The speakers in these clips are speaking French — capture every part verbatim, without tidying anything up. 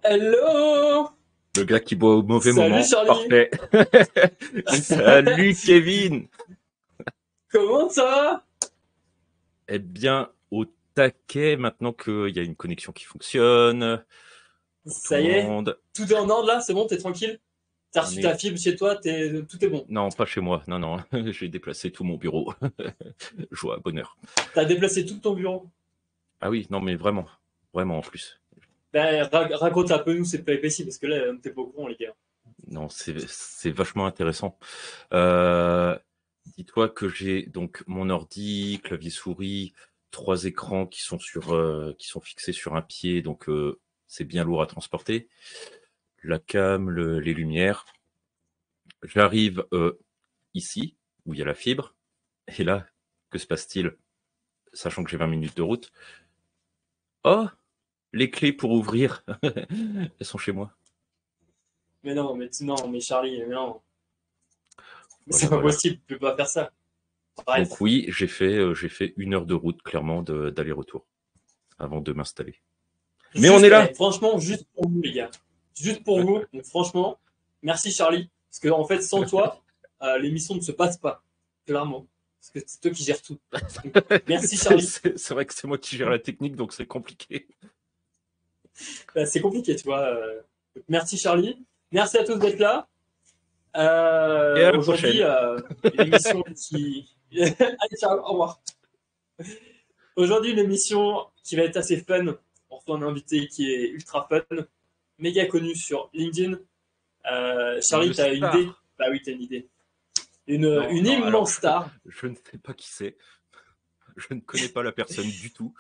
Hello! Le gars qui boit au mauvais Salut moment. Charlie! Parfait. Salut Kevin. Comment ça va? Eh bien, au taquet, maintenant qu'il y a une connexion qui fonctionne pour tout Ça le y est? monde. Tout est en ordre là? C'est bon? T'es tranquille? T'as On reçu est... ta fibre chez toi? T'es... Tout est bon? Non, pas chez moi. Non, non. J'ai déplacé tout mon bureau. Joie, bonheur. T'as déplacé tout ton bureau? Ah oui, non, mais vraiment. Vraiment en plus. Ben, ra- raconte un peu nous cette péripétie parce que là, t'es pas au courant, les gars. Non, c'est c'est vachement intéressant. Euh, dis-toi que j'ai donc mon ordi, clavier souris, trois écrans qui sont sur euh, qui sont fixés sur un pied, donc euh, c'est bien lourd à transporter. La cam, le- les lumières. J'arrive euh, ici où il y a la fibre, et là, que se passe-t-il, sachant que j'ai vingt minutes de route? Oh, les clés pour ouvrir, elles sont chez moi. Mais non, mais tu- non, mais Charlie, mais non. Voilà, C'est pas voilà. possible, tu peux pas faire ça. Arrête. Donc oui, j'ai fait euh, j'ai fait une heure de route clairement de- d'aller-retour avant de m'installer. Mais Juste, on est là. eh, franchement, juste pour vous, les gars. Juste pour vous. Donc, franchement, merci Charlie. Parce que, en fait, sans toi, euh, l'émission ne se passe pas. Clairement. Parce que c'est toi qui gères tout. Donc, merci Charlie. C'est c'est vrai que c'est moi qui gère la technique, donc c'est compliqué. Euh, C'est compliqué, tu vois. euh. Donc, merci Charlie. Merci à tous d'être là. Euh, Et à la aujourd'hui, prochaine. euh, une émission qui. Allez, ciao, au revoir. Aujourd'hui, une émission qui va être assez fun. On reçoit un invité qui est ultra fun, méga connu sur LinkedIn. Euh, Charlie, Une t'as une idée? star. Bah oui, t'as une idée. Une, Non, une non, alors immense je, star. je ne sais pas qui c'est. Je ne connais pas la personne du tout.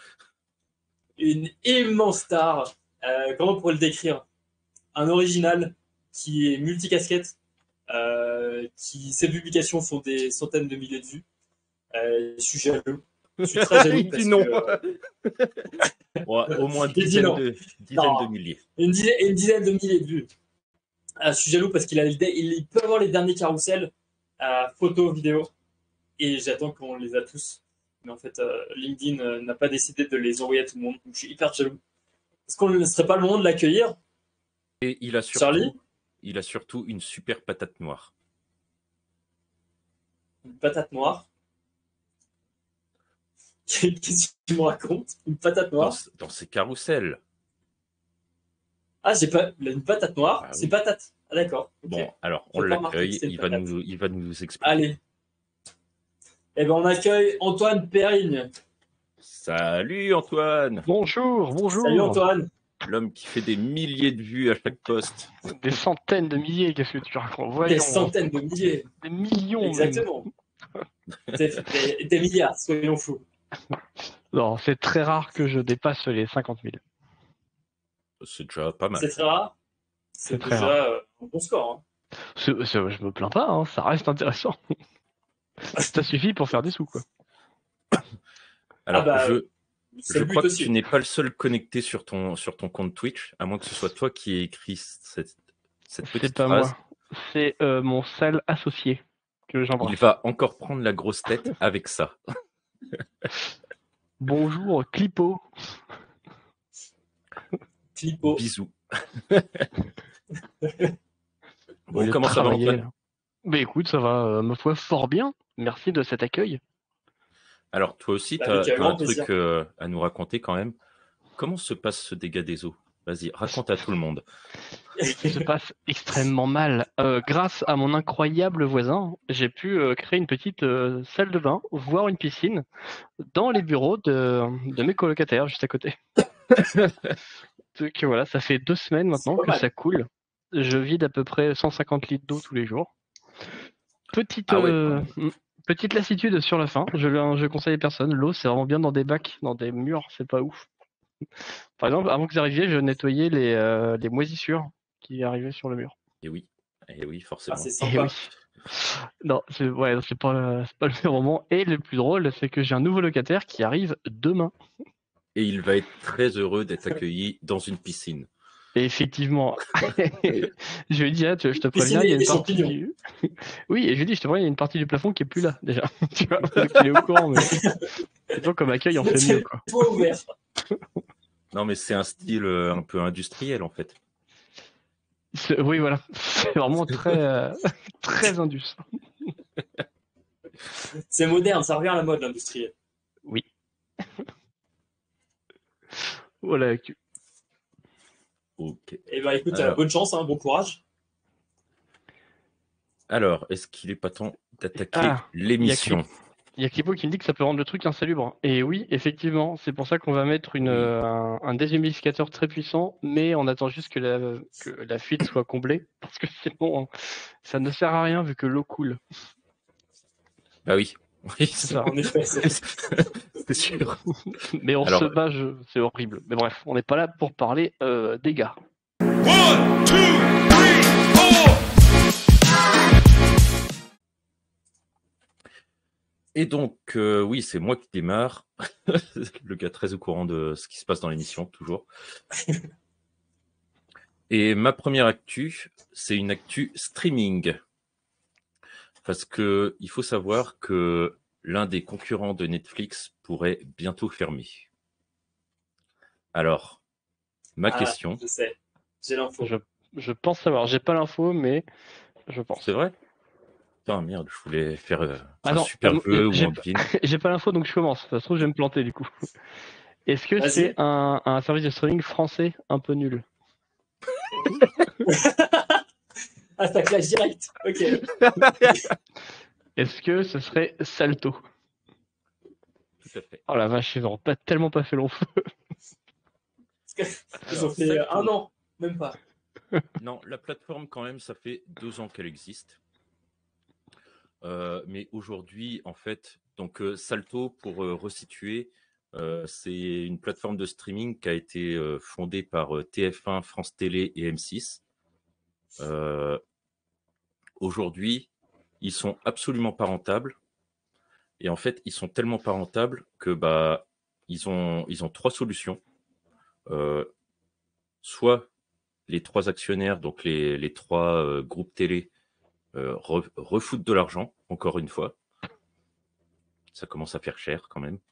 Une immense star. Euh, comment on pourrait le décrire? Un original qui est multicasquette, euh, qui ses publications font des centaines de milliers de vues. Euh, je suis jaloux. Je suis très jaloux Il parce dit non. que. euh, Ouais, au moins il dit dizaines non. de, dizaines de Non, milliers. une dizaine, une dizaine de milliers de vues. Ah, je suis jaloux parce qu'il a, le dé- il peut avoir les derniers carousels, euh, photos, vidéos, et j'attends qu'on les a tous. Mais en fait, euh, LinkedIn euh, n'a pas décidé de les envoyer à tout le monde, donc je suis hyper jaloux. Est-ce qu'on ne serait pas le moment de l'accueillir, Et il a Charlie? surtout, il a surtout une super patate noire. Une patate noire. Qu'est-ce que tu me racontes? Une patate Dans, noire? dans ses carousels. Ah, j'ai pas. Une patate noire, Ah c'est oui. patate. Ah, d'accord. Ok. Bon, alors on J'ai pas remarqué que l'accueille. c'était une Il va patate. nous, il va nous expliquer. Allez. Eh ben, on accueille Antoine Perrigne. Salut Antoine, Bonjour, Salut bonjour. Antoine. l'homme qui fait des milliers de vues à chaque poste. Des centaines de milliers, qu'est-ce que tu racontes? Des Voyons. centaines de milliers. Des millions même. Exactement. Des, des- des milliards, soyons fous. Non, c'est très rare que je dépasse les cinquante mille. C'est déjà pas mal. C'est très rare. C'est C'est très déjà euh, un bon score. Hein. C'est- c'est- je me plains pas, hein, ça reste intéressant. Ça suffit pour faire des sous, quoi. Alors, Ah bah, je, c'est je le but crois que aussi. tu n'es pas le seul connecté sur ton, sur ton compte Twitch, à moins que ce soit toi qui ai écrit cette, cette C'est petite pas phrase. moi. C'est euh, mon sale associé que Il j'embrasse. va encore prendre la grosse tête avec ça. Bonjour, Clipo. Clipo. Bisous. Au Bon, lieu de comment ça va travailler, Antoine? là. Bah écoute, ça va, euh, ma foi, fort bien. Merci de cet accueil. Alors, toi aussi, tu Avec as, un grand un plaisir. truc euh, à nous raconter quand même. Comment se passe ce dégât des eaux? Vas-y, raconte à tout le monde. Ça se passe extrêmement mal. Euh, grâce à mon incroyable voisin, j'ai pu euh, créer une petite euh, salle de bain, voire une piscine, dans les bureaux de, de mes colocataires juste à côté. Donc voilà, ça fait deux semaines maintenant pas que mal. ça coule. Je vide à peu près cent cinquante litres d'eau tous les jours. Petite, Ah ouais, euh, quand même. mm, petite lassitude sur la fin. Je, le- je conseille à personne. L'eau, c'est vraiment bien dans des bacs, dans des murs, c'est pas ouf. Par exemple, avant que vous arriviez, je nettoyais les, euh, les moisissures qui arrivaient sur le mur. Et oui, et oui, Ah, forcément. c'est Et sympa. oui. Non, c'est ouais, c'est pas, le- c'est pas le meilleur moment. Et le plus drôle, c'est que j'ai un nouveau locataire qui arrive demain. Et il va être très heureux d'être accueilli dans une piscine. Et effectivement, je lui ai dit, ah, tu- je te Piscine préviens, il y a et une partie champignons. du... Oui, et je lui ai dit, je te préviens, il y a une partie du plafond qui est plus là, déjà. Tu vois, donc il est au courant, mais c'est toi comme accueil, on fait mieux, quoi. Toit ouvert. Non, mais c'est un style euh, un peu industriel en fait. C'est- Oui, voilà. C'est vraiment très, euh, très indus. C'est moderne, ça revient à la mode, l'industriel. Oui. Voilà. que- Ok. Eh ben écoute, euh, Alors, bonne chance, hein, bon courage. alors est-ce qu'il est pas temps d'attaquer Ah, il y a l'émission? Il y a Clipo qui me dit que ça peut rendre le truc insalubre. Et oui, effectivement, c'est pour ça qu'on va mettre une, Oui. euh, un, un déshumidificateur très puissant, mais on attend juste que la, que la fuite soit comblée, parce que sinon, ça ne sert à rien vu que l'eau coule. Bah oui. Oui, C'est c'est ça. En effet, c'est- c'est sûr. Mais on Alors, se bat, je- c'est horrible. Mais bref, on n'est pas là pour parler euh, dégâts. One, two, three, four. et donc, euh, oui, c'est moi qui démarre. Le gars très au courant de ce qui se passe dans l'émission, toujours. Et ma première actu, c'est une actu streaming. Parce que il faut savoir que l'un des concurrents de Netflix pourrait bientôt fermer. Alors, ma Ah, question, je sais, j'ai l'info. Je, je pense savoir. J'ai pas l'info, mais je pense. c'est vrai? Putain, merde, je voulais faire euh, un Attends, super euh, jeu où j'ai on devine. j'ai pas l'info, donc je commence. Ça se trouve, je vais me planter du coup. Est-ce que Vas-y. c'est un, un service de streaming français un peu nul? Ah, ça clash direct. Ok. Est-ce que ce serait Salto? Tout à fait. Oh la vache, ils ont pas, tellement pas fait long feu. Ils Alors, ont fait Salto. un an, même pas. Non, la plateforme, quand même, ça fait deux ans qu'elle existe. Euh, mais aujourd'hui, en fait, donc euh, Salto, pour euh, resituer, euh, c'est une plateforme de streaming qui a été euh, fondée par euh, T F un, France Télé et M six. Euh, aujourd'hui, ils sont absolument pas rentables. Et en fait, ils sont tellement pas rentables que bah ils ont ils ont trois solutions. Euh, soit les trois actionnaires, donc les, les trois euh, groupes télé, euh, re, refoutent de l'argent, encore une fois. Ça commence à faire cher quand même.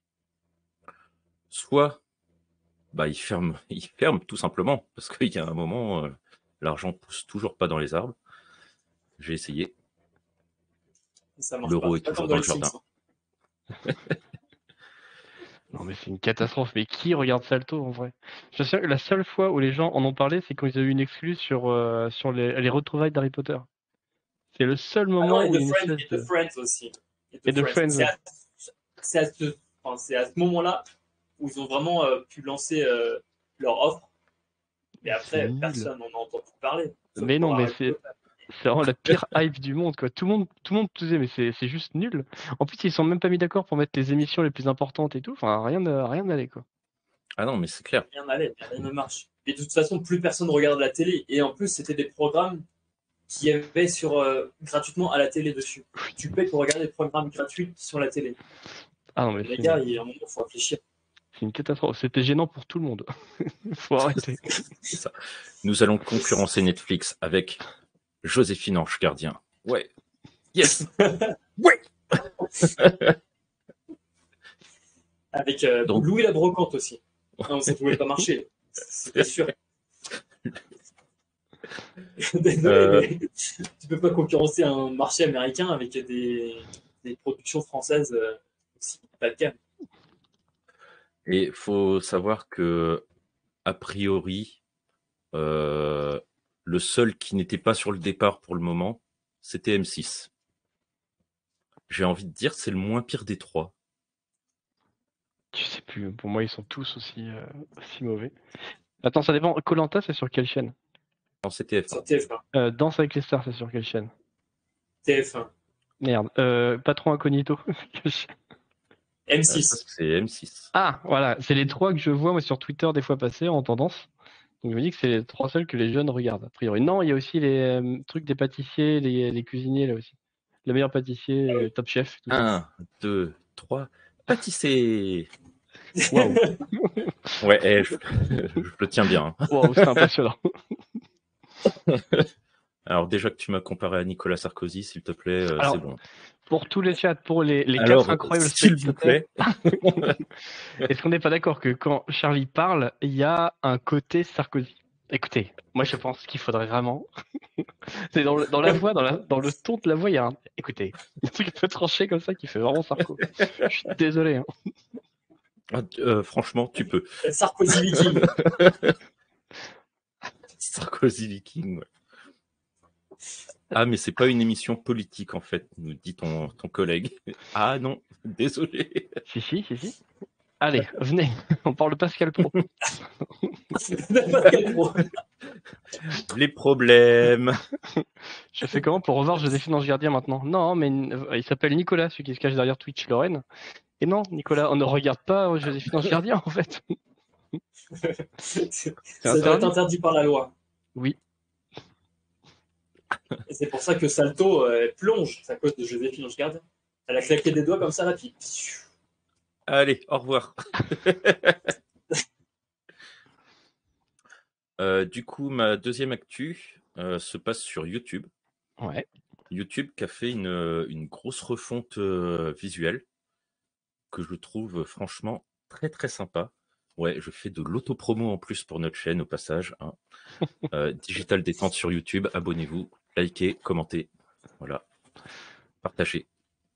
Soit bah ils ferment, ils ferment tout simplement, parce qu'il y a un moment, euh, l'argent pousse toujours pas dans les arbres. J'ai essayé. Ça marche L'euro pas. est Pas toujours comme dans le les Sims, jardin. hein. Non mais c'est une catastrophe. Mais qui regarde Salto en vrai? Je sais que la seule fois où les gens en ont parlé, c'est quand ils ont eu une exclue sur, euh, sur les, les retrouvailles d'Harry Potter. C'est le seul Ah non, moment et où il y de a une Friends, espèce et de de... Friends aussi. Et Et de Friends, C'est ouais. à, c'est à ce, enfin, c'est à ce moment-là où ils ont vraiment euh, pu lancer euh, leur offre. Mais C'est après, nul. personne n'en a entendu parler. Sauf Mais non, pour mais Harry c'est Potter. c'est vraiment la pire hype du monde, quoi. Tout le monde, tout le monde disait, mais c'est c'est juste nul. En plus, ils sont même pas mis d'accord pour mettre les émissions les plus importantes et tout. Enfin, rien ne rien n'allait, quoi. Ah non, mais c'est clair. Rien n'allait, rien ne marche. Et de toute façon, plus personne regarde la télé. Et en plus, c'était des programmes qui avaient sur, euh, gratuitement à la télé dessus. Tu payes pour regarder des programmes gratuits sur la télé. Ah non, mais Les c'est gars, une, il y a un moment, il faut réfléchir. c'est une catastrophe. C'était gênant pour tout le monde. Faut arrêter. C'est ça. Nous allons concurrencer Netflix avec Joséphine Ange Gardien. Ouais. Yes. Ouais. Avec euh, Donc- Louis la brocante aussi. Non, ça ne pouvait pas marcher. C'était sûr. Désolé, Euh. mais tu peux pas concurrencer un marché américain avec des, des productions françaises euh, aussi pas de gamme. Et faut savoir que, a priori, euh, le seul qui n'était pas sur le départ pour le moment, c'était M six. J'ai envie de dire, c'est le moins pire des trois. Je sais plus. Pour moi, ils sont tous aussi euh, aussi mauvais. Attends, ça dépend. koh c'est sur quelle chaîne? Non, c'est T F un. Sur T F un. euh, Danse avec les stars, c'est sur quelle chaîne? T F un. Merde. Euh, Patron Incognito. M Euh, six. ça, c'est M six. Ah, voilà. C'est les trois que je vois moi sur Twitter des fois passer en tendance. Donc je me dis que c'est les trois seuls que les jeunes regardent, a priori. Non, il y a aussi les euh, trucs des pâtissiers, les, les cuisiniers là aussi. Le meilleur pâtissier, euh, Top Chef, tout ça. Un, deux, trois. Pâtissé. Waouh, Ouais, eh, je, je le tiens bien. hein. waouh, c'est impressionnant. Alors déjà que tu m'as comparé à Nicolas Sarkozy, s'il te plaît, euh, Alors, c'est bon. Pour tous les chats, pour les, les Alors, quatre incroyables s'il vous spectateurs, plaît. est-ce qu'on n'est pas d'accord que quand Charlie parle, il y a un côté Sarkozy? Écoutez, moi je pense qu'il faudrait vraiment. C'est dans, le- dans la voix, dans, la, dans le ton de la voix, il y a un. Écoutez, un truc un peu tranché comme ça qui fait vraiment Sarko. Je suis désolé. Hein. Ah, euh, franchement, tu peux. Sarkozy Viking. Sarkozy Viking, ouais. Ah, mais c'est pas une émission politique, en fait, nous dit ton, ton collègue. Ah non, désolé. Si, si, si, si. Allez, venez, on parle Pascal Pro. Pascal Pro. Les problèmes. Je fais comment pour revoir Joséphine Ange Gardien maintenant? Non, mais euh, il s'appelle Nicolas, celui qui se cache derrière Twitch Lorraine. Et non, Nicolas, on ne regarde pas euh, Joséphine Ange Gardien en fait. Ça interdit. doit être interdit par la loi. Oui. Et c'est pour ça que Salto euh, plonge à cause de Joséphine Ange Gardien. Elle a claqué des doigts comme ça, la pipe. Allez, au revoir. euh, du coup, ma deuxième actu euh, se passe sur YouTube. Ouais. YouTube qui a fait une, une grosse refonte euh, visuelle que je trouve franchement très très sympa. Ouais, je fais de l'autopromo en plus pour notre chaîne au passage. Hein. euh, Digital Détente sur YouTube, abonnez-vous, likez, commentez, voilà, partagez.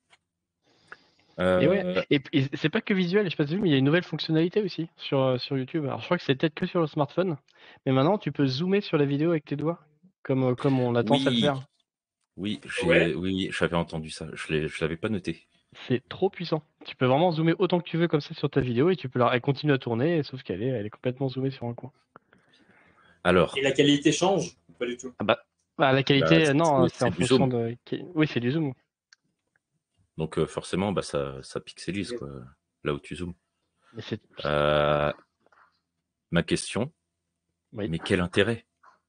Et ouais, Euh, et, et c'est pas que visuel, je sais pas si tu as vu, mais il y a une nouvelle fonctionnalité aussi sur, euh, sur YouTube. Alors je crois que c'est peut-être que sur le smartphone, mais maintenant tu peux zoomer sur la vidéo avec tes doigts, comme, euh, comme on a tendance à le oui, faire. oui, j'ai, Ouais. oui, oui, j'avais entendu ça. Je l'ai, je l'avais pas noté. C'est trop puissant. Tu peux vraiment zoomer autant que tu veux comme ça sur ta vidéo et tu peux la, elle continue à tourner, sauf qu'elle est, elle est complètement zoomée sur un coin. Alors, Et la qualité change? Pas du tout. Ah bah, bah, la bah, qualité, euh, non, c'est, c'est en c'est du fonction zoom. de. Oui, c'est du zoom. Donc euh, forcément, bah, ça, ça pixelise quoi, là où tu zoomes. Mais c'est. Euh, ma question, Oui. mais quel intérêt?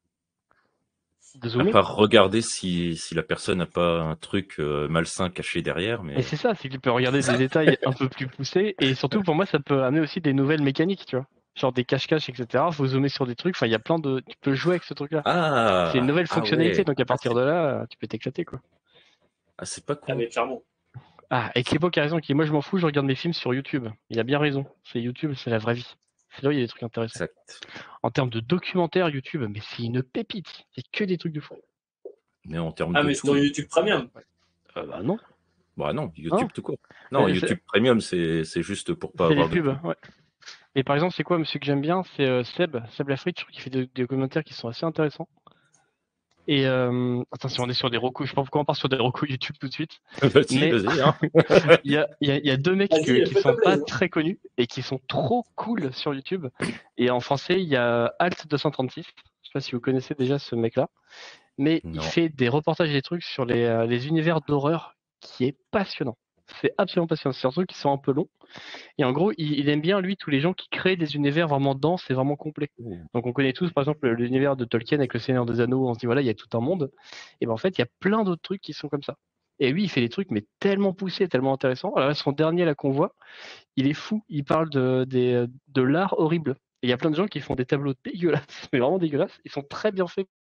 De À zoomer. part regarder si, si la personne n'a pas un truc euh, malsain caché derrière, Mais mais c'est ça, c'est que tu peux regarder des détails un peu plus poussés et surtout pour moi, ça peut amener aussi des nouvelles mécaniques, tu vois. Genre des cache-cache, et cetera. Faut zoomer sur des trucs. Enfin, il y a plein de. Tu peux jouer avec ce truc-là. C'est une ah, nouvelle ah fonctionnalité, ouais, donc à ah partir c'est, de là, tu peux t'éclater, quoi. ah, c'est pas Ah, con. mais clairement. Ah, et Clébo qui a raison, qui moi je m'en fous, je regarde mes films sur YouTube. Il a bien raison. C'est YouTube, c'est la vraie vie. C'est là où il y a des trucs intéressants. Exact. En termes de documentaire YouTube, mais c'est une pépite. C'est que des trucs de fou. Mais en termes Ah, de mais tout, sur YouTube Premium. Euh, bah non. bah non, YouTube Hein tout court. Non, Euh, c'est YouTube Premium, c'est, c'est juste pour pas c'est les avoir de pubs, pub. ouais. Et par exemple, c'est quoi, monsieur que j'aime bien? C'est euh, Seb, Seb Lafrite, je trouve qu'il fait des, des commentaires qui sont assez intéressants. Et euh, attention, on est sur des recos, je sais pas pourquoi on part sur des recos YouTube tout de suite. Vas-y, Mais vas-y. Hein. il y a, il y, a, il y a deux mecs Vas-y, que- qui fais-toi sont pas plaisir. très connus et qui sont trop cool sur YouTube. Et en français, il y a Alt deux cent trente-six. Je sais pas si vous connaissez déjà ce mec-là. Mais il Non. fait des reportages et des trucs sur les, euh, les univers d'horreur qui est passionnant. C'est absolument passionnant. C'est surtout qui sont un peu longs. Et en gros, il, il aime bien, lui, tous les gens qui créent des univers vraiment denses et vraiment complets. Donc on connaît tous, par exemple, l'univers de Tolkien avec le Seigneur des Anneaux. On se dit, voilà, il y a tout un monde. Et ben en fait, il y a plein d'autres trucs qui sont comme ça. Et lui, il fait des trucs, mais tellement poussés, tellement intéressants. Alors là, son dernier, là, qu'on voit, il est fou. Il parle de, des- de l'art horrible. Et il y a plein de gens qui font des tableaux dégueulasses, mais vraiment dégueulasses. Ils sont très bien faits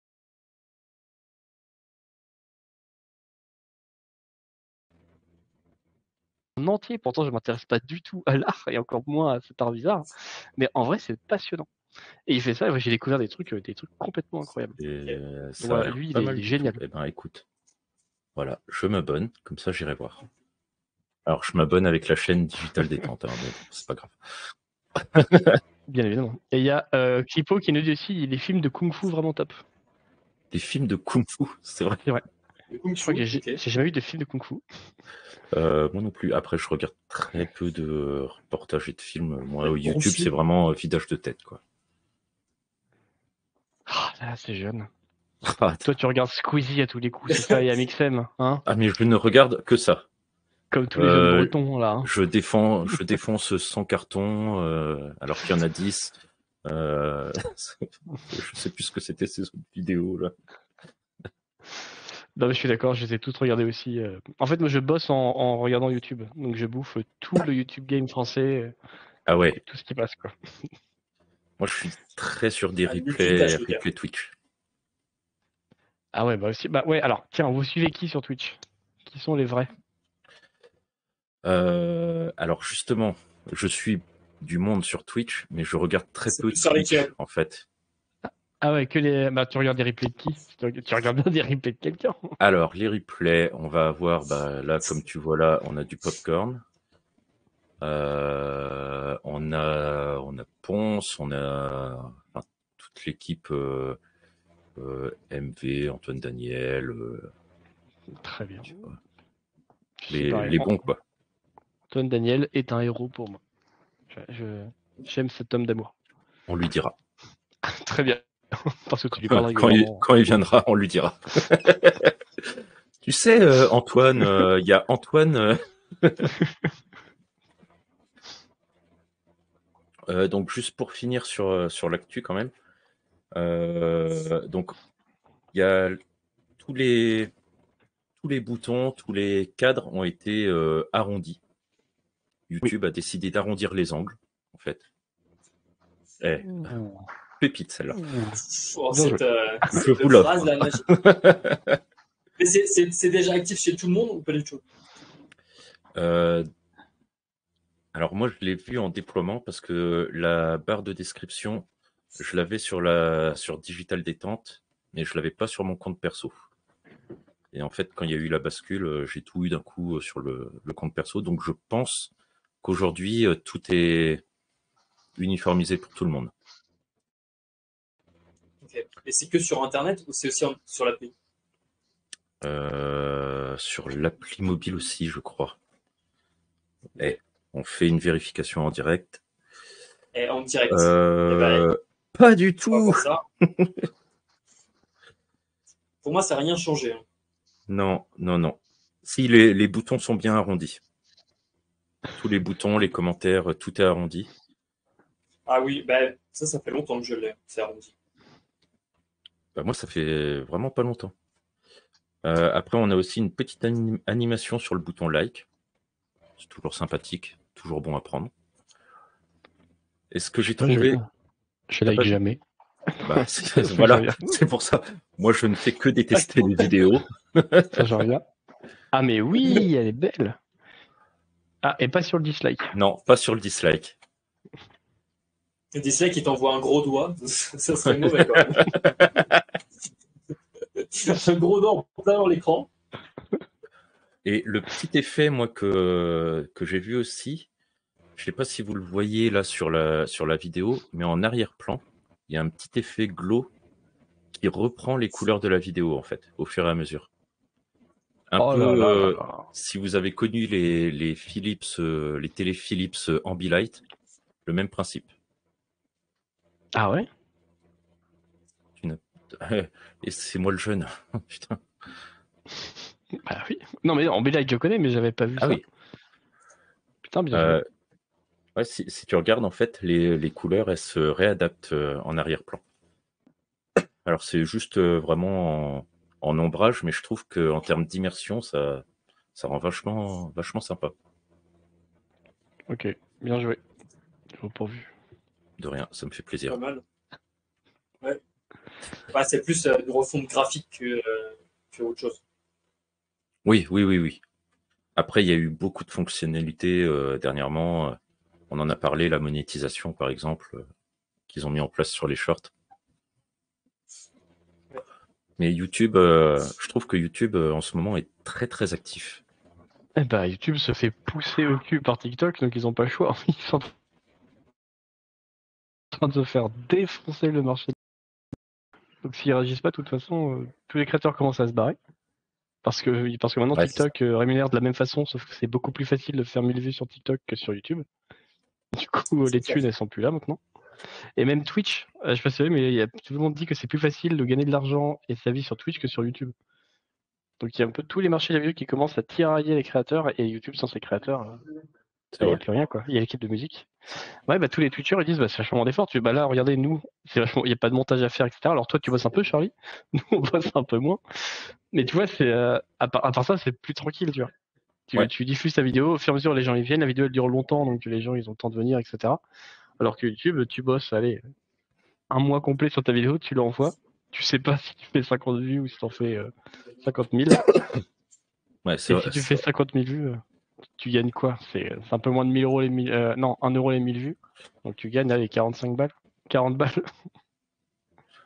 en entier. Pourtant, je m'intéresse pas du tout à l'art et encore moins à cet art bizarre. Mais en vrai, c'est passionnant. Et il fait ça, et j'ai découvert des trucs, euh, des trucs complètement incroyables. Et euh, ça a Voilà, l'air lui, il pas est, mal il est du génial. tout. Eh ben, écoute. Voilà, je m'abonne, comme ça j'irai voir. Alors, je m'abonne avec la chaîne Digital Détente, hein, mais bon, c'est pas grave. Bien évidemment. Et il y a euh, Clipo qui nous dit aussi les films de Kung Fu vraiment top. Des films de Kung Fu, c'est vrai. C'est vrai. Le Kung Je crois Fu, que j'ai ok. j'ai jamais vu de film de Kung Fu. Euh, moi non plus. Après, je regarde très peu de reportages et de films. Moi, Gros YouTube, film. c'est vraiment euh, vidage de tête, quoi. Ah, là, c'est jeune. Ah, Toi, tu regardes Squeezie à tous les coups, c'est ça, et Amixem, hein ah, mais je ne regarde que ça. Comme tous les jeunes Euh, bretons, là. Hein. je défends, je défonce cent cartons, euh, alors qu'il y en a dix. Euh, je sais plus ce que c'était ces autres vidéos là. Non, mais je suis d'accord, je les ai toutes regardées aussi. euh. En fait, moi, je bosse en, en regardant YouTube. Donc, je bouffe tout le YouTube game français, euh, Ah et ouais, tout ce qui passe, quoi. moi je suis très sur des Un replays, multitâche, le gars. replays Twitch. Ah ouais, bah aussi. Bah ouais, alors, tiens, vous suivez qui sur Twitch? Qui sont les vrais? Euh, alors justement, je suis du monde sur Twitch, mais je regarde très C'est peu plus sur Twitch lesquels? en fait. Ah ouais, que les. Bah, tu regardes des replays de qui? Tu tu regardes bien des replays de quelqu'un. Alors, les replays, on va avoir, bah, là, comme tu vois là, on a du popcorn. Euh, on a, on a Ponce, on a enfin, toute l'équipe euh, euh, M V, Antoine Daniel, euh, Très bien. je sais pas, C'est les, pareil. les bons quoi. Antoine Daniel est un héros pour moi. Je, je- j'aime cet homme d'amour. On lui dira. Très bien. Parce que tu lui parles Quand il, régulièrement. quand il viendra, on lui dira. Tu sais, euh, Antoine, euh, il y a Antoine. euh, euh, donc juste pour finir sur euh, sur l'actu quand même. Euh, donc il y a tous les tous les boutons, tous les cadres ont été euh, arrondis. YouTube a décidé d'arrondir les angles, en fait. Eh, Ouh. pépite celle-là. Oh, Bien cette, euh, Je cette vous l'offre. phrase là, magique. Mais c'est- c'est c'est déjà actif chez tout le monde ou pas du tout? Euh, alors moi, je l'ai vu en déploiement parce que la barre de description, je l'avais sur la sur Digital Détente, mais je l'avais pas sur mon compte perso. Et en fait, quand il y a eu la bascule, euh, j'ai tout eu d'un coup euh, sur le, le compte perso. Donc je pense qu'aujourd'hui, euh, tout est uniformisé pour tout le monde. Ok. Et c'est que sur internet ou c'est aussi en- sur l'appli? Euh, sur l'appli mobile aussi, je crois. Eh, on fait une vérification en direct. Et en direct. Eh Euh, ben, pas du on va tout. voir ça. Pour moi, ça n'a rien changé, hein. Non, non, non. Si les, les boutons sont bien arrondis. Tous les boutons, les commentaires, tout est arrondi. Ah oui, ben, ça, ça fait longtemps que je l'ai. C'est arrondi. Bah, moi, ça fait vraiment pas longtemps. Euh, après, on a aussi une petite anim- animation sur le bouton like. C'est toujours sympathique, toujours bon à prendre. Et ce que j'ai Moi, je, trouvé, je t'as like pas vu jamais. Bah, c'est- Ça, voilà, j'en reviens. c'est pour ça. Moi, je ne fais que détester les vidéos. Ça, j'en reviens. Ah, mais oui, elle est belle. Ah, et pas sur le dislike. Non, pas sur le dislike. Et dislike qui t'envoie un gros doigt, ça serait mauvais quand même. Un gros doigt en plein dans l'écran. Et le petit effet, moi, que, que j'ai vu aussi, je sais pas si vous le voyez là sur la, sur la vidéo, mais en arrière-plan, il y a un petit effet glow qui reprend les couleurs de la vidéo, en fait, au fur et à mesure. Un Oh peu, là là là euh, là. si vous avez connu les, les Philips, euh, les télé Philips euh, Ambilight, le même principe. Ah ouais? Tu n'as- Et c'est moi le jeune. Putain. Bah oui. Non, mais en Like, je connais, mais j'avais pas vu Ah ça. oui. Putain, bien Euh, joué. ouais, si, si tu regardes, en fait, les, les couleurs, elles se réadaptent euh, en arrière-plan. Alors, c'est juste euh, vraiment en, en ombrage, mais je trouve qu'en termes d'immersion, ça, ça rend vachement, vachement sympa. Ok, bien joué. Au pourvu. De rien, ça me fait Pas plaisir. mal. Ouais. Bah, c'est plus euh, une refonte graphique que, euh, que autre chose. Oui, oui, oui, oui. Après, il y a eu beaucoup de fonctionnalités euh, dernièrement. euh, On en a parlé, la monétisation, par exemple, euh, qu'ils ont mis en place sur les shorts. Ouais. Mais YouTube, euh, je trouve que YouTube, euh, en ce moment, est très, très actif. Eh bah, YouTube se fait pousser au cul par TikTok, donc ils ont pas le choix. Ils sont en train de se faire défoncer le marché. Donc s'ils réagissent pas, de toute façon, euh, tous les créateurs commencent à se barrer. Parce que, parce que maintenant, Ouais, c'est ça. TikTok euh, rémunère de la même façon, sauf que c'est beaucoup plus facile de faire mille vues sur TikTok que sur YouTube. Du coup, euh, les thunes, elles sont plus là maintenant. Et même Twitch, euh, je sais pas si vous savez, mais il y a, tout le monde dit que c'est plus facile de gagner de l'argent et sa vie sur Twitch que sur YouTube. Donc il y a un peu tous les marchés de la vidéo qui commencent à tirailler les créateurs, et YouTube sans ses créateurs, euh, C'est bah, il n'y a vrai. plus rien, quoi. Il y a l'équipe de musique. Ouais, bah tous les Twitchers ils disent bah c'est vachement d'efforts. Tu bah là regardez nous, c'est vachement, il y a pas de montage à faire, et cetera. Alors toi tu bosses un peu, Charlie, nous on bosse un peu moins. Mais tu vois c'est euh, à, part, à part ça c'est plus tranquille, tu vois. Tu, Ouais. tu diffuses ta vidéo, au fur et à mesure les gens ils viennent, la vidéo elle dure longtemps donc les gens ils ont le temps de venir, et cetera. Alors que YouTube tu bosses allez un mois complet sur ta vidéo, tu l'envoies, tu sais pas si tu fais cinquante vues ou si t'en fais euh, cinquante mille. Ouais, c'est Et vrai. si tu fais cinquante mille vues, euh, tu gagnes quoi? C'est c'est un peu moins de mille euros les mille, euh, non un euro les mille vues. Donc tu gagnes allez quarante-cinq balles, quarante balles.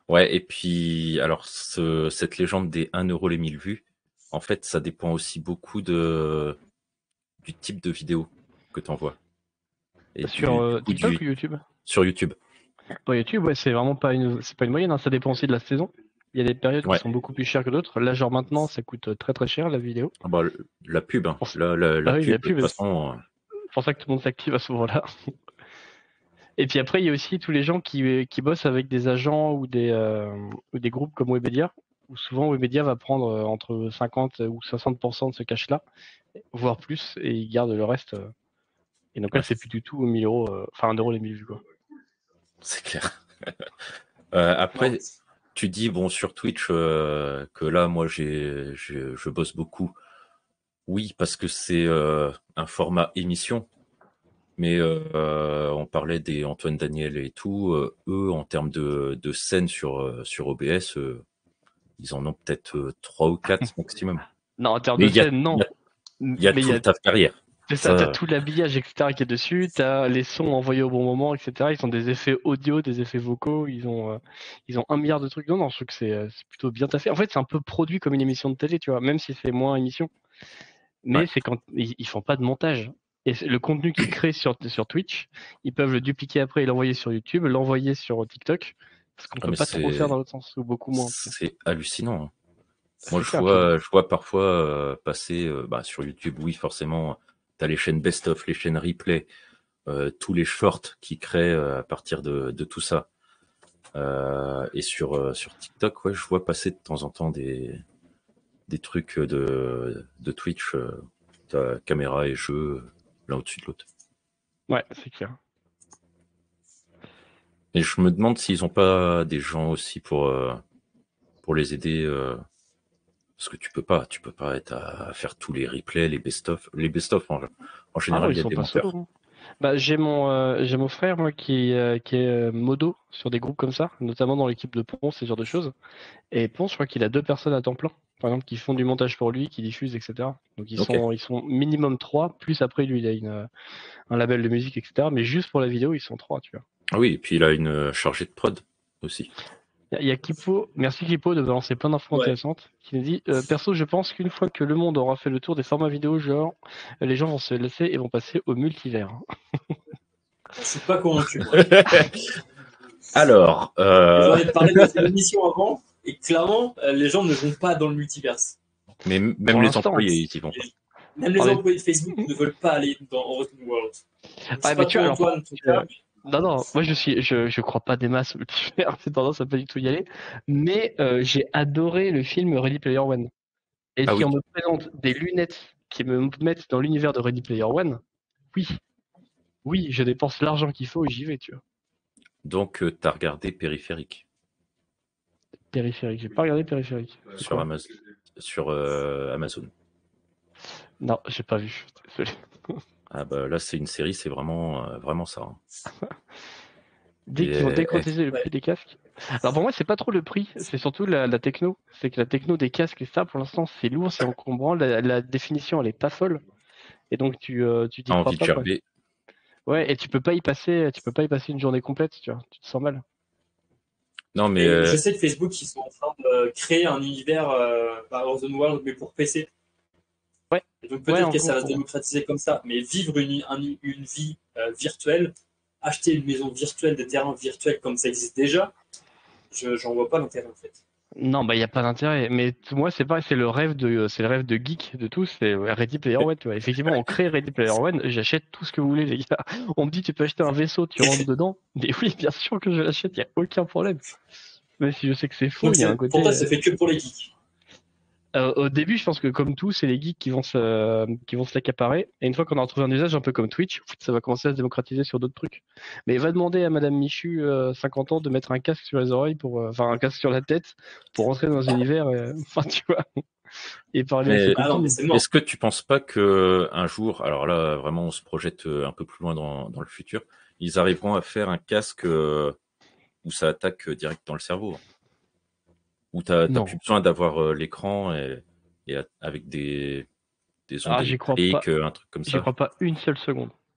Ouais, et puis, alors, ce- cette légende des un euro les mille vues, en fait, ça dépend aussi beaucoup de, du type de vidéo que tu envoies. Et Sur du, du euh, coup, TikTok du, ou YouTube? sur YouTube. Pour YouTube, ouais, c'est vraiment pas une, c'est pas une moyenne, hein, ça dépend aussi de la saison. Il y a des périodes qui Ouais. sont beaucoup plus chères que d'autres. Là, genre maintenant, ça coûte euh, très très cher la vidéo. Ah bah, le- la pub, hein. Pour ça- La, la, la Bah oui, pub, la de toute pub, c'est façon, euh, pour ça que tout le monde s'active à ce moment-là. Et puis après, il y a aussi tous les gens qui, qui bossent avec des agents ou des, euh, ou des groupes comme Webedia, où souvent Webedia va prendre euh, entre cinquante ou soixante pour cent de ce cash-là, voire plus, et ils gardent le reste. euh. Et donc là, ouais, c'est plus du tout mille euros, euh, enfin un euro les mille vues, quoi. c'est clair. Euh, Non. après, tu dis, bon, sur Twitch, euh, que là, moi, j'ai, j'ai- je bosse beaucoup. Oui, parce que c'est euh, un format émission. Mais euh, on parlait des Antoine Daniel et tout. euh, eux, en termes de, de scène sur, euh, sur O B S, euh, ils en ont peut-être euh, trois ou quatre maximum. Non, en termes Mais de il y a, scène, il y non. a, il y a Mais il tout y le a taf derrière. C'est ça, t'as Ça, tout l'habillage, et cetera qui est dessus, t'as les sons envoyés au bon moment, et cetera. Ils ont des effets audio, des effets vocaux, ils ont, euh, ils ont un milliard de trucs. Non, non, je trouve que c'est euh, c'est plutôt bien taffé. En fait, c'est un peu produit comme une émission de télé, tu vois, même si c'est moins émission. Mais ouais. c'est quand ils, ils font pas de montage. Et c'est- le contenu qu'ils créent sur, sur Twitch, ils peuvent le dupliquer après et l'envoyer sur YouTube, l'envoyer sur TikTok, parce qu'on Ah, peut mais pas trop le faire c'est, dans l'autre sens, ou beaucoup moins en tout cas. c'est hallucinant, hein. Moi, C'est je clair. Puis, vois, je vois parfois euh, passer euh, bah, sur YouTube, oui, forcément, tu as les chaînes best-of, les chaînes replay, euh, tous les shorts qui créent euh, à partir de, de tout ça. Euh, et sur, euh, sur TikTok, ouais, je vois passer de temps en temps des, des trucs de, de Twitch, euh, ta caméra et jeu l'un au-dessus de l'autre. ouais, c'est clair. Et je me demande s'ils ont pas des gens aussi pour, euh, pour les aider, euh, parce que tu peux pas, tu peux pas être à, à faire tous les replays, les best-of, les best-of en, en Ah non, général, ils il y a sont des pas solo, monteurs. hein. Bah, j'ai mon, euh, j'ai mon frère moi qui, euh, qui est euh, modo sur des groupes comme ça, notamment dans l'équipe de Ponce, ce genre de choses. Et Ponce, je crois qu'il a deux personnes à temps plein, par exemple, qui font du montage pour lui, qui diffusent, et cetera. Donc ils Ok. sont, ils sont minimum trois, plus après lui il a une, euh, un label de musique, et cetera. Mais juste pour la vidéo, ils sont trois, tu vois. Ah oui, et puis il a une euh, chargée de prod aussi. Il y a- il y a Kipo, merci Kipo de balancer plein d'infos Ouais. intéressantes, qui nous dit euh, perso, je pense qu'une fois que le monde aura fait le tour des formats vidéo, genre, les gens vont se laisser et vont passer au multivers. Je suis pas convaincu, moi. Alors, euh, J'en ai parlé dans une émission avant, et clairement, euh, les gens ne vont pas dans le multiverse. mais m- Pour même les l'instant. employés, ils y vont pas. Même les Ah, mais- employés de Facebook ne veulent pas aller dans Open World. Je Ah, sais mais pas tu toi, vois, alors, Antoine, ton cas, Non, non, moi je suis, je, je crois pas des masses au multivers, j'ai tendance à pas du tout y aller, mais euh, j'ai adoré le film Ready Player One. Et Ah si oui, on me présente des lunettes qui me mettent dans l'univers de Ready Player One, oui, oui, je dépense l'argent qu'il faut et j'y vais, tu vois. donc euh, t'as regardé Périphérique Périphérique, j'ai pas regardé Périphérique. C'est sur quoi? Amazon. Sur euh, Amazon. Non, j'ai pas vu, désolé. Ah bah là, c'est une série, c'est vraiment, euh, vraiment ça, hein. Dès Et, qu'ils vont euh, décotiser le ouais. prix des casques. Alors pour moi, c'est pas trop le prix, c'est surtout la, la techno. C'est que la techno des casques et ça, pour l'instant, c'est lourd, c'est encombrant, la, la définition, elle est pas folle. Et donc tu, euh, tu t'y t'as crois envie de pas, quoi. gerber. Ouais, et tu peux pas y passer, tu peux pas y passer une journée complète, tu vois, tu te sens mal. Non, mais et euh, je sais que Facebook, ils sont en train de créer un univers euh, bah, Open World, mais pour P C. Ouais. Et donc Ouais, peut-être en que ça gros, va se démocratiser comme ça, mais vivre une, un- une vie euh, virtuelle, acheter une maison virtuelle, des terrains virtuels comme ça existe déjà, je j'en vois pas l'intérêt en fait. non, bah il y a pas d'intérêt. Mais t- moi, c'est pareil, c'est le rêve de, c'est le rêve de geek de tous, c'est Ready Player One. Tu vois. Effectivement, on crée Ready Player One, j'achète tout ce que vous voulez, les gars. On me dit, tu peux acheter un vaisseau, tu rentres dedans. Mais oui, bien sûr que je l'achète, il y a aucun problème. Même si je sais que c'est faux, Donc il y a un c'est- côté. pour toi, c'est fait que pour les geeks. Euh, au début, je pense que comme tout, c'est les geeks qui vont se, qui vont se l'accaparer. Et une fois qu'on a retrouvé un usage un peu comme Twitch, ça va commencer à se démocratiser sur d'autres trucs. Mais va demander à Madame Michu, euh, cinquante ans, de mettre un casque sur les oreilles pour, euh, enfin un casque sur la tête pour rentrer dans un univers, euh, enfin tu vois, et parler à ses mais Ah non, mais copines. c'est mort. est-ce que tu penses pas que un jour, alors là, vraiment, on se projette euh, un peu plus loin dans, dans le futur, ils arriveront à faire un casque euh, où ça attaque euh, direct dans le cerveau, où t'as t'as Non. plus besoin d'avoir euh, l'écran et, et a- avec des, des ondes Ah, j'y crois pas. électriques, euh, un truc comme J'y ça. crois pas une seule seconde.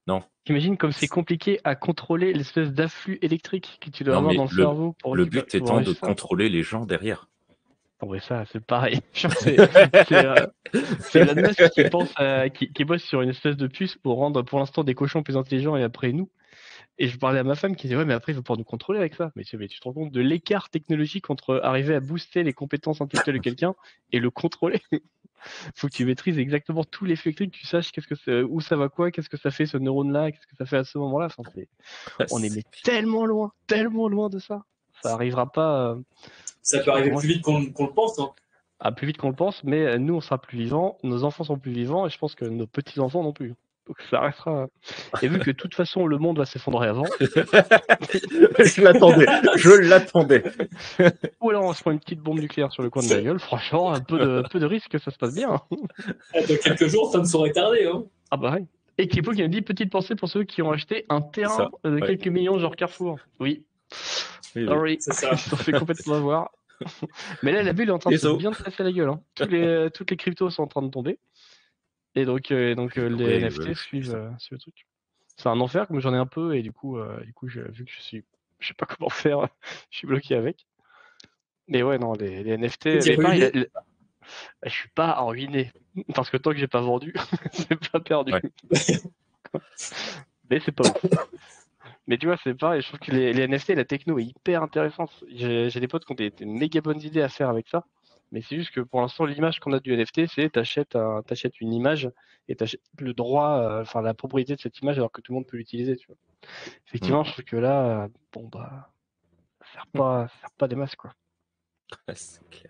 Non. T'imagines comme c'est compliqué à contrôler l'espèce d'afflux électrique que tu dois Non, avoir mais dans le, le, cerveau pour le récupérer- but pour étant de enregistrer ça. contrôler les gens derrière. Non, mais ça, c'est pareil. Genre, c'est c'est, euh, c'est Elon Musk qui pense à- qui, qui bosse sur une espèce de puce pour rendre pour l'instant des cochons plus intelligents et après nous. Et je parlais à ma femme qui disait ouais mais après il va pouvoir nous contrôler avec ça. Mais tu, mais tu te rends compte de l'écart technologique entre arriver à booster les compétences intellectuelles de quelqu'un et le contrôler. Faut que tu maîtrises exactement tous les flux électriques, que tu saches qu'est-ce que c'est, où ça va quoi, qu'est-ce que ça fait ce neurone-là, qu'est-ce que ça fait à ce moment-là. Enfin, c'est, on est mais tellement loin, tellement loin de ça. Ça arrivera pas. euh, Ça je sais peut pas arriver comment plus vite qu'on qu'on le pense. Hein. Ah, plus vite qu'on le pense, mais euh, nous, on sera plus vivants, nos enfants sont plus vivants, et je pense que nos petits-enfants non plus. Donc ça restera. Et vu que de toute façon, le monde va s'effondrer avant, Je l'attendais, je l'attendais. ou alors on se prend une petite bombe nucléaire sur le coin de la gueule, franchement, un peu de, peu de risque que ça se passe bien. Ah, dans quelques jours, ça ne saurait tarder. Hein. Ah bah ouais. Et Kipo qui a dit petite pensée pour ceux qui ont acheté un terrain Ça, euh, de ouais. quelques millions, genre Carrefour. Oui. Oui, oui. Sorry. C'est ça. Ils se sont fait complètement avoir. Mais là, la bulle est en train de se Désolé. bien se casser la gueule. Hein. Tous les, toutes les cryptos sont en train de tomber. Et donc, euh, donc euh, les Ouais, N F T ouais, suivent, ça. euh, suivent le truc. C'est un enfer, comme j'en ai un peu, et du coup, euh, du coup, j'ai vu que je suis, je sais pas comment faire, je suis bloqué avec. Mais ouais, non, les, les N F T, T'es mais pareil, ruiné. la- la- je suis pas ruiné, parce que tant que j'ai pas vendu, c'est pas perdu. Ouais. Mais c'est pas ouf. Mais tu vois, c'est pareil, je trouve que les, les N F T, la techno est hyper intéressante. J'ai j'ai des potes qui ont des, des méga bonnes idées à faire avec ça. Mais c'est juste que pour l'instant, l'image qu'on a du N F T, c'est t'achètes un, t'achètes une image et t'achètes le droit, euh, enfin la propriété de cette image alors que tout le monde peut l'utiliser. Tu vois. Effectivement, je trouve que là, euh, bon bah, ça sert pas, ça sert pas des masses quoi. Ouais, c'est clair.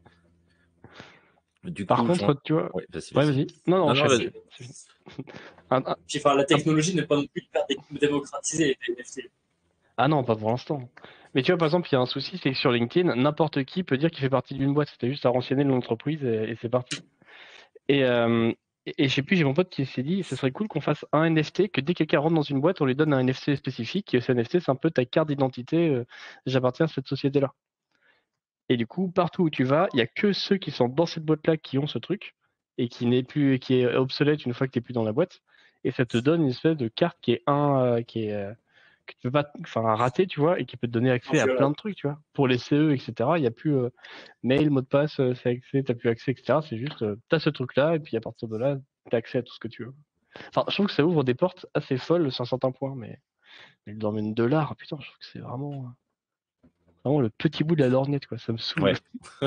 Du Par coup, contre, Jean- tu vois, ouais, vas-y, ouais, vas-y. vas-y. Non, non, Non, non, enchaîne. vas-y. C'est fini. Un- un- Puis, enfin, la technologie n'est pas non plus hyper dé- démocratisée, les N F T. Ah non, pas pour l'instant. Mais tu vois, par exemple, il y a un souci, c'est que sur LinkedIn, n'importe qui peut dire qu'il fait partie d'une boîte. C'était juste à renseigner l'entreprise et, et c'est parti. Et, euh, et, et je sais plus, j'ai mon pote qui s'est dit, ce serait cool qu'on fasse un N F T, que dès que quelqu'un rentre dans une boîte, on lui donne un N F T spécifique. Et ce N F T, c'est un peu ta carte d'identité. euh, J'appartiens à cette société-là. Et du coup, partout où tu vas, il y a que ceux qui sont dans cette boîte-là qui ont ce truc et qui n'est plus, qui est obsolète une fois que tu n'es plus dans la boîte. Et ça te donne une espèce de carte qui est un, euh, qui est euh, que tu peux pas, enfin rater, tu vois, et qui peut te donner accès à plein de trucs, tu vois. Pour les C E, et cetera. Il n'y a plus euh, mail, mot de passe, euh, c'est accès, t'as plus accès, et cetera. C'est juste, euh, t'as ce truc-là, et puis à partir de là, t'as accès à tout ce que tu veux. Enfin, je trouve que ça ouvre des portes assez folles sur certains points, mais, mais le domaine de l'art, putain, je trouve que c'est vraiment, vraiment le petit bout de la lorgnette, quoi. Ça me saoule. Ouais.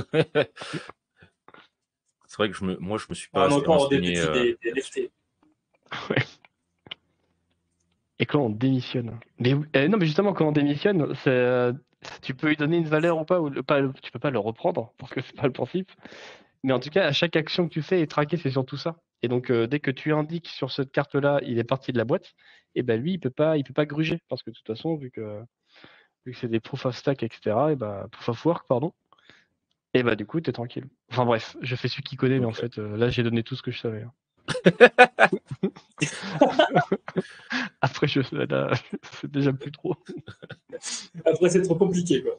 C'est vrai que je me, moi, je me suis pas Ah, assez encore des renseigné. petits euh, des, des N F T. Ouais. Et quand on démissionne. Mais oui- euh, non, mais justement, quand on démissionne, c'est, euh, tu peux lui donner une valeur ou pas, ou le- pas, le- tu peux pas le reprendre, parce que c'est pas le principe. Mais en tout cas, à chaque action que tu fais et traquer, c'est surtout ça. Et donc, euh, dès que tu indiques sur cette carte-là, il est parti de la boîte, et ben lui, il peut pas, il peut pas gruger, parce que de toute façon, vu que, vu que c'est des proof of stack, et cetera, et ben, proof of work, pardon, et bah du coup, t'es tranquille. Enfin bref, je fais celui qui connaît, mais en Ok. fait, euh, là, j'ai donné tout ce que je savais. hein. Après, je, là, c'est déjà plus trop. Après, c'est trop compliqué. Quoi.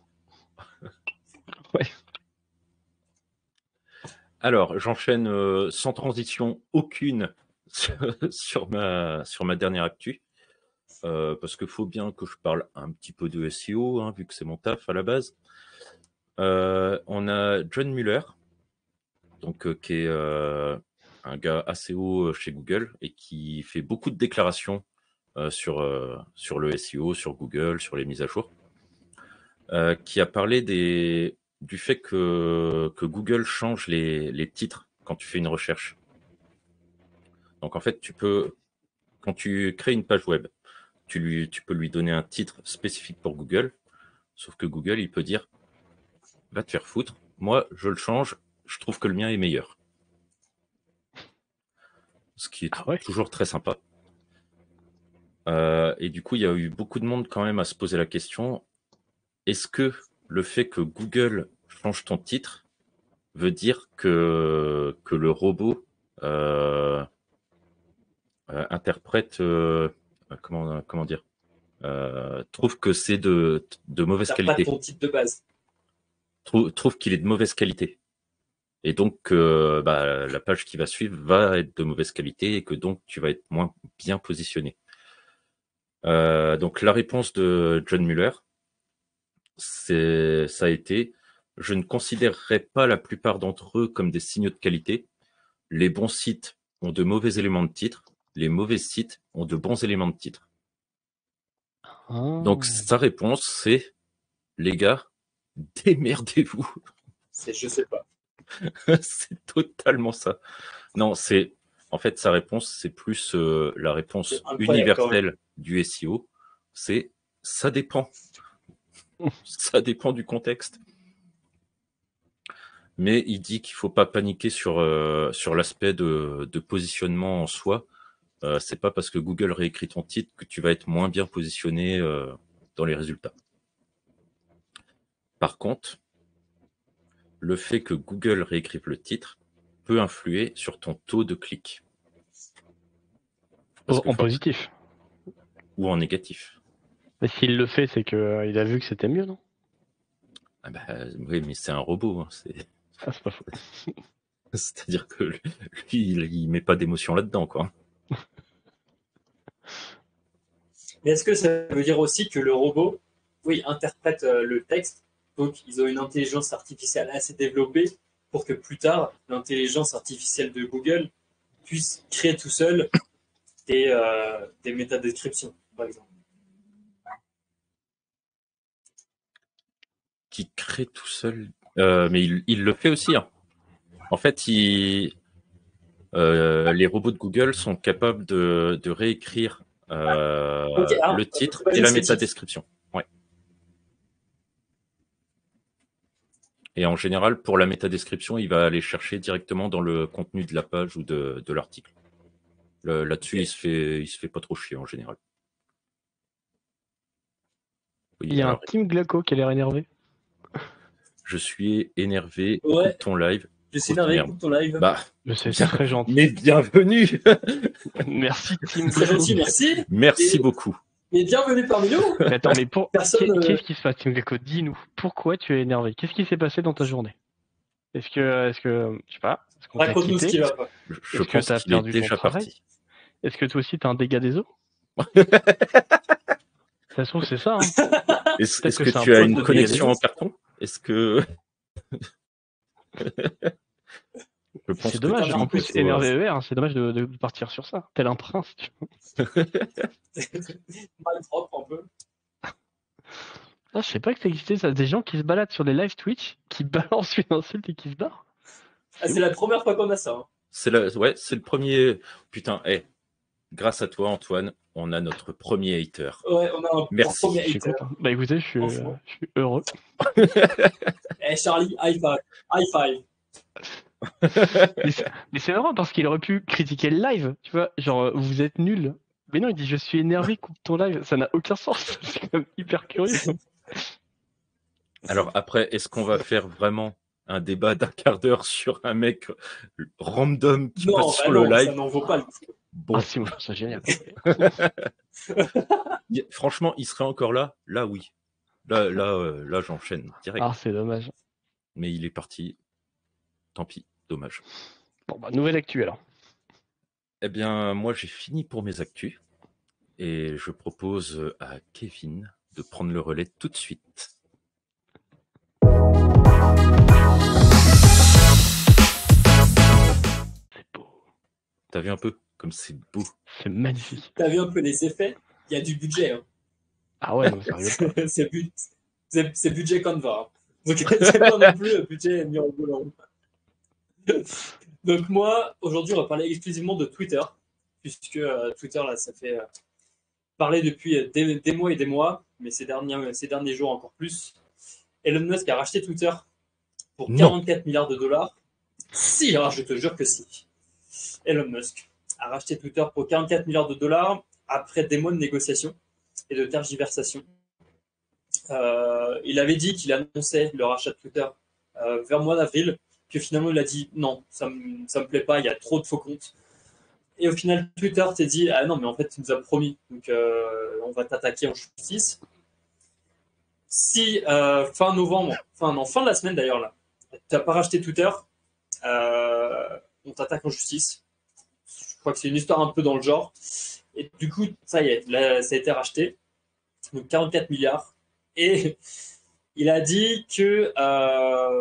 Alors, j'enchaîne euh, sans transition aucune sur ma, sur ma dernière actu. Euh, parce qu'il faut bien que je parle un petit peu de S E O, hein, vu que c'est mon taf à la base. Euh, on a John Mueller, donc, euh, qui est euh, un gars assez haut chez Google et qui fait beaucoup de déclarations euh, sur, euh, sur le S E O, sur Google, sur les mises à jour, euh, qui a parlé des, du fait que, que Google change les, les titres quand tu fais une recherche. Donc en fait, tu peux, quand tu crées une page web, tu, lui, tu peux lui donner un titre spécifique pour Google, sauf que Google, il peut dire « va te faire foutre, moi, je le change, je trouve que le mien est meilleur ». Ce qui est Ah ouais. toujours très sympa. Euh, et du coup, il y a eu beaucoup de monde quand même à se poser la question, est-ce que le fait que Google change ton titre veut dire que, que le robot euh, euh, interprète, euh, comment, comment dire, euh, trouve que c'est de, de mauvaise T'as pas qualité, ton titre de base. trouve, trouve qu'il est de mauvaise qualité. Et donc, euh, bah, la page qui va suivre va être de mauvaise qualité et que donc tu vas être moins bien positionné. Euh, donc la réponse de John Mueller, c'est, ça a été « Je ne considérerais pas la plupart d'entre eux comme des signaux de qualité. Les bons sites ont de mauvais éléments de titre. Les mauvais sites ont de bons éléments de titre. » Ah. Donc sa réponse, c'est « Les gars, démerdez-vous. » C'est je sais pas. C'est totalement ça. Non, c'est en fait sa réponse, c'est plus euh, la réponse C'est incroyable, quand même. universelle du S E O. C'est ça dépend. Ça dépend du contexte. Mais il dit qu'il faut pas paniquer sur euh, sur l'aspect de, de positionnement en soi. Euh, c'est pas parce que Google réécrit ton titre que tu vas être moins bien positionné euh, dans les résultats. Par contre, le fait que Google réécrive le titre peut influer sur ton taux de clic. Parce que En for- positif. ou en négatif. Mais s'il le fait, c'est qu'il a vu que c'était mieux, non? Ah bah, oui, mais c'est un robot. Hein, c'est... Ah, c'est pas faux. C'est-à-dire que lui, il, il met pas d'émotion là-dedans, quoi. Mais est-ce que ça veut dire aussi que le robot, oui, interprète euh, le texte, donc ils ont une intelligence artificielle assez développée pour que plus tard, l'intelligence artificielle de Google puisse créer tout seul des, euh, des métadescriptions, par exemple. Qui crée tout seul. Euh, mais il, il le fait aussi. Hein. En fait, il, euh, les robots de Google sont capables de, de réécrire euh, Ok, ah, le titre c'est pas et la juste le titre. métadescription. Ouais. Et en général, pour la métadescription, il va aller chercher directement dans le contenu de la page ou de, de l'article. Le- Là-dessus, Ok. il se fait, il se fait pas trop chier en général. Oui, Il y a alors, un Team Glaco qui a l'air énervé. je suis énervé. Ouais. Écoute ton live. Je suis Grosse énervé, merde. écoute ton live. Bah, Mais c'est bien- très gentil. mais bienvenue. Merci Team Très Glaco. gentil, merci. Merci Et- beaucoup. Et bienvenue parmi nous. Mais attends, mais pour... Personne, qu'est- euh, qu'est-ce qui se passe, Team Glaco? Dis-nous, pourquoi tu es énervé? Qu'est-ce qui s'est passé dans ta journée? Est-ce que, est-ce que, je sais pas, est-ce qu'on t'a Raconte-nous ce quitté? qui va pas. Je, je Est-ce que pense t'as qu'il est perdu ton déjà travail? parti. Est-ce que toi aussi t'as un dégât des eaux? Ça se trouve, c'est ça, hein. Est-ce Peut-être est-ce que que c'est un tu as pote une de connexion D L. en carton? Est-ce que... Je pense C'est que dommage. tu En peux, plus, euh, énervé E R, hein, c'est dommage de, de partir sur ça. Tel un prince. Tu vois. Mal propre un peu. Ah, je sais pas que ça existait, ça. Des gens qui se baladent sur les live Twitch, qui balancent une insulte et qui se barrent. Ah, c'est la première fois qu'on a ça. Hein. C'est la... ouais, c'est le premier... Putain, hey, grâce à toi, Antoine, on a notre premier hater. Ouais, on a un Merci. premier Je suis hater. content. Bah écoutez, je suis, euh, Franchement. je suis heureux. Eh Charlie, high five. High five. Mais c'est- mais c'est marrant parce qu'il aurait pu critiquer le live, tu vois, genre euh, vous êtes nul. Mais non, il dit je suis énervé, coupe ton live, ça n'a aucun sens. C'est quand même hyper curieux. Alors après, est-ce qu'on va faire vraiment un débat d'un quart d'heure sur un mec random qui Non, passe bah sur non, le ça live? n'en vaut pas le coup. Bon, Ah si, moi je trouve ça génial. y- franchement, il serait encore là? Là, oui. Là, là, euh, là j'enchaîne direct. Ah, c'est dommage. Mais il est parti. Tant pis, dommage. Bon, bah, nouvelle actu alors. Eh bien, moi, j'ai fini pour mes actus. Et je propose à Kevin de prendre le relais tout de suite. C'est beau. T'as vu un peu comme c'est beau? C'est magnifique. T'as vu un peu les effets? Il y a du budget. Hein. Ah ouais, non, sérieux pas. c'est, bu- c'est, c'est budget Canva. Hein. Donc c'est pas non plus le budget mirobolant. Donc moi, aujourd'hui, on va parler exclusivement de Twitter, puisque euh, Twitter, là, ça fait euh, parler depuis des, des mois et des mois, mais ces derniers, ces derniers jours encore plus. Elon Musk a racheté Twitter pour Non. quarante-quatre milliards de dollars. Si, alors je te jure que si. Elon Musk a racheté Twitter pour quarante-quatre milliards de dollars après des mois de négociations et de tergiversations. Euh, il avait dit qu'il annonçait le rachat de Twitter euh, vers le mois d'avril, que finalement il a dit non, ça me, ça me plaît pas, il y a trop de faux comptes. Et au final, Twitter s'est dit ah non, mais en fait, tu nous as promis, donc euh, on va t'attaquer en justice. Si euh, fin novembre, enfin non, fin de la semaine d'ailleurs, là, tu n'as pas racheté Twitter, euh, on t'attaque en justice. Je crois que c'est une histoire un peu dans le genre. Et du coup, ça y est, là, ça a été racheté. Donc quarante-quatre milliards. Et il a dit que euh,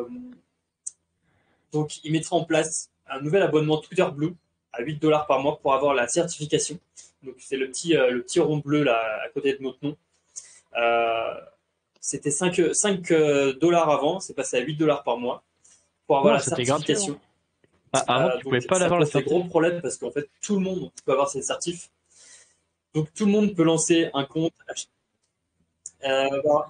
donc il mettra en place un nouvel abonnement Twitter Blue à huit dollars par mois pour avoir la certification. Donc c'est le petit, euh, le petit rond bleu là à côté de notre nom. Euh, c'était cinq dollars avant, c'est passé à huit dollars par mois pour avoir Non, la c'était gratuit, certification. Ah, avant, Euh, tu pouvais donc, pas ça l'avoir la pose des certif. gros problèmes parce qu'en fait, tout le monde peut avoir ses certifs. Donc, tout le monde peut lancer un compte. Euh, bah,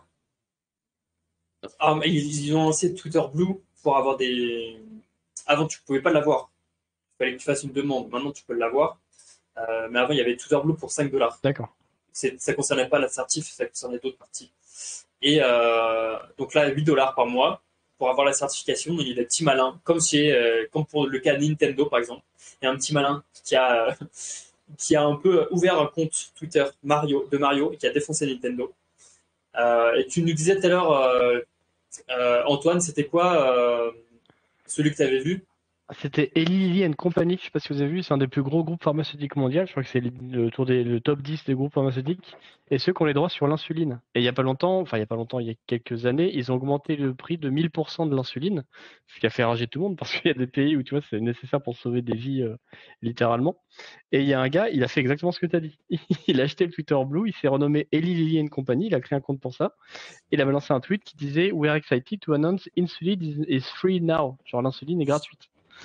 ah, mais ils, ils ont lancé Twitter Blue pour avoir des. Avant, tu pouvais pas l'avoir. Il fallait que tu fasses une demande. Maintenant, tu peux l'avoir. Euh, mais avant, il y avait Twitter Blue pour cinq dollars. D'accord. C'est- Ça concernait pas la certif, ça concernait d'autres parties. Et euh, donc là, huit dollars par mois pour avoir la certification. Il y a des petits malins, comme, chez, euh, comme pour le cas Nintendo par exemple. Il y a un petit malin qui a, euh, qui a un peu ouvert un compte Twitter Mario, de Mario et qui a défoncé Nintendo. Euh, et tu nous disais tout à l'heure, euh, euh, Antoine, c'était quoi euh, celui que tu avais vu? C'était Eli Lilly and Company, je sais pas si vous avez vu, c'est un des plus gros groupes pharmaceutiques mondiaux. Je crois que c'est le, le tour des, le top dix des groupes pharmaceutiques. Et ceux qui ont les droits sur l'insuline. Et il y a pas longtemps, enfin il y a pas longtemps, il y a quelques années, ils ont augmenté le prix de mille pour cent de l'insuline, ce qui a fait rager tout le monde parce qu'il y a des pays où tu vois c'est nécessaire pour sauver des vies euh, littéralement. Et il y a un gars, il a fait exactement ce que tu as dit. Il a acheté le Twitter Blue, il s'est renommé Eli Lilly and Company, il a créé un compte pour ça. Il avait lancé un tweet qui disait We are excited to announce insulin is, is free now. Genre l'insuline est gratuite.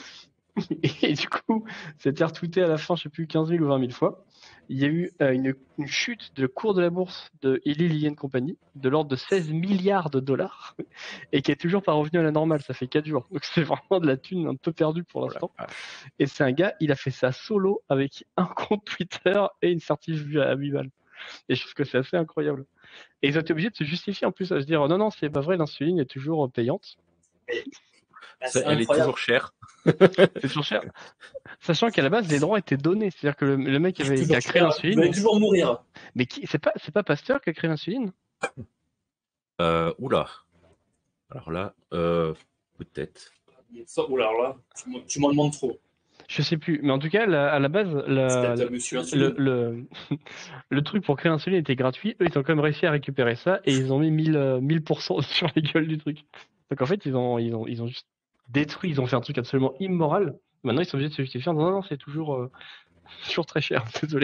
Et du coup, c'était retweeté à la fin, je sais plus, quinze mille ou vingt mille fois. Il y a eu euh, une, une chute de cours de la bourse de Eli Lilly and Company de l'ordre de seize milliards de dollars et qui est toujours pas revenu à la normale. Ça fait quatre jours. Donc c'est vraiment de la thune un peu perdue pour l'instant. Et c'est un gars, il a fait ça solo avec un compte Twitter et une certif à huit balles. Et je trouve que c'est assez incroyable. Et ils ont été obligés de se justifier en plus à se dire non, non, c'est pas vrai, l'insuline est toujours payante. Bah, Ça, c'est elle est incroyable. toujours chère. C'est toujours cher. Sachant qu'à la base, les droits étaient donnés. C'est-à-dire que le, le mec avait, qui Toujours a créé cher, l'insuline. Vous allez toujours mourir. Mais qui, c'est pas, c'est pas Pasteur qui a créé l'insuline? Euh, oula. Alors là, euh, peut-être. Ça, oula, alors là, tu m'en- tu m'en demandes trop. Je sais plus. Mais en tout cas, la- à la base, C'est la, peut-être euh, Monsieur le, Insuline. le, le truc pour créer l'insuline était gratuit. Eux, ils ont quand même réussi à récupérer ça et ils ont mis mille, euh, mille pour cent sur la gueule du truc. Donc en fait, ils ont, ils ont, ils ont juste détruit. Ils ont fait un truc absolument immoral. Maintenant, ils sont obligés de se justifier en disant non, non, c'est toujours, euh, toujours très cher. Désolé.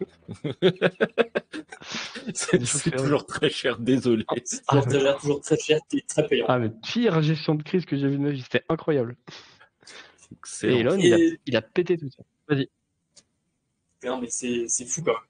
C'est c'est toujours très cher, désolé. C'est toujours, ça a l'air toujours très cher et très payant. Ah, mais pire gestion de crise que j'ai vu de ma vie. C'était incroyable. Et Excellent. Elon, il a, Et- il a pété tout ça. Vas-y. Non, mais c'est c'est fou, quoi.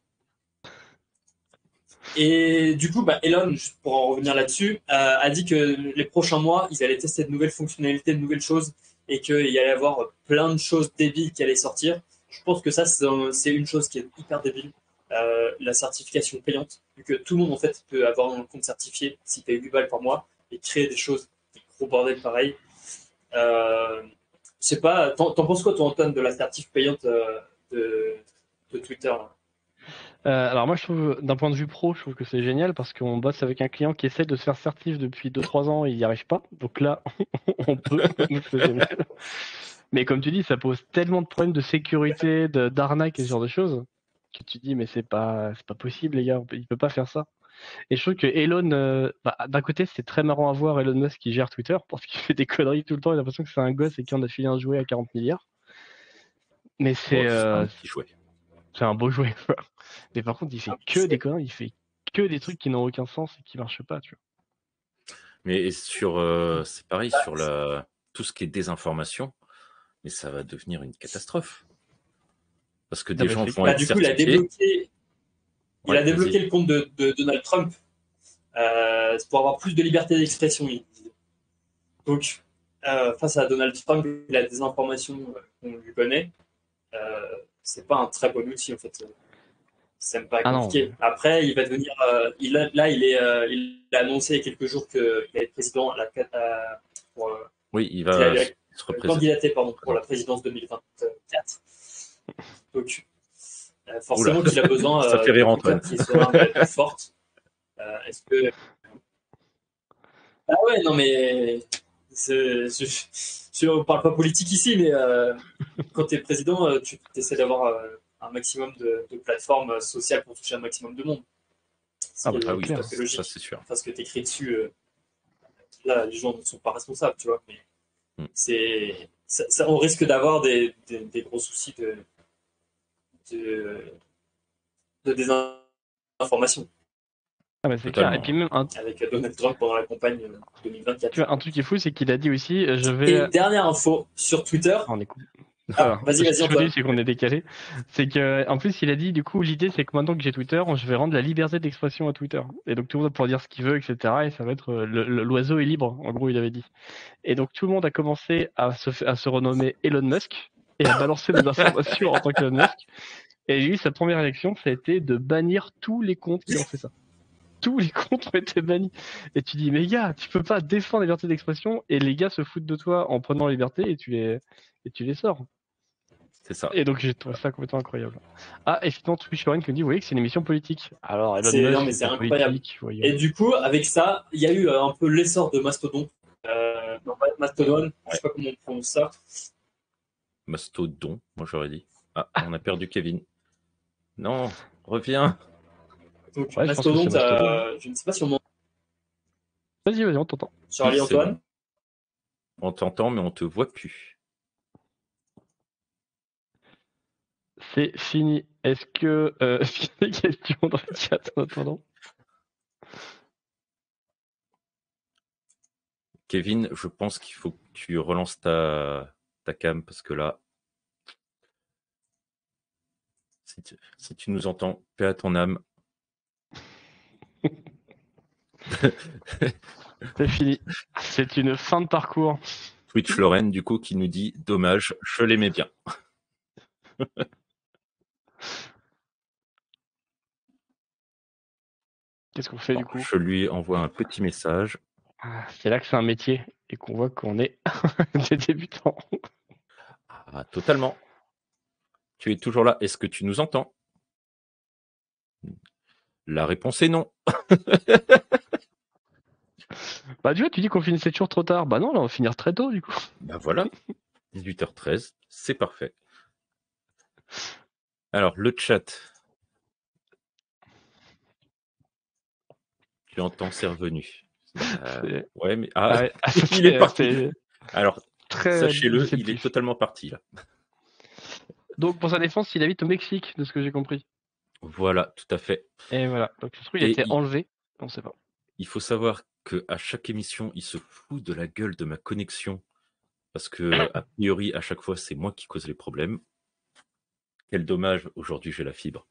Et du coup, bah, Elon, juste pour en revenir là-dessus, euh, a dit que les prochains mois, ils allaient tester de nouvelles fonctionnalités, de nouvelles choses, et qu'il y allait y avoir plein de choses débiles qui allaient sortir. Je pense que ça, c'est un- c'est une chose qui est hyper débile, euh, la certification payante, vu que tout le monde, en fait, peut avoir un compte certifié s'il paye huit balles par mois, et créer des choses, des gros bordels pareils. Euh, je sais pas, t'en t'en penses quoi, toi, Antoine, de la certif payante euh, de, de Twitter là? Euh, alors moi, je trouve, d'un point de vue pro, je trouve que c'est génial parce qu'on bosse avec un client qui essaie de se faire certif depuis deux trois ans et il n'y arrive pas. Donc là, on peut, donc c'est génial. Mais comme tu dis, ça pose tellement de problèmes de sécurité, de, d'arnaque et ce genre de choses que tu dis, mais c'est pas, c'est pas possible, les gars, on peut- il peut pas faire ça. Et je trouve que Elon, euh, bah, d'un côté, c'est très marrant à voir Elon Musk qui gère Twitter parce qu'il fait des conneries tout le temps. Il a l'impression que c'est un gosse et qu'il en a filé un jouet à quarante milliards. Mais Bon, c'est, c'est euh, un petit jouet. c'est un beau jouet. quoi. Mais par contre, il fait Ah, que c'est- des conneries, il fait que des trucs qui n'ont aucun sens et qui marchent pas, tu vois. Mais sur, euh, c'est pareil sur la, tout ce qui est désinformation, mais ça va devenir une catastrophe. Parce que Non, des mais gens c'est- vont Bah, être du coup, il a certifiés. débloqué, il Ouais, a débloqué vas-y. le compte de, de Donald Trump euh, pour avoir plus de liberté d'expression. il disait. Donc, euh, face à Donald Trump, il a des informations euh, qu'on lui connaît. Euh, c'est pas un très bon outil en fait. C'est même pas Ah non. compliqué. Après, il va devenir. euh, il a- là, il est, euh, il a annoncé il y a quelques jours qu'il allait être président à la, à- pour, euh, Oui, il qu'il va allait se représenter. candidater pardon, pour la présidence deux mille vingt-quatre. Donc, euh, forcément Oula. qu'il a besoin Ça euh, fait rire de Twitter Antoine. qui soit un peu plus forte. Euh, Est-ce que ah ouais, non, mais c'est- je, je, on parle pas politique ici, mais euh, quand tu es président, euh, tu essaies d'avoir euh, un maximum de, de plateformes sociales pour toucher un maximum de monde. Ah bah, Ce qui est Ah oui, tout à clair. fait ça logique. c'est sûr. Enfin, ce que tu écris dessus, euh, là, les gens ne sont pas responsables, tu vois. Mais Mm. c'est, ça, ça- on risque d'avoir des, des, des gros soucis de, de, de désinformation Ah bah, c'est clair. Et Totalement. puis même, un, avec Donald Trump pendant la campagne euh, deux mille vingt-quatre. tu vois, un truc qui est fou, c'est qu'il a dit aussi, euh, je Et vais... dernière info sur Twitter. Ah, on est cool. Ah, Voilà. vas-y, Ce vas-y, que je Antoine. dis, c'est qu'on est décalé. C'est que, en plus, il a dit, du coup, l'idée, c'est que maintenant que j'ai Twitter, je vais rendre la liberté d'expression à Twitter. Et donc, tout le monde va pouvoir dire ce qu'il veut, et cetera. Et ça va être, euh, le- le- l'oiseau est libre, en gros, il avait dit. Et donc, tout le monde a commencé à se, fa- à se renommer Elon Musk et à balancer des informations en tant qu'Elon Musk. Et lui, sa première réaction, ça a été de bannir tous les comptes qui ont fait ça. Tous les comptes ont été bannis. Et tu dis, mais gars, tu peux pas défendre la liberté d'expression et les gars se foutent de toi en prenant la liberté et tu les, et tu les sors. C'est ça. Et donc j'ai trouvé ça complètement incroyable. Ah, et finalement, Twitch Lorraine qui me dit, vous voyez que c'est une émission politique. Alors, Elon C'est- non, mais Musk, c'est c'est incroyable. politique, voyons. Et du coup, avec ça, il y a eu euh, un peu l'essor de Mastodon. Euh, non, pas Mastodon, je sais pas comment on prononce ça. Mastodon, moi j'aurais dit. Ah, on a perdu Kevin. Non, reviens. Donc, Ouais, je pense que Mastodon, c'est Mastodon. euh, je ne sais pas si on m'entend. Vas-y, vas-y, on t'entend. Charlie, Oui, c'est Antoine. bon. On t'entend, mais on te voit plus. C'est fini. Est-ce que, euh, est-ce qu'il y a des questions dans le chat en attendant? Kevin, je pense qu'il faut que tu relances ta, ta cam parce que là, si tu, si tu nous entends, paix à ton âme. C'est fini. C'est une fin de parcours. Twitch Lorraine, du coup, qui nous dit dommage, je l'aimais bien. Qu'est-ce qu'on fait Bon, du coup? je lui envoie un petit message. Ah, c'est là que c'est un métier et qu'on voit qu'on est des débutants. Ah, totalement. Tu es toujours là. Est-ce que tu nous entends? La réponse est non. Bah, tu vois, tu dis qu'on finissait toujours trop tard. Bah non, là, on va finir très tôt du coup. Ben voilà, dix-huit heures treize, c'est parfait. Alors, le chat. Tu entends, c'est revenu. Euh, C'est- ouais, mais Ah ah, ouais, ah, il c'était- est parti. c'était Alors, très sachez-le, il est déceptif. totalement parti là. Donc, pour sa défense, il habite au Mexique, de ce que j'ai compris. Voilà, tout à fait. Et voilà. Donc, ça se trouve, il a Et été il- enlevé. On sait pas. Il faut savoir que à chaque émission, il se fout de la gueule de ma connexion parce que a priori, à chaque fois, c'est moi qui cause les problèmes. Quel dommage, aujourd'hui, j'ai la fibre.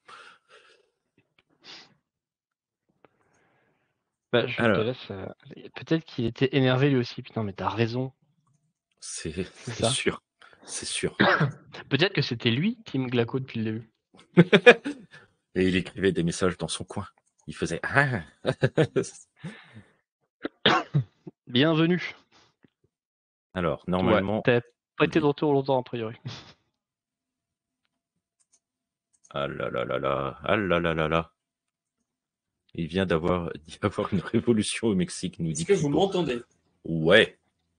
Bah, je te Alors. laisse. euh, Peut-être qu'il était énervé lui aussi. Putain, mais t'as raison. C'est C'est c'est ça. sûr, c'est sûr. Peut-être que c'était lui, Team Glaco, depuis le début. Et il écrivait des messages dans son coin. Il faisait ah. Bienvenue. Alors, Ouais, normalement, t'as pas été oui. de retour longtemps, a priori. Ah là là là là, ah là là là là. Il vient d'avoir d'y avoir une révolution au Mexique, nous Est-ce dit que vous Pipo. m'entendez? Ouais.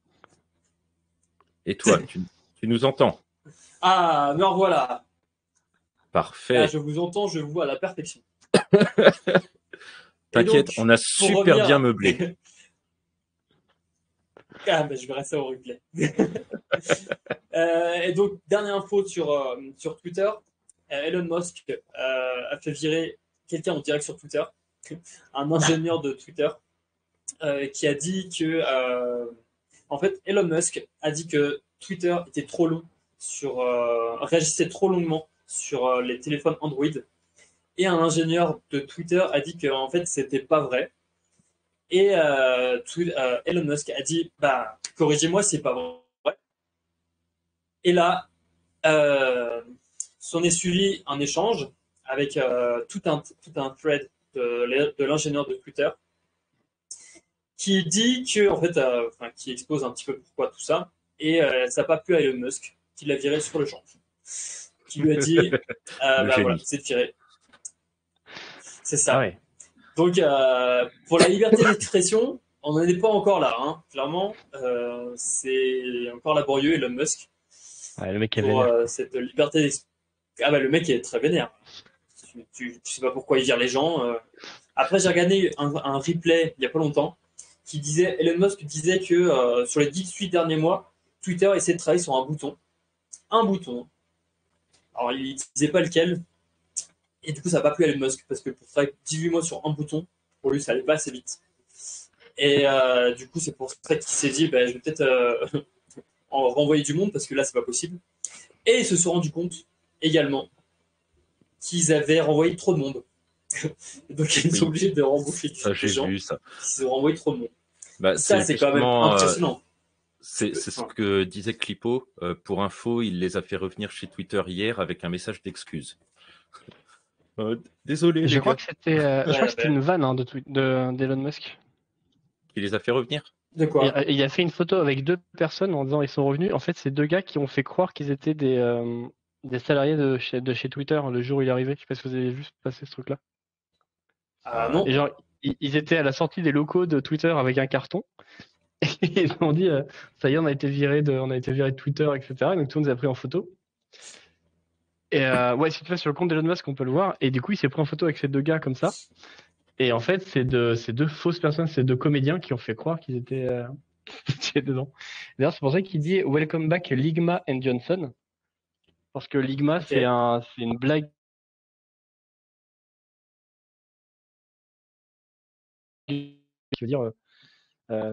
Et toi, tu, tu nous entends? Ah, me revoilà. Là, Parfait. je vous entends, je vous vois à la perfection. T'inquiète, donc, on a pour super revenir- bien meublé. Ah, ben, je verrai ça au replay. Euh, et donc, dernière info sur, euh, sur Twitter. Euh, Elon Musk euh, a fait virer quelqu'un en direct sur Twitter, un ingénieur de Twitter, euh, qui a dit que, euh, en fait, Elon Musk a dit que Twitter était trop long, sur, euh, réagissait trop longuement sur euh, les téléphones Android. Et un ingénieur de Twitter a dit que, en fait, c'était pas vrai. Et euh, twi- euh, Elon Musk a dit, bah, corrigez-moi, c'est pas vrai. Et là, euh, s'en est suivi un échange avec euh, tout, un, tout un thread de, de l'ingénieur de Twitter qui dit que, en fait, euh, enfin, qui expose un petit peu pourquoi tout ça. Et euh, ça n'a pas plu à Elon Musk, qui l'a viré sur le champ. Qui lui a dit, euh, bah génie. voilà, c'est viré. C'est ça. Ah ouais. Donc, euh, pour la liberté d'expression, on n'en est pas encore là. Hein. Clairement, euh, c'est encore laborieux, Elon Musk, Ouais, le mec avait pour l'air. euh, cette liberté d'expression. Ah bah le mec est très vénère. Tu, tu, tu sais pas pourquoi il vire les gens. euh. Après, j'ai regardé un, un replay il y a pas longtemps qui disait, Elon Musk disait que euh, sur les dix-huit derniers mois, Twitter essaie de travailler sur un bouton. Un bouton. Alors, il disait pas lequel. Et du coup, ça n'a pas plu à Elon Musk parce que pour travailler dix-huit mois sur un bouton, pour lui, ça allait pas assez vite. Et euh, du coup, c'est pour ça qu'il s'est dit, bah, je vais peut-être euh, en renvoyer du monde parce que là, c'est pas possible. Et ils se sont rendus compte également qu'ils avaient renvoyé trop de monde. Donc, ils sont Oui. obligés de rembaucher Ça, des j'ai gens. vu ça. Ils ont renvoyé trop de monde. Bah, Ça, c'est quand même justement, euh, impressionnant. c'est c'est ce que disait Clipo. Euh, pour info, il les a fait revenir chez Twitter hier avec un message d'excuse. Euh, désolé, Je les crois gars. que c'était euh, je Ouais, crois que c'était bah, une vanne hein, de twi- de- d'Elon Musk. Il les a fait revenir. de Et, quoi? euh, il a fait une photo avec deux personnes en disant ils sont revenus. En fait, c'est deux gars qui ont fait croire qu'ils étaient des, euh, des salariés de chez, de chez Twitter le jour où il est arrivé. Je sais pas si vous avez juste passé ce truc-là. Ah non. Et genre, ils, ils étaient à la sortie des locaux de Twitter avec un carton. Et ils ont dit, euh, ça y est, on a été viré de, on a été viré de Twitter, et cetera. Et donc tout le monde les a pris en photo. Et euh, ouais, si tu vas sur le compte d'Elon Musk, on peut le voir. Et du coup, il s'est pris en photo avec ces deux gars comme ça. Et en fait, c'est de, c'est deux fausses personnes, c'est deux comédiens qui ont fait croire qu'ils étaient, euh, qu'ils étaient dedans. D'ailleurs, c'est pour ça qu'il dit Welcome back Ligma and Johnson. Parce que Ligma, Ok. c'est un, c'est une blague qui veut dire, euh, euh,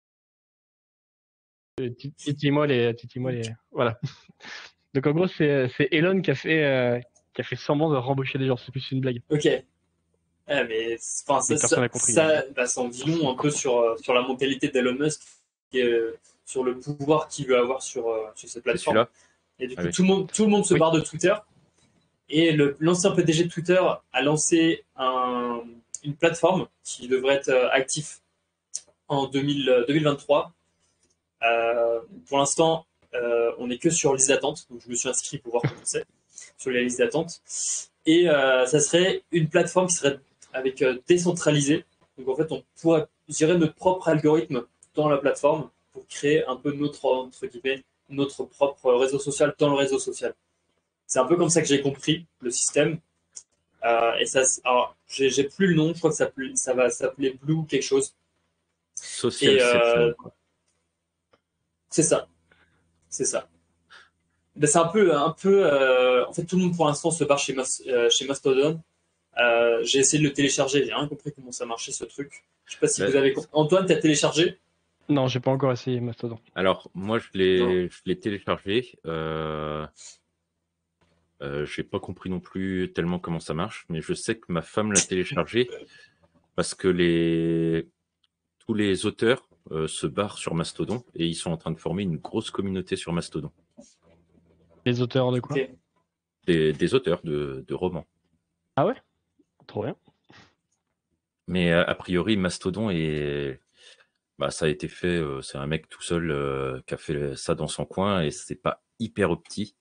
tit- titille-moi les, titille-moi les, voilà. Donc en gros, c'est, c'est Elon qui a fait, euh, qui a fait semblant de rembaucher des gens. C'est plus une blague. Ok. Ah, mais enfin, ça, Mais personne ça, n'a compris. ça, bah, ça en dit long un peu sur, euh, sur la mentalité d'Elon Musk et euh, sur le pouvoir qu'il veut avoir sur, euh, sur cette C'est plateforme. celui-là. Et du Ah coup, oui. tout le monde, tout le monde se Oui. barre de Twitter. Et le- l'ancien P D G de Twitter a lancé un- une plateforme qui devrait être euh, active en deux mille, euh, deux mille vingt-trois. Euh, pour l'instant, euh, on n'est que sur liste d'attente. Donc, je me suis inscrit pour voir comment c'est sur les listes d'attente. Et euh, ça serait une plateforme qui serait avec euh, décentralisée. Donc en fait, on pourrait gérer notre propre algorithme dans la plateforme pour créer un peu notre, entre guillemets, notre propre réseau social dans le réseau social. C'est un peu comme ça que j'ai compris le système. Euh, et ça, alors, j'ai, j'ai plus le nom, je crois que ça, s'appelle- ça va s'appeler Blue quelque chose. Social Et Ception, euh, quoi. c'est ça, c'est ça. Ben, c'est un peu, un peu. euh, en fait, tout le monde pour l'instant se barre chez, Mas- euh, chez Mastodon. Euh, j'ai essayé de le télécharger, j'ai rien compris comment ça marchait ce truc. Je sais pas si Ben, vous avez. Antoine, t'as téléchargé? Non, j'ai pas encore essayé Mastodon. Alors, moi, je l'ai je l'ai téléchargé. Euh, euh, j'ai pas compris non plus tellement comment ça marche, mais je sais que ma femme l'a téléchargé parce que les tous les auteurs euh, se barrent sur Mastodon et ils sont en train de former une grosse communauté sur Mastodon. Les auteurs de quoi? Ok. Des, des auteurs de, de romans. Ah ouais? Trop bien. Mais euh, a priori, Mastodon est. Bah, ça a été fait, euh, c'est un mec tout seul euh, qui a fait ça dans son coin et c'est pas hyper opti.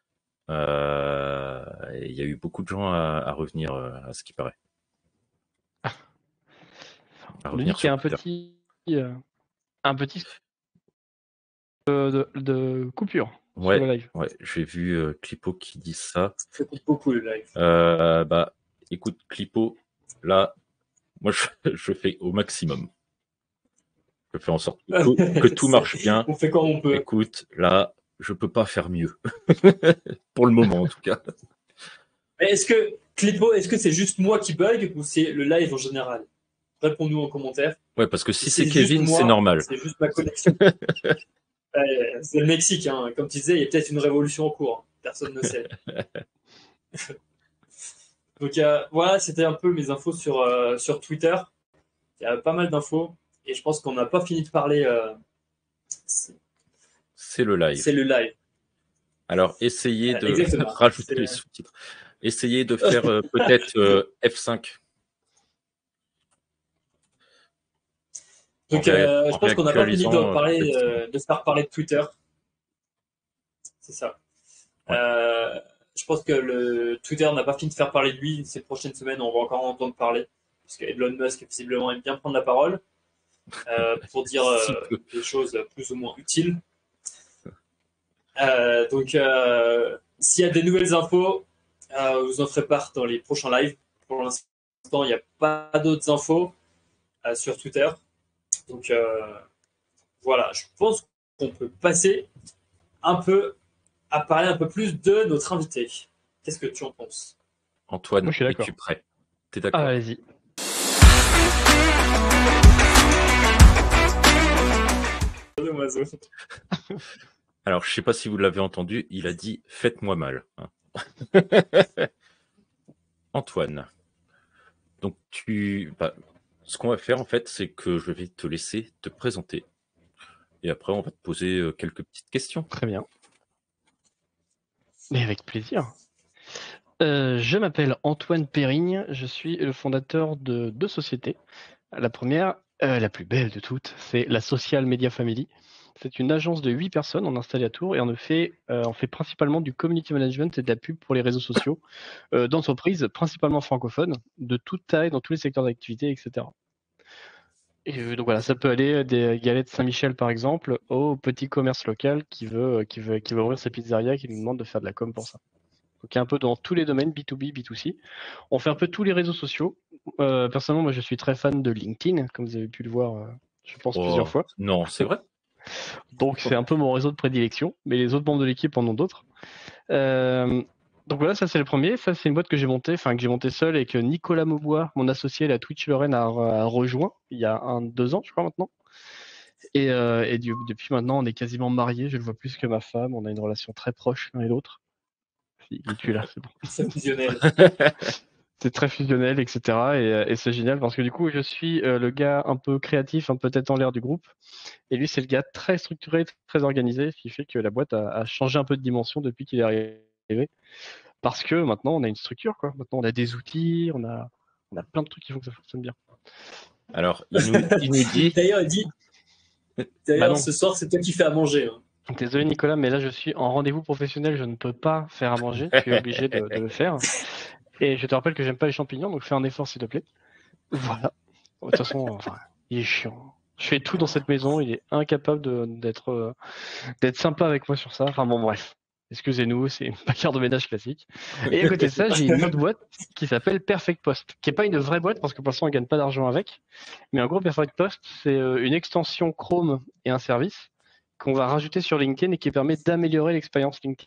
Euh, et il y a eu beaucoup de gens à, à revenir euh, à ce qui paraît. À On nous dit revenir qu'il y a sur un Twitter. petit, euh, un petit de, de, de coupure sur Ouais, le live. ouais, j'ai vu euh, Clipo qui dit ça. Ça coûte beaucoup le live. Euh, bah, écoute, Clipo, là, moi, je, je fais au maximum. Je fais en sorte que tout, que tout marche bien. On fait comme on peut. Écoute, là, je peux pas faire mieux. Pour le moment, en tout cas. Mais est-ce que, Clipo, est-ce que c'est juste moi qui bug ou c'est le live en général? Réponds-nous en commentaire. Ouais, parce que si Si c'est c'est juste Kevin, moi, c'est normal. C'est juste ma connexion. Ouais, c'est le Mexique, hein. Comme tu disais, il y a peut-être une révolution en cours. Personne ne sait. Donc euh, voilà, c'était un peu mes infos sur, euh, sur Twitter. Il y a pas mal d'infos et je pense qu'on n'a pas fini de parler. Euh, c'est C'est le live. c'est le live. Alors, essayez Euh, de exactement. rajouter C'est- les sous-titres. Essayez de faire euh, peut-être euh, F cinq. Donc En ré- euh, en je pense qu'on n'a pas fini de réactualisant, parler, euh, euh, de se faire parler de Twitter. C'est ça. Ouais. Euh, je pense que le Twitter n'a pas fini de faire parler de lui. Ces prochaines semaines, on va encore en entendre parler. Parce que Elon Musk, visiblement, aime bien prendre la parole euh, pour dire Si euh, peu. des choses plus ou moins utiles. Euh, donc, euh, s'il y a des nouvelles infos, Euh, vous en ferez part dans les prochains lives. Pour l'instant, il n'y a pas d'autres infos euh, sur Twitter. Donc euh, voilà, je pense qu'on peut passer un peu à parler un peu plus de notre invité. Qu'est-ce que tu en penses? Antoine, Moi, je suis d'accord. es-tu prêt? T'es Ah, d'accord? allez-y. Oiseau. Alors, je sais pas si vous l'avez entendu, il a dit « faites-moi mal hein. ». Antoine, donc tu, bah, ce qu'on va faire en fait, c'est que je vais te laisser te présenter et après on va te poser euh, quelques petites questions. Très bien. Mais avec plaisir. Euh, je m'appelle Antoine Périgne, je suis le fondateur de deux sociétés. La première, euh, la plus belle de toutes, c'est la Social Media Family. C'est une agence de huit personnes, on est installé à Tours et on fait, euh, on fait principalement du community management et de la pub pour les réseaux sociaux euh, d'entreprises principalement francophones, de toute taille, dans tous les secteurs d'activité, et cetera. Et euh, donc voilà, ça peut aller des galettes Saint-Michel par exemple, au petit commerce local qui veut, qui veut, qui veut ouvrir sa pizzeria, qui nous demande de faire de la com pour ça. Donc un peu dans tous les domaines, B deux B, B deux C. On fait un peu tous les réseaux sociaux. Euh, personnellement, moi je suis très fan de LinkedIn, comme vous avez pu le voir, euh, je pense, Oh, plusieurs fois. non, c'est vrai? Donc c'est un peu mon réseau de prédilection, mais les autres membres de l'équipe en ont d'autres. Euh, donc voilà, ça c'est le premier. Ça c'est une boîte que j'ai montée, enfin que j'ai montée seule et que Nicolas Maubois, mon associé, la Twitch Lorraine, a, a rejoint il y a un, deux ans, je crois maintenant. Et, euh, et du, depuis maintenant, on est quasiment mariés. Je le vois plus que ma femme. On a une relation très proche l'un et l'autre. Il est plus là, c'est bon. C'est fusionnel. C'est très fusionnel, et cetera. Et, et c'est génial parce que du coup, je suis euh, le gars un peu créatif, un peu tête en l'air du groupe. Et lui, c'est le gars très structuré, très organisé, ce qui fait que la boîte a, a changé un peu de dimension depuis qu'il est arrivé. Parce que maintenant, on a une structure, quoi. Maintenant, on a des outils, on a, on a plein de trucs qui font que ça fonctionne bien. Alors, il nous, il nous dit... D'ailleurs, il dit. D'ailleurs, Bah non. ce soir, c'est toi qui fais à manger. Hein. Désolé Nicolas, mais là je suis en rendez-vous professionnel, je ne peux pas faire à manger, je suis obligé de, de le faire. Et je te rappelle que j'aime pas les champignons, donc fais un effort s'il te plaît. Voilà. De toute façon, enfin, il est chiant. Je fais tout dans cette maison, il est incapable de- d'être euh, d'être sympa avec moi sur ça. Enfin bon, bref. Excusez-nous, c'est une bagarre de ménage classique. Et à côté de ça, j'ai une autre boîte qui s'appelle Perfect Post, qui est pas une vraie boîte parce que pour l'instant on gagne pas d'argent avec. Mais en gros, Perfect Post, c'est euh, une extension Chrome et un service qu'on va rajouter sur LinkedIn et qui permet d'améliorer l'expérience LinkedIn.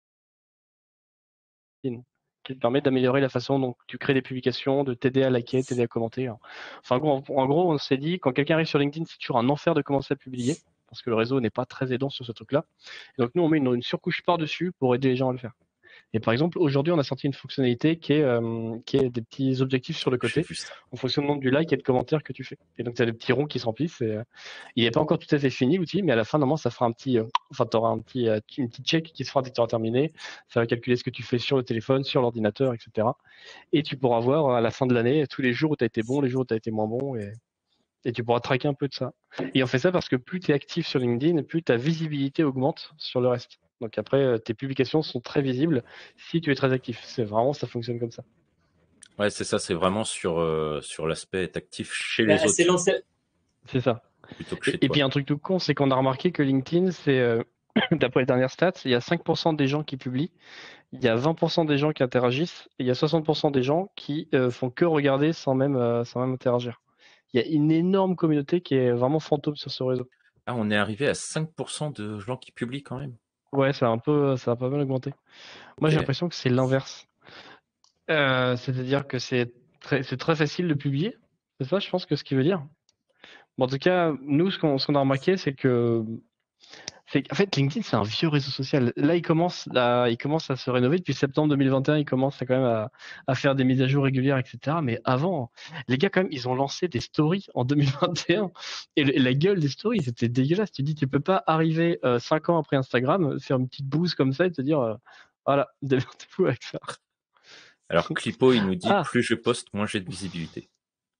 Qui permet d'améliorer la façon dont tu crées des publications, de t'aider à liker, t'aider à commenter. Enfin, en gros, en gros, on s'est dit, quand quelqu'un arrive sur LinkedIn, c'est toujours un enfer de commencer à publier, parce que le réseau n'est pas très aidant sur ce truc-là. Et donc, nous, on met une, une surcouche par-dessus pour aider les gens à le faire. Et par exemple, aujourd'hui, on a sorti une fonctionnalité qui est, euh, qui est des petits objectifs sur le J'ai côté, vu ça. en fonction du nombre du like et de commentaires que tu fais. Et donc, tu as des petits ronds qui se remplissent. Et, euh, il n'est pas encore tout à fait fini, l'outil, mais à la fin, normalement, ça fera un petit, euh, enfin, tu auras un petit, euh, une petite check qui se fera dès que tu auras terminé. Ça va calculer ce que tu fais sur le téléphone, sur l'ordinateur, et cetera. Et tu pourras voir à la fin de l'année tous les jours où tu as été bon, les jours où tu as été moins bon. Et, et tu pourras traquer un peu de ça. Et on fait ça parce que plus tu es actif sur LinkedIn, plus ta visibilité augmente sur le reste. Donc après, euh, tes publications sont très visibles si tu es très actif. C'est vraiment, ça fonctionne comme ça. Ouais, c'est ça, c'est vraiment sur, euh, sur l'aspect être actif chez Bah, les autres c'est lancé. C'est ça. plutôt que chez Et, et toi. puis un truc tout con, c'est qu'on a remarqué que LinkedIn, c'est euh, d'après les dernières stats, il y a cinq pour cent des gens qui publient, il y a vingt pour cent des gens qui interagissent, et il y a soixante pour cent des gens qui euh, font que regarder sans même, euh, sans même interagir. Il y a une énorme communauté qui est vraiment fantôme sur ce réseau. Ah, on est arrivé à cinq pour cent de gens qui publient quand même. Ouais, ça a un peu, ça a pas mal augmenté. Moi, j'ai Ok. l'impression que c'est l'inverse. Euh, c'est-à-dire que c'est très, c'est très facile de publier. C'est ça, je pense, que ce qu'il veut dire. Bon, en tout cas, nous, ce qu'on, ce qu'on a remarqué, c'est que, c'est qu'en fait, LinkedIn, c'est un vieux réseau social. Là, il commence à, il commence à se rénover. Depuis septembre deux mille vingt et un, il commence à quand même à, à faire des mises à jour régulières, et cetera. Mais avant, les gars, quand même, ils ont lancé des stories en deux mille vingt et un. Et, le- et la gueule des stories, c'était dégueulasse. Tu dis, tu peux pas arriver euh, cinq ans après Instagram, faire une petite bouse comme ça et te dire, euh, voilà, démerdez-vous avec ça. Alors, Clipo, il nous dit Ah. plus je poste, moins j'ai de visibilité.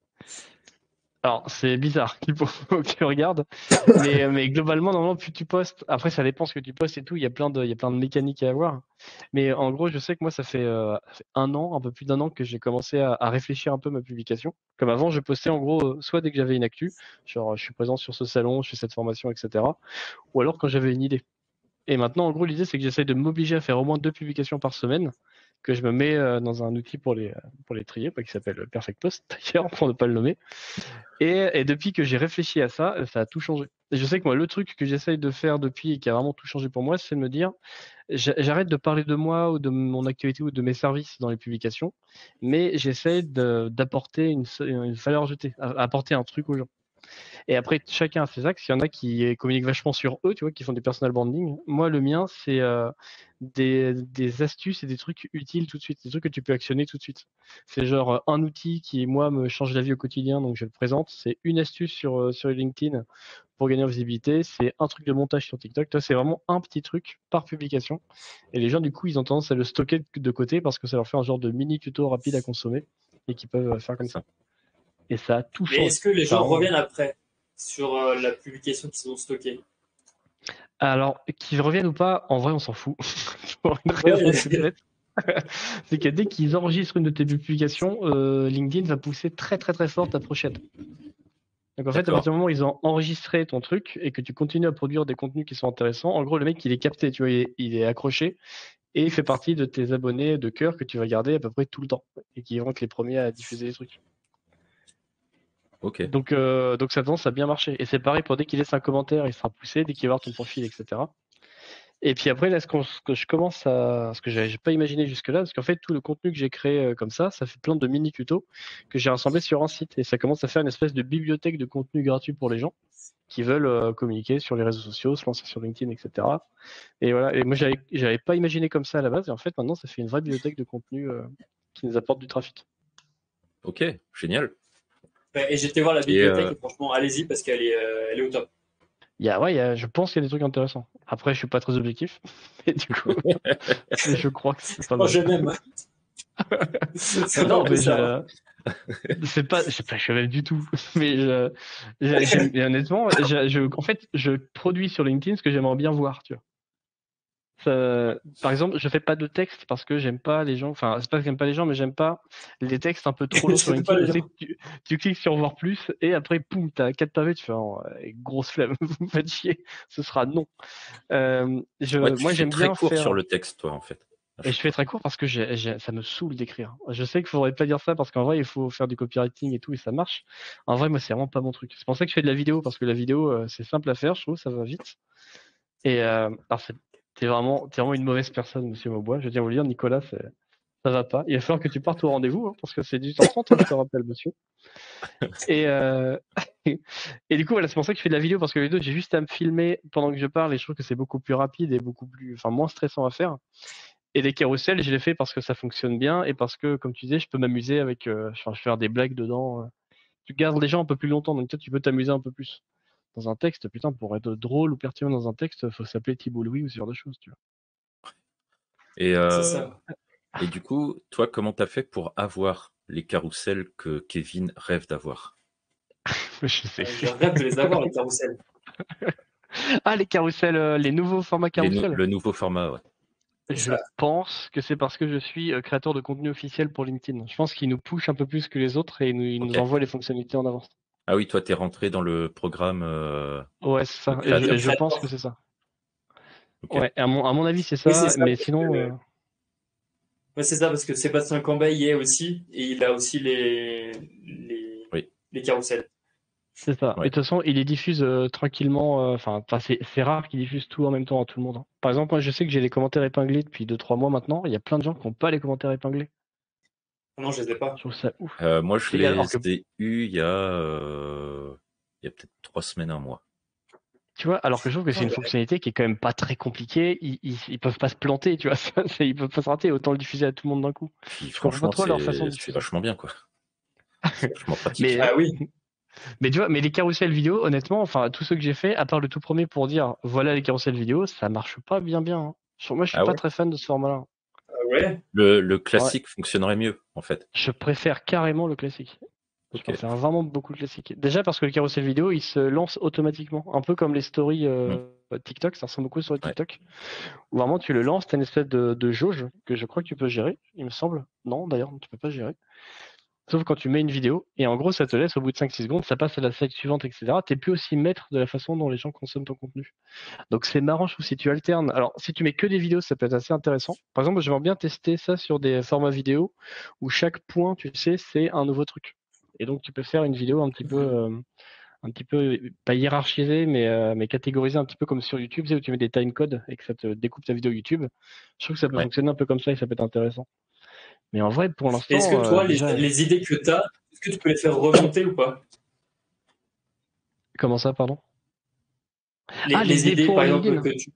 Alors, c'est bizarre qu'il faut que tu regardes. Mais, mais globalement, normalement, plus tu postes, après, ça dépend ce que tu postes et tout. Il y a plein de, il y a plein de mécaniques à avoir. Mais en gros, je sais que moi, ça fait, euh, ça fait un an, un peu plus d'un an que j'ai commencé à, à réfléchir un peu ma publication. Comme avant, je postais en gros, euh, soit dès que j'avais une actu, genre je suis présent sur ce salon, je fais cette formation, et cetera. Ou alors quand j'avais une idée. Et maintenant, en gros, l'idée, c'est que j'essaye de m'obliger à faire au moins deux publications par semaine. que je me mets euh, dans un outil pour les, pour les trier, qui s'appelle Perfect Post d'ailleurs, pour ne pas le nommer. Et, et depuis que j'ai réfléchi à ça, ça a tout changé. Et je sais que moi, le truc que j'essaye de faire depuis et qui a vraiment tout changé pour moi, c'est de me dire, j'arrête de parler de moi ou de mon activité ou de mes services dans les publications, mais j'essaie d'apporter une, une valeur ajoutée, apporter un truc aux gens. Et après, chacun a ses axes. Il y en a qui communiquent vachement sur eux, tu vois, qui font des personal branding. Moi, le mien, c'est euh, des, des astuces et des trucs utiles tout de suite, des trucs que tu peux actionner tout de suite. C'est genre euh, un outil qui, moi, me change la vie au quotidien, donc je le présente. C'est une astuce sur, euh, sur LinkedIn pour gagner en visibilité. C'est un truc de montage sur TikTok. C'est vraiment un petit truc par publication. Et les gens, du coup, ils ont tendance à le stocker de côté parce que ça leur fait un genre de mini tuto rapide à consommer et qu'ils peuvent faire comme ça. Et ça a tout changé. Mais est-ce que les gens reviennent après sur euh, la publication qu'ils ont stockée? Alors, qu'ils reviennent ou pas, en vrai, on s'en fout. Pour une raison toute bête. C'est que dès qu'ils enregistrent une de tes publications, euh, LinkedIn va pousser très très très fort ta prochaine. Donc en fait, à partir du moment où ils ont enregistré ton truc et que tu continues à produire des contenus qui sont intéressants, en gros, le mec, il est capté, tu vois, il est, il est accroché et il fait partie de tes abonnés de cœur que tu vas garder à peu près tout le temps et qui vont être les premiers à diffuser les trucs. Ok. Donc, euh, donc ça tendance à bien marcher. Et c'est pareil pour dès qu'il laisse un commentaire, il sera poussé, dès qu'il va voir ton profil, et cetera. Et puis après, là, ce, ce que je commence à. Ce que je n'avais pas imaginé jusque-là, parce qu'en fait, tout le contenu que j'ai créé euh, comme ça, ça fait plein de mini-tutos que j'ai rassemblés sur un site. Et ça commence à faire une espèce de bibliothèque de contenu gratuit pour les gens qui veulent euh, communiquer sur les réseaux sociaux, se lancer sur LinkedIn, et cetera. Et voilà. Et moi, j'avais, j'avais pas imaginé comme ça à la base. Et en fait, maintenant, ça fait une vraie bibliothèque de contenu euh, qui nous apporte du trafic. Ok, génial. Et j'étais voir la bibliothèque et, euh... et franchement, allez-y parce qu'elle est, euh, elle est au top. Il y a, ouais, il y a, je pense qu'il y a des trucs intéressants. Après, je suis pas très objectif, mais du coup, mais je crois que c'est pas mal. Oh, je m'aime. Non, mais je... c'est pas, je sais pas, je suis même du tout. Mais je, j'aime, et honnêtement, je, je, en fait, je produis sur LinkedIn ce que j'aimerais bien voir, tu vois. Ça, par exemple, je fais pas de texte parce que j'aime pas les gens. Enfin, c'est pas que j'aime pas les gens, mais j'aime pas les textes un peu trop longs sur LinkedIn. Tu, sais, tu, tu cliques sur voir plus et après, poum, t'as quatre pavés. Tu fais oh, grosse flemme. Vous me faites chier. Ce sera non. Euh, je, ouais, tu moi, fais j'aime très bien court faire... sur le texte, toi, en fait. Et je fais très court parce que j'ai, j'ai, ça me saoule d'écrire. Je sais qu'il faudrait pas dire ça parce qu'en vrai, il faut faire du copywriting et tout et ça marche. En vrai, moi, c'est vraiment pas mon truc. C'est pour ça que je fais de la vidéo parce que la vidéo, euh, c'est simple à faire, je trouve, ça va vite. Et euh, alors, c'est, t'es vraiment, t'es vraiment une mauvaise personne, monsieur Maubois. Je tiens à vous le dire, Nicolas, c'est, ça va pas. Il va falloir que tu partes au rendez-vous hein, parce que c'est dix-huit heures trente, hein, je te rappelle, monsieur. Et, euh... et du coup, voilà, c'est pour ça que je fais de la vidéo parce que la vidéo, j'ai juste à me filmer pendant que je parle et je trouve que c'est beaucoup plus rapide et beaucoup plus, enfin, moins stressant à faire. Et les carousels, je les fais parce que ça fonctionne bien et parce que, comme tu disais, je peux m'amuser avec, euh, enfin, je vais faire des blagues dedans. euh. Tu gardes les gens un peu plus longtemps, donc toi, tu peux t'amuser un peu plus. Dans un texte, putain, pour être drôle ou pertinent dans un texte, faut s'appeler Thibault Louis ou ce genre de choses, tu vois. Et, euh, C'est ça. et du coup, toi, comment t'as fait pour avoir les carousels que Kevin rêve d'avoir? Je sais. Je rêve de les avoir, les carousels. Ah, les carousels, euh, les nouveaux formats Les carousels. nou- le nouveau format, ouais. Je pense que c'est parce que je suis euh, créateur de contenu officiel pour LinkedIn. Je pense qu'ils nous push un peu plus que les autres et ils nous, ils Ok. nous envoient les fonctionnalités en avance. Ah oui, toi, t'es rentré dans le programme. Euh, Ouais, c'est ça. le Et je, créateur. et je pense que c'est ça. Ok. Ouais, à mon, à mon avis, c'est ça, Oui, c'est ça, mais parce sinon. que- euh, Ouais, c'est ça, parce que Sébastien Cambay y est aussi, et il a aussi les, les, Oui. les carousels. C'est ça. Ouais. Et de toute façon, il les diffuse euh, tranquillement. Enfin, euh, c'est, c'est rare qu'il diffuse tout en même temps à tout le monde. hein. Par exemple, moi, je sais que j'ai les commentaires épinglés depuis deux trois mois maintenant. Il y a plein de gens qui n'ont pas les commentaires épinglés. Non, je les ai pas. Je trouve ça ouf. Euh, moi, je Et les alors que- ai eus il y a, euh, il y a peut-être trois semaines, un mois. Tu vois, alors que je trouve que c'est une fonctionnalité qui est quand même pas très compliquée. Ils, ils, ils peuvent pas se planter, tu vois. Ça, c'est- ils peuvent pas se rater. Autant le diffuser à tout le monde d'un coup. Puis Je comprends pas franchement, trop leur façon de c'est c'est diffuser. vachement bien, quoi. C'est vachement pratique. Mais, Ah oui. mais tu vois, mais les carousels vidéo, honnêtement, enfin, tous ceux que j'ai fait, à part le tout premier pour dire voilà les carousels vidéo, ça marche pas bien bien. hein. Sur- Moi, je suis Ah pas ouais très fan de ce format-là. Ah ouais. Le, le classique fonctionnerait mieux, en fait. Je préfère carrément le classique. Je Ok. préfère vraiment beaucoup le classique. Déjà parce que le carousel vidéo, il se lance automatiquement. Un peu comme les stories euh, TikTok, ça ressemble beaucoup sur le Ouais. TikTok. Où vraiment tu le lances, tu as une espèce de, de jauge que je crois que tu peux gérer, il me semble. Non, d'ailleurs, tu peux pas gérer. Sauf quand tu mets une vidéo, et en gros, ça te laisse au bout de cinq six secondes, ça passe à la slide suivante, et cetera. Tu n'es plus aussi maître de la façon dont les gens consomment ton contenu. Donc c'est marrant, je trouve, si tu alternes. Alors, si tu mets que des vidéos, ça peut être assez intéressant. Par exemple, j'aimerais bien tester ça sur des formats vidéo où chaque point, tu sais, c'est un nouveau truc. Et donc, tu peux faire une vidéo un petit peu, euh, un petit peu pas hiérarchisée, mais, euh, mais catégorisée un petit peu comme sur YouTube, tu sais, où tu mets des timecodes et que ça te découpe ta vidéo YouTube. Je trouve que ça peut Ouais. fonctionner un peu comme ça et ça peut être intéressant. Mais en vrai, pour l'instant, Et est-ce que toi, euh, les, déjà, les idées que tu as, est-ce que tu peux les faire remonter ou pas? comment ça, pardon? Les, Ah, les idées pour par LinkedIn. exemple, que tu.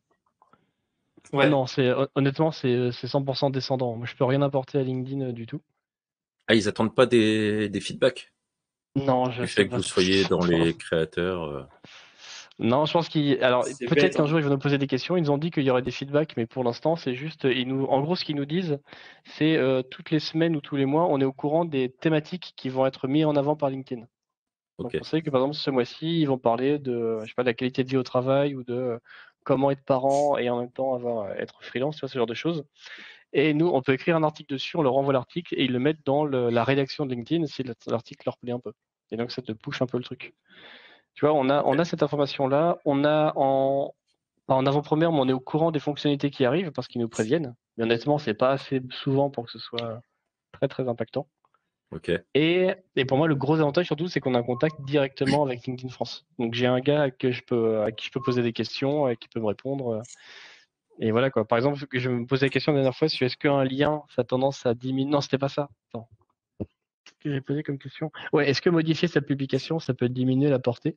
Ouais. Non, c'est hon- honnêtement, c'est c'est cent pour cent descendant. Moi, je peux rien apporter à LinkedIn euh, du tout. Ah, ils attendent pas des, des feedbacks Non, je du sais fait que pas. vous soyez dans les créateurs. euh. Non, je pense qu'ils. Alors, C'est peut-être bête, qu'un hein. jour ils vont nous poser des questions. Ils nous ont dit qu'il y aurait des feedbacks, mais pour l'instant, c'est juste. Ils nous... En gros, ce qu'ils nous disent, c'est euh, toutes les semaines ou tous les mois, on est au courant des thématiques qui vont être mises en avant par LinkedIn. Donc, Ok. on sait que par exemple, ce mois-ci, ils vont parler de, je sais pas, de la qualité de vie au travail ou de euh, comment être parent et en même temps avoir, être freelance, tu vois, ce genre de choses. Et nous, on peut écrire un article dessus, on leur envoie l'article et ils le mettent dans le- la rédaction de LinkedIn si l'article leur plaît un peu. Et donc, ça te push un peu le truc. Tu vois, on a, on a cette information-là. On a en, pas en avant-première, mais on est au courant des fonctionnalités qui arrivent parce qu'ils nous préviennent. Mais honnêtement, c'est pas assez souvent pour que ce soit très, très impactant. Ok. Et, et pour moi, le gros avantage surtout, c'est qu'on a un contact directement avec LinkedIn France. Donc, j'ai un gars à qui je peux, à qui je peux poser des questions et qui peut me répondre. Et voilà quoi. Par exemple, je me posais la question la dernière fois sur est-ce qu'un lien, ça a tendance à diminuer. Non, c'était pas ça. Attends. Qu'est-ce que j'ai posé comme question? Ouais, est-ce que modifier sa publication, ça peut diminuer la portée?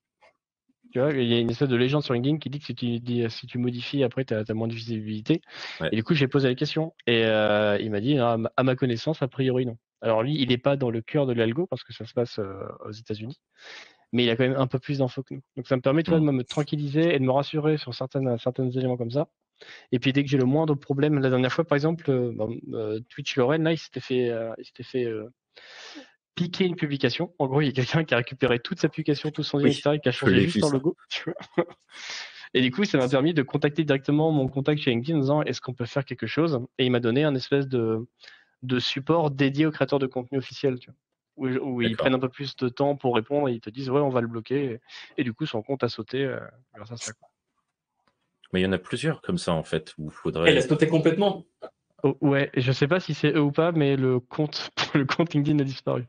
Tu vois, il y a une espèce de légende sur LinkedIn qui dit que si tu, dis, si tu modifies, après, tu as moins de visibilité. Ouais. Et du coup, j'ai posé la question. Et euh, il m'a dit, ah, à ma connaissance, a priori, non. Alors lui, il n'est pas dans le cœur de l'algo parce que ça se passe euh, aux États-Unis. Mais il a quand même un peu plus d'infos que nous. Donc ça me permet, tu vois, de me tranquilliser et de me rassurer sur certaines, certains éléments comme ça. Et puis dès que j'ai le moindre problème, la dernière fois, par exemple, euh, euh, Twitch Lorraine, là, il s'était fait, euh, il s'était fait euh, piquer une publication. En gros, il y a quelqu'un qui a récupéré toute sa publication, tout son lien, Oui, et cetera, et qui a je changé l'ai juste vu, un ça. logo. Tu vois. Et du coup, ça m'a permis de contacter directement mon contact chez LinkedIn en disant est-ce qu'on peut faire quelque chose? Et il m'a donné un espèce de, de support dédié aux créateurs de contenu officiels, tu vois. Où, où ils D'accord. prennent un peu plus de temps pour répondre et ils te disent ouais, on va le bloquer. Et, et du coup, son compte a sauté euh, grâce à ça. Quoi. Mais il y en a plusieurs comme ça, en fait, où il Elle faudrait. laisse sauter complètement. Oh, ouais, et je sais pas si c'est eux ou pas, mais le compte, le compte LinkedIn a disparu.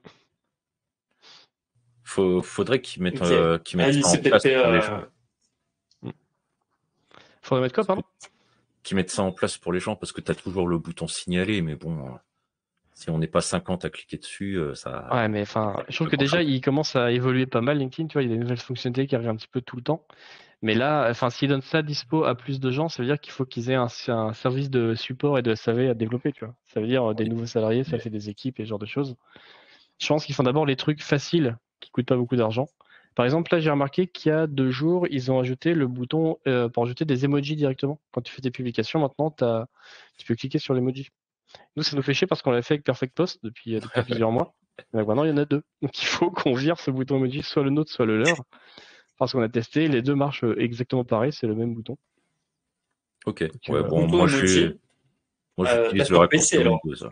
Faut, faudrait qu'ils mettent, Ok. euh, qu'ils Ah, mettent il ça en s'est peut-être place fait. pour les euh, gens. Faudrait mettre quoi, pardon? Qu'ils mettent ça en place pour les gens, parce que tu as toujours le bouton signaler, mais bon, euh, si on n'est pas cinquante à cliquer dessus, euh, ça. Ouais, mais enfin, je trouve que déjà, il commence à évoluer pas mal, LinkedIn, tu vois, il y a des nouvelles fonctionnalités qui arrivent un petit peu tout le temps. Mais là, enfin, s'ils donnent ça dispo à plus de gens, ça veut dire qu'il faut qu'ils aient un, un service de support et de S A V à développer, tu vois. Ça veut dire euh, des nouveaux salariés, ça fait des équipes et ce genre de choses. Je pense qu'ils font d'abord les trucs faciles, qui coûtent pas beaucoup d'argent. Par exemple, là, j'ai remarqué qu'il y a deux jours, ils ont ajouté le bouton euh, pour ajouter des emojis directement. Quand tu fais tes publications, maintenant, t'as- tu peux cliquer sur l'emoji. Nous, ça nous fait chier parce qu'on l'a fait avec Perfect Post depuis, depuis plusieurs mois. Et donc maintenant, il y en a deux. Donc il faut qu'on vire ce bouton emoji, soit le nôtre, soit le leur. Parce qu'on a testé, les deux marchent exactement pareil, c'est le même bouton. Ok. Donc, Ouais, euh, bon, Bouton moi, emoji. j'ai- moi, Euh, j'utilise t'as le sur raccourci P C alors. Windows.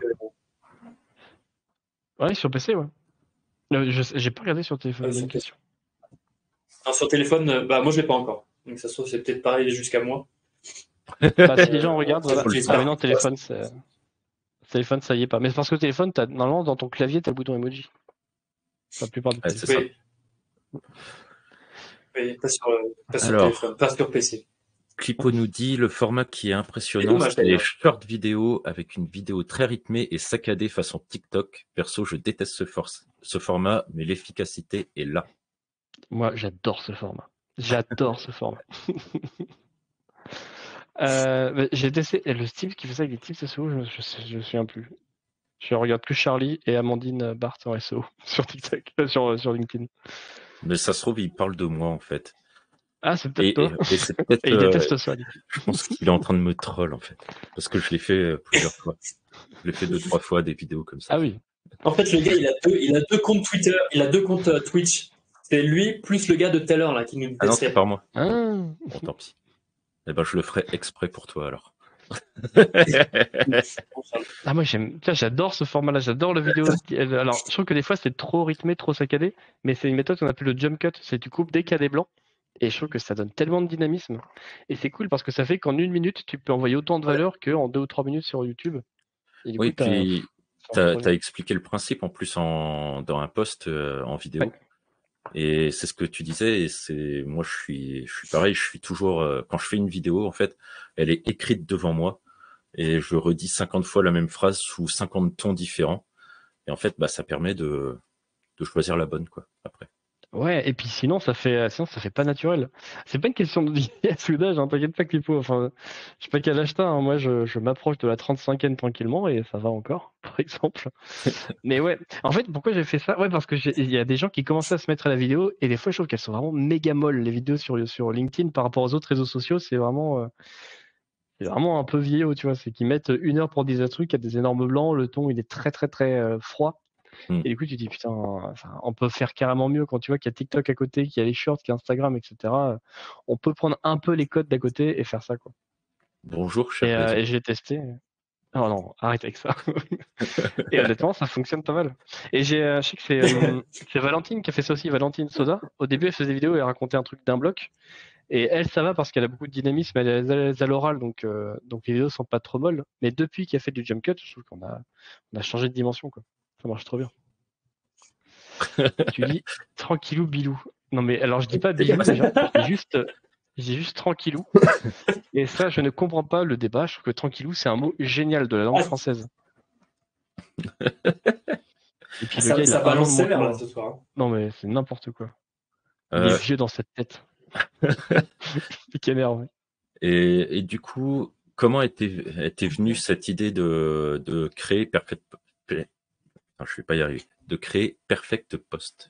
Ouais, sur P C, ouais. Euh, je sais- J'ai pas regardé sur téléphone, Euh, bonne sur P C. question. Non, sur téléphone, euh, bah moi je l'ai pas encore. Donc ça se trouve c'est peut-être pareil jusqu'à moi. Bah, si les gens Euh, regardent, ça, voilà. j'utilise Ah, pas. mais non, téléphone, c'est... téléphone, ça y est pas. Mais c'est parce que téléphone, t'as... normalement, dans ton clavier, t'as le bouton emoji. La plupart des Ouais, c'est téléphones. ça. Oui, oui, pas sur, euh, pas sur Alors, téléphone, pas sur P C. Clipo nous dit le format qui est C'est impressionnant, dommage c'est les d'ailleurs. short vidéos avec une vidéo très rythmée et saccadée façon TikTok. Perso, je déteste ce, for- ce format, mais l'efficacité est là. Moi, j'adore ce format. J'adore ce format. Euh, bah, j'ai testé et le Steve qui fait ça avec des tips S E O, je ne je, sais- je me souviens plus. Je regarde que Charlie et Amandine Barthes en S E O sur TikTok, euh, sur, euh, sur LinkedIn. Mais ça se trouve, il parle de moi en fait. Ah, c'est peut-être Et, toi. et, et c'est peut-être. Et il euh, déteste ça, du coup. je pense qu'il est en train de me troll en fait. Parce que je l'ai fait euh, plusieurs fois. Je l'ai fait deux, trois fois des vidéos comme ça. Ah oui. En fait le gars il a deux, il a deux comptes Twitter, il a deux comptes euh, Twitch. C'est lui plus le gars de tout à l'heure là qui nous Ah non, c'est détestait. par moi. Ah. Bon, tant pis. Eh ben, je le ferai exprès pour toi alors. Ah, moi, j'aime, tiens, j'adore ce format-là, j'adore le vidéo. Alors, je trouve que des fois, c'est trop rythmé, trop saccadé, mais c'est une méthode qu'on appelle le jump cut. C'est tu coupes dès qu'il y a des blancs, et je trouve que ça donne tellement de dynamisme. Et c'est cool parce que ça fait qu'en une minute, tu peux envoyer autant de valeur qu'en deux ou trois minutes sur YouTube. Et du Oui, coup, t'as, puis ça tu marche trop as bien. expliqué le principe en plus en, dans un post euh, en vidéo. Ouais. Et c'est ce que tu disais. Et c'est moi, je suis, je suis pareil. Je suis toujours euh, quand je fais une vidéo, en fait, elle est écrite devant moi et je redis cinquante fois la même phrase sous cinquante tons différents. Et en fait, bah, ça permet de, de choisir la bonne, quoi. Après. Ouais, et puis sinon, ça fait, sinon, ça fait pas naturel. C'est pas une question de vieillesse ou d'âge, hein, t'inquiète pas qu'il faut. Enfin, je sais pas quel âge t'as, hein, moi, je, je m'approche de la trente-cinquaine tranquillement et ça va encore, par exemple. Mais ouais, en fait, pourquoi j'ai fait ça? Ouais, parce que j'ai- il y a des gens qui commençaient à se mettre à la vidéo et des fois, je trouve qu'elles sont vraiment méga molles. Les vidéos sur, sur LinkedIn par rapport aux autres réseaux sociaux, c'est vraiment, euh, c'est vraiment un peu vieillot, tu vois. C'est qu'ils mettent une heure pour dire un truc, il y a des énormes blancs, le ton, il est très, très, très euh, froid. Mm. Et du coup, tu te dis, putain, enfin, on peut faire carrément mieux quand tu vois qu'il y a TikTok à côté, qu'il y a les shorts, qu'il y a Instagram, et cetera. On peut prendre un peu les codes d'à côté et faire ça, quoi. Bonjour, cher Et, euh, réseau. et j'ai testé. Oh non, arrête avec ça. Et honnêtement, ça fonctionne pas mal. Et j'ai, euh, je sais que c'est euh, c'est Valentine qui a fait ça aussi, Valentine Soda. Au début, elle faisait des vidéos et elle racontait un truc d'un bloc. Et elle, ça va parce qu'elle a beaucoup de dynamisme, elle est à l'aise à l'oral, donc, euh, donc les vidéos sont pas trop molles. Mais depuis qu'elle fait du jump cut, je trouve qu'on a, on a changé de dimension, quoi. Ça marche trop bien. Tu dis tranquillou bilou. Non mais alors je dis pas bilou déjà, je dis juste, je dis juste tranquillou. Et ça, je ne comprends pas le débat. Je trouve que tranquillou, c'est un mot génial de la langue Ah, française. Et puis le ça, gars, il ça a un an balance de moins que sévère là moi. ce soir. hein. Non mais c'est n'importe quoi. Il est Euh, vieux dans cette tête. C'est qu'énerve. et, et du coup, comment était, était venue cette idée de, de créer Perfect, Pe- non, je vais pas y arriver, de créer Perfect Post?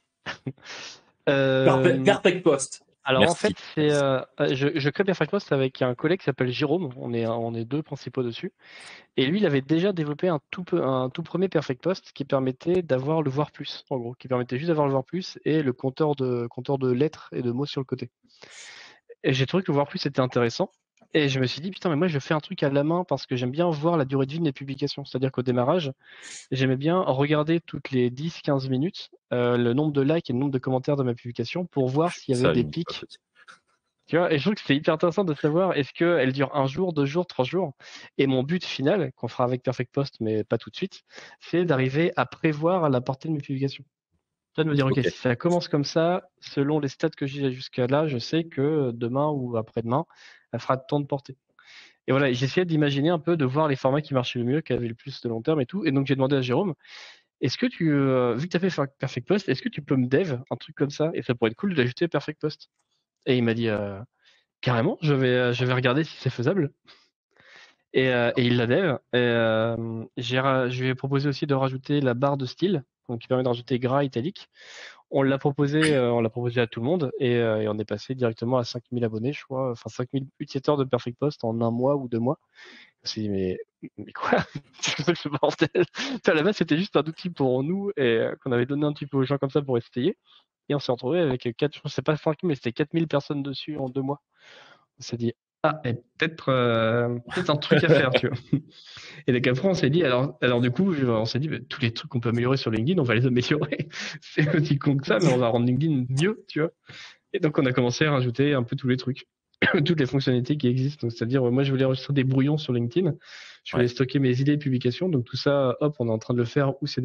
Perfect, Euh, perfect post. alors en Merci. fait, c'est, euh, je, je crée Perfect Post avec un collègue qui s'appelle Jérôme. On est, on est deux principaux dessus. Et lui, il avait déjà développé un tout, peu- un tout premier Perfect Post qui permettait d'avoir le voir plus, en gros, qui permettait juste d'avoir le voir plus et le compteur de, compteur de lettres et de mots sur le côté. Et j'ai trouvé que le voir plus était intéressant. Et je me suis dit, putain, mais moi, je fais un truc à la main parce que j'aime bien voir la durée de vie de mes publications. C'est-à-dire qu'au démarrage, j'aimais bien regarder toutes les dix quinze minutes euh, le nombre de likes et le nombre de commentaires de ma publication pour voir Je fais s'il y avait ça à des une époque pics. aussi. Tu vois, et je trouve que c'est hyper intéressant de savoir est-ce qu'elle dure un jour, deux jours, trois jours. Et mon but final, qu'on fera avec Perfect Post, mais pas tout de suite, c'est d'arriver à prévoir la portée de mes publications. Ça, de me dire, ok, Ok. si ça commence comme ça, selon les stats que j'ai jusqu'à là, je sais que demain ou après-demain, elle fera tant de portée. Et voilà, j'essayais d'imaginer un peu, de voir les formats qui marchaient le mieux, qui avaient le plus de long terme et tout. Et donc, j'ai demandé à Jérôme, est-ce que tu, euh, vu que tu as fait Perfect Post, est-ce que tu peux me dev un truc comme ça? Et ça pourrait être cool d'ajouter Perfect Post. Et il m'a dit, euh, carrément, je vais, euh, je vais regarder si c'est faisable. Et, euh, et il la dev. Et, euh, j'ai ra- je lui ai proposé aussi de rajouter la barre de style, donc qui permet de rajouter gras italique. On l'a proposé, euh, on l'a proposé à tout le monde et, euh, et on est passé directement à cinq mille abonnés, je crois, enfin cinq mille utilisateurs de Perfect Post en un mois ou deux mois. On s'est dit, mais, mais quoi? C'est quoi ce bordel? À la base, c'était juste un outil pour nous et euh, qu'on avait donné un petit peu aux gens comme ça pour essayer. Et on s'est retrouvé avec quatre, je crois que c'est pas cinq mille, mais c'était quatre mille personnes dessus en deux mois. On s'est dit, ah, et peut-être euh, peut-être un truc à faire, tu vois. Et donc après, on s'est dit, alors, alors du coup, je- on s'est dit, bah, tous les trucs qu'on peut améliorer sur LinkedIn, on va les améliorer. C'est aussi con que ça, mais on va rendre LinkedIn mieux, tu vois. Et donc, on a commencé à rajouter un peu tous les trucs, toutes les fonctionnalités qui existent. Donc, c'est-à-dire, moi, je voulais enregistrer des brouillons sur LinkedIn. Je voulais Ouais. stocker mes idées de publication. Donc, tout ça, hop, on est en train de le faire ou c'est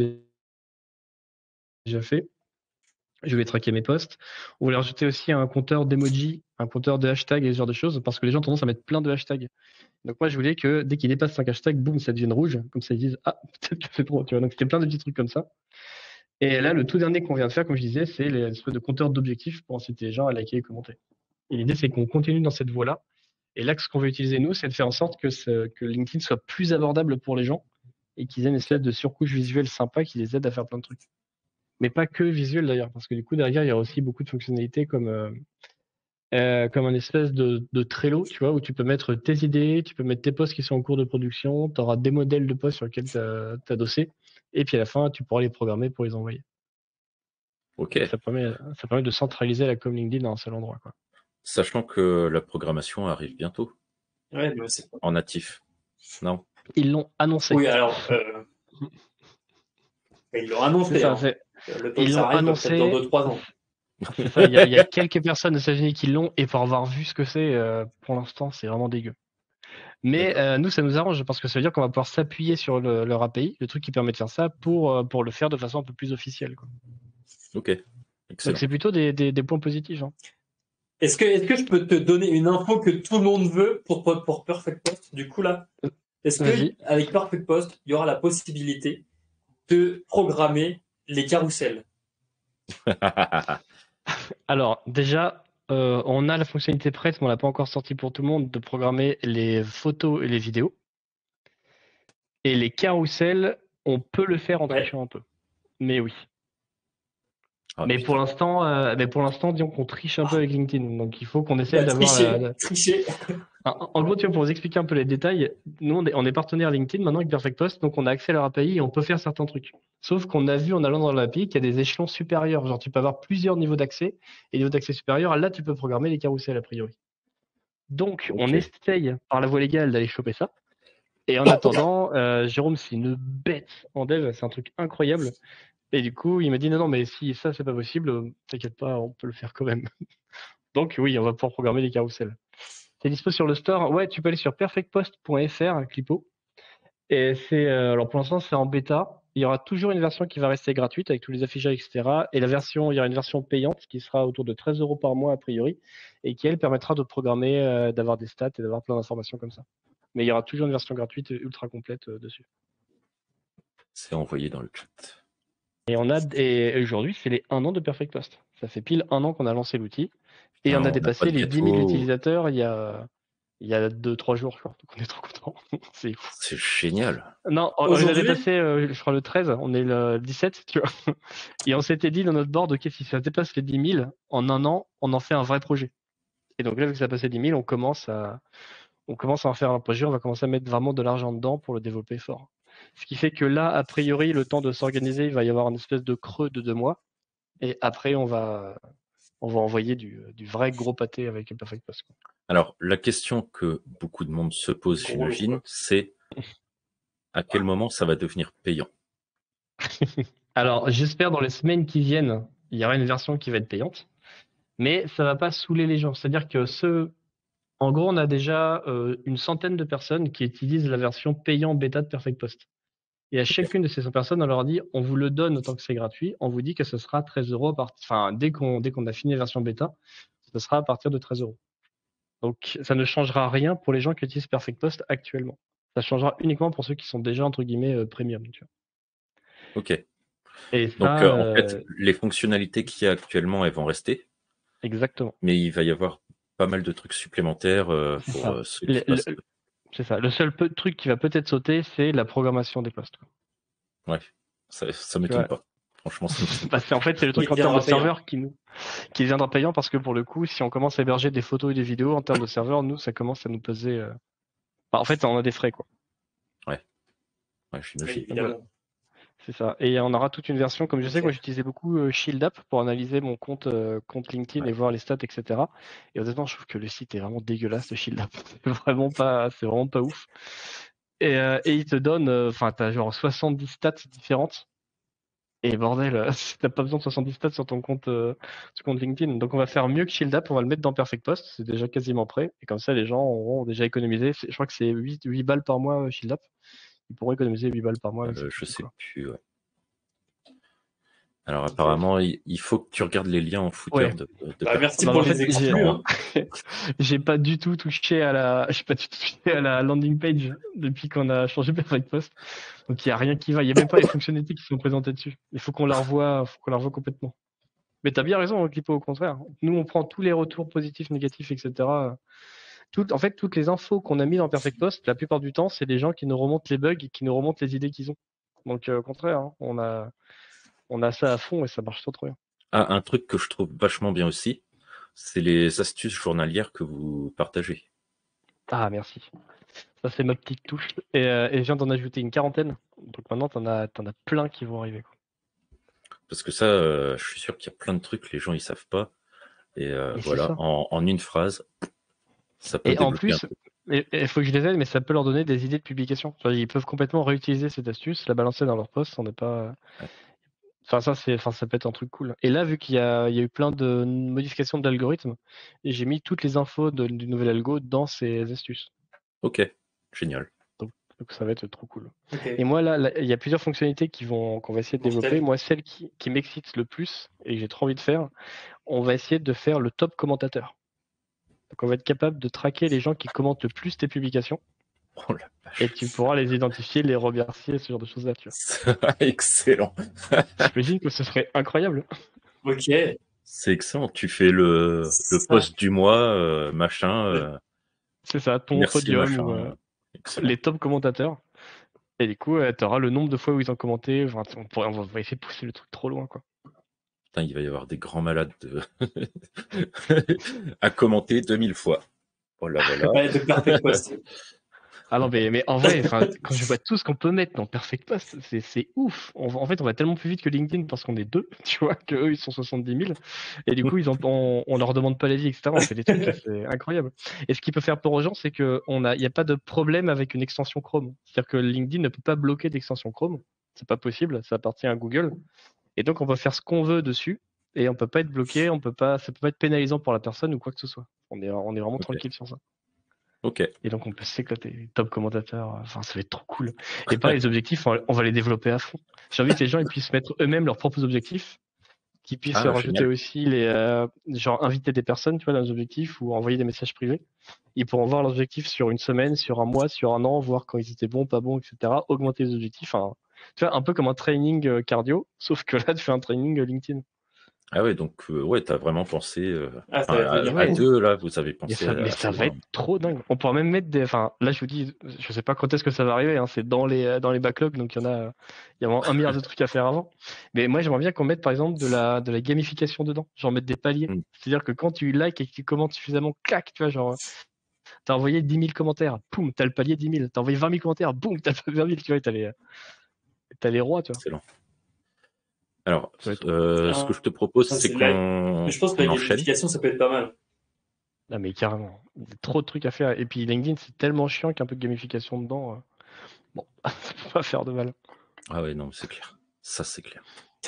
déjà fait. Je voulais traquer mes posts. On voulait rajouter aussi un compteur d'emoji, un compteur de hashtags et ce genre de choses, parce que les gens ont tendance à mettre plein de hashtags. Donc moi, je voulais que dès qu'ils dépassent cinq hashtags, boum, ça devienne rouge. Comme ça, ils disent, ah, peut-être que c'est trop, tu vois. Donc c'était plein de petits trucs comme ça. Et là, le tout dernier qu'on vient de faire, comme je disais, c'est l'espèce de compteur d'objectifs pour inciter les gens à liker et commenter. Et l'idée, c'est qu'on continue dans cette voie-là. Et là, ce qu'on veut utiliser, nous, c'est de faire en sorte que, ce, que LinkedIn soit plus abordable pour les gens et qu'ils aient une espèce de surcouche visuelle sympa qui les aide à faire plein de trucs. Mais pas que visuel d'ailleurs, parce que du coup, derrière, il y a aussi beaucoup de fonctionnalités comme, euh, euh, comme un espèce de, de Trello, tu vois, où tu peux mettre tes idées, tu peux mettre tes posts qui sont en cours de production, tu auras des modèles de posts sur lesquels tu as adossé, et puis à la fin, tu pourras les programmer pour les envoyer. Ok. Et ça permet, ça permet de centraliser la com LinkedIn dans un seul endroit, quoi. Sachant que la programmation arrive bientôt. Ouais, mais c'est pas. en natif. Non. Ils l'ont annoncé. Oui, alors. Euh... Ils l'ont annoncé. C'est ça, hein. c'est- Le temps Ils que ça l'ont arrive, peut-être annoncé. dans deux trois ans. C'est ça, il y, a- il y a quelques personnes aux États-Unis qui l'ont, et pour avoir vu ce que c'est, euh, pour l'instant, c'est vraiment dégueu. Mais D'accord. euh, nous, ça nous arrange parce que ça veut dire qu'on va pouvoir s'appuyer sur le, leur A P I, le truc qui permet de faire ça, pour, euh, pour le faire de façon un peu plus officielle, quoi. Ok. Donc Excellent. c'est plutôt des, des, des points positifs, hein. Est-ce que, est-ce que je peux te donner une info que tout le monde veut pour, pour, pour Perfect Post? Du coup, là, est-ce Vas-y. qu'avec Perfect Post, il y aura la possibilité de programmer les carousels? Alors, déjà, euh, on a la fonctionnalité prête, mais on l'a pas encore sortie pour tout le monde, de programmer les photos et les vidéos. Et les carousels, on peut le faire en Ouais. trichant un peu. Mais oui. Ah, Mais putain. pour l'instant, euh, mais pour l'instant, disons qu'on triche un peu avec LinkedIn. Donc il faut qu'on essaie Bah, d'avoir tricher, la, la- tricher. En, en gros, tu vois, pour vous expliquer un peu les détails, nous, on est, on est partenaire LinkedIn maintenant avec Perfect Post, donc on a accès à leur A P I et on peut faire certains trucs. Sauf qu'on a vu en allant dans l'A P I qu'il y a des échelons supérieurs. Genre, tu peux avoir plusieurs niveaux d'accès, et niveau d'accès supérieur, là, tu peux programmer les carousels a priori. Donc, on Ok. essaye par la voie légale d'aller choper ça. Et en attendant, euh, Jérôme, c'est une bête en dev, c'est un truc incroyable. Et du coup, il m'a dit non, non, mais si ça, c'est pas possible, euh, t'inquiète pas, on peut le faire quand même. Donc, oui, on va pouvoir programmer les carousels. C'est dispo sur le store. Ouais, tu peux aller sur perfectpost point f r, Clipo. Et c'est, euh, alors pour l'instant, c'est en bêta. Il y aura toujours une version qui va rester gratuite avec tous les affichages, et cetera. Et la version, il y aura une version payante qui sera autour de treize euros par mois a priori et qui, elle, permettra de programmer, euh, d'avoir des stats et d'avoir plein d'informations comme ça. Mais il y aura toujours une version gratuite ultra complète euh, dessus. C'est envoyé dans le chat. Et on a, et aujourd'hui, c'est les un an de Perfect Post. Ça fait pile un an qu'on a lancé l'outil. Et Putain, on a on n'a dépassé pas de les dix mille gâteau. utilisateurs il y a, il y a deux trois jours, je crois. Donc on est trop contents. C'est fou. C'est génial. Non, on on les a Aujourd'hui, dépassés, euh, je crois, le treize, on est le dix-sept, tu vois. Et on s'était dit dans notre board, ok, si ça dépasse les dix mille, en un an, on en fait un vrai projet. Et donc là, vu que ça a passé dix mille, on commence à, on commence à en faire un projet, on va commencer à mettre vraiment de l'argent dedans pour le développer fort. Ce qui fait que là, a priori, le temps de s'organiser, il va y avoir une espèce de creux de deux mois. Et après, on va, on va envoyer du, du vrai gros pâté avec le Perfect Post, quoi. Alors, la question que beaucoup de monde se pose, Gros, j'imagine, quoi. c'est à quel moment ça va devenir payant? Alors, j'espère dans les semaines qui viennent, il y aura une version qui va être payante. Mais ça va pas saouler les gens. C'est-à-dire que ce, en gros, on a déjà euh, une centaine de personnes qui utilisent la version payant bêta de Perfect Post. Et à chacune de ces cent personnes, on leur dit, on vous le donne autant que c'est gratuit, on vous dit que ce sera treize euros à partir, enfin, dès qu'on, dès qu'on a fini la version bêta, ce sera à partir de treize euros. Donc, ça ne changera rien pour les gens qui utilisent Perfect Post actuellement. Ça changera uniquement pour ceux qui sont déjà, entre guillemets, euh, premium, tu vois. Ok. Et Donc, ça, euh, en fait, euh, les fonctionnalités qu'il y a actuellement, elles vont rester, exactement. mais il va y avoir pas mal de trucs supplémentaires euh, C'est pour ça. euh, ceux Le- qui passent. le- c'est ça. Le seul peu- truc qui va peut-être sauter, c'est la programmation des postes, quoi. Ouais, ça, ça Tu m'étonne vois. pas. Franchement, ça m'étonne Bah, pas. c'est en fait c'est le truc Il en termes de viendra payant. serveur qui nous qui viendra payant parce que pour le coup si on commence à héberger des photos et des vidéos en termes de serveur, nous ça commence à nous peser, euh, bah, en fait on a des frais, quoi. Ouais, Oui, j'imagine. évidemment. C'est ça. Et on aura toute une version, comme je sais que Ok. moi j'utilisais beaucoup euh, Shield App pour analyser mon compte euh, compte LinkedIn Ouais. et voir les stats, et cetera. Et honnêtement je trouve que le site est vraiment dégueulasse, le Shield App. C'est vraiment pas c'est vraiment pas ouf. Et, euh, et il te donne, enfin t'as genre soixante-dix stats différentes. Et bordel, euh, t'as pas besoin de soixante-dix stats sur ton compte, euh, sur ton compte LinkedIn. Donc on va faire mieux que Shield App, on va le mettre dans Perfect Post, c'est déjà quasiment prêt. Et comme ça, les gens auront déjà économisé. C'est- Je crois que c'est huit, huit balles par mois, euh, Shield App. Ils pourront économiser huit balles par mois avec Euh, cette je outil, sais quoi. plus. Ouais. Alors Ok. apparemment, il, il faut que tu regardes les liens en footer Ouais. de, de Bah, merci Bah, pour en les fait, j'ai exclus. Hein. j'ai pas du tout touché à la, j'ai pas du tout touché à la landing page depuis qu'on a changé Perfect Post. Donc il y a rien qui va. Il y a même pas les fonctionnalités qui sont présentées dessus. Il faut qu'on la revoie, faut qu'on la revoie complètement. Mais t'as bien raison, Clipo, au contraire. Nous, on prend tous les retours positifs, négatifs, et cetera. Tout, en fait, toutes les infos qu'on a mis dans Perfect Post, la plupart du temps, c'est des gens qui nous remontent les bugs et qui nous remontent les idées qu'ils ont. Donc, euh, au contraire, hein, on a, on a ça à fond et ça marche trop, trop bien. Ah, un truc que je trouve vachement bien aussi, c'est les astuces journalières que vous partagez. Ah, merci. Ça, c'est ma petite touche. Et, euh, et je viens d'en ajouter une quarantaine. Donc maintenant, t'en as, t'en as plein qui vont arriver, quoi. Parce que ça, euh, je suis sûr qu'il y a plein de trucs, les gens ils savent pas. Et euh, Mais c'est voilà, ça. en, en une phrase, ça peut Et en débloquer un plus, truc. Il faut que je les aide, mais ça peut leur donner des idées de publication. Enfin, ils peuvent complètement réutiliser cette astuce, la balancer dans leur post. On n'est pas. Ouais. Enfin, ça, c'est, enfin, ça peut être un truc cool. Et là, vu qu'il y a, il y a eu plein de modifications de l'algorithme, j'ai mis toutes les infos de- du nouvel algo dans ces astuces. Ok, génial. Donc, donc ça va être trop cool. Ok. Et moi, là, là, il y a plusieurs fonctionnalités qui vont, qu'on va essayer de Mortel. développer. Moi, celle qui, qui m'excite le plus et que j'ai trop envie de faire, on va essayer de faire le top commentateur. Donc, on va être capable de traquer les gens qui commentent le plus tes publications Oh la vache. et tu pourras les identifier, les remercier, ce genre de choses-là. Tu vois. Excellent. J'imagine que ce serait incroyable. Ok. C'est excellent. Tu fais le, le Ça. post du mois, euh, machin. euh, C'est ça, ton merci, podium machin. ou euh, Excellent. les top commentateurs. Et du coup, tu auras le nombre de fois où ils ont commenté. Enfin, on, pourrait, on va essayer de pousser le truc trop loin, quoi. Putain, il va y avoir des grands malades de... à commenter deux mille fois. Voilà, voilà. Ouais, de Perfect Post. Ah non, mais, mais en vrai, enfin, quand je vois tout ce qu'on peut mettre dans Perfect Post, c'est, c'est ouf. On va- en fait, on va tellement plus vite que LinkedIn parce qu'on est deux, tu vois, qu'eux, ils sont soixante-dix mille. Et du coup, ils ont, on, on leur demande pas l'avis, et cetera. On fait des trucs, c'est incroyable. Et ce qui peut faire peur aux gens, c'est qu'il n'y a pas de problème avec une extension Chrome. C'est-à-dire que LinkedIn ne peut pas bloquer d'extension Chrome. C'est pas possible, ça appartient à Google. Et donc, on peut faire ce qu'on veut dessus. Et on peut pas être bloqué, on peut pas, ça peut pas être pénalisant pour la personne ou quoi que ce soit. On est, on est vraiment Ok. tranquille sur ça. Ok. Et donc on peut s'éclater, top commentateur, enfin ça va être trop cool. Et pareil, les objectifs, on va les développer à fond. J'ai envie que les gens ils puissent mettre eux-mêmes leurs propres objectifs, qu'ils puissent Ah, rajouter génial. aussi les, euh, genre inviter des personnes, tu vois, dans les objectifs ou envoyer des messages privés. Ils pourront voir leurs objectifs sur une semaine, sur un mois, sur un an, voir quand ils étaient bons, pas bons, et cetera. Augmenter les objectifs, enfin, tu vois, un peu comme un training euh, cardio, sauf que là tu fais un training euh, LinkedIn. Ah ouais, donc euh, ouais, t'as vraiment pensé euh, Ah, ça enfin, va à, devenir à Ouais. cool. deux là, vous avez Mais pensé ça, à- mais assez ça va loin. être trop dingue. On pourra même mettre des. Enfin, là, je vous dis, je sais pas quand est-ce que ça va arriver. Hein, c'est dans les dans les backlogs, donc il y en a, il y a vraiment un milliard de trucs à faire avant. Mais moi, j'aimerais bien qu'on mette, par exemple, de la de la gamification dedans. Genre mettre des paliers. Mm. C'est-à-dire que quand tu likes et que tu commentes suffisamment, clac, tu vois, genre, t'as envoyé dix mille commentaires, boum, t'as le palier dix mille. T'as envoyé vingt mille commentaires, boum, t'as le palier vingt mille. Tu vois, t'as les t'as les rois, tu vois. Excellent. Alors, Ça va être. euh, ce que je te propose, Ah, c'est c'est la- qu'on Mais je pense que qu'on la enchaîne. gamification, ça peut être pas mal. Ah, mais carrément. Il y a trop de trucs à faire. Et puis LinkedIn, c'est tellement chiant qu'un peu de gamification dedans. euh, Bon, ça peut pas faire de mal. Ah ouais, non, c'est clair. Ça, c'est clair.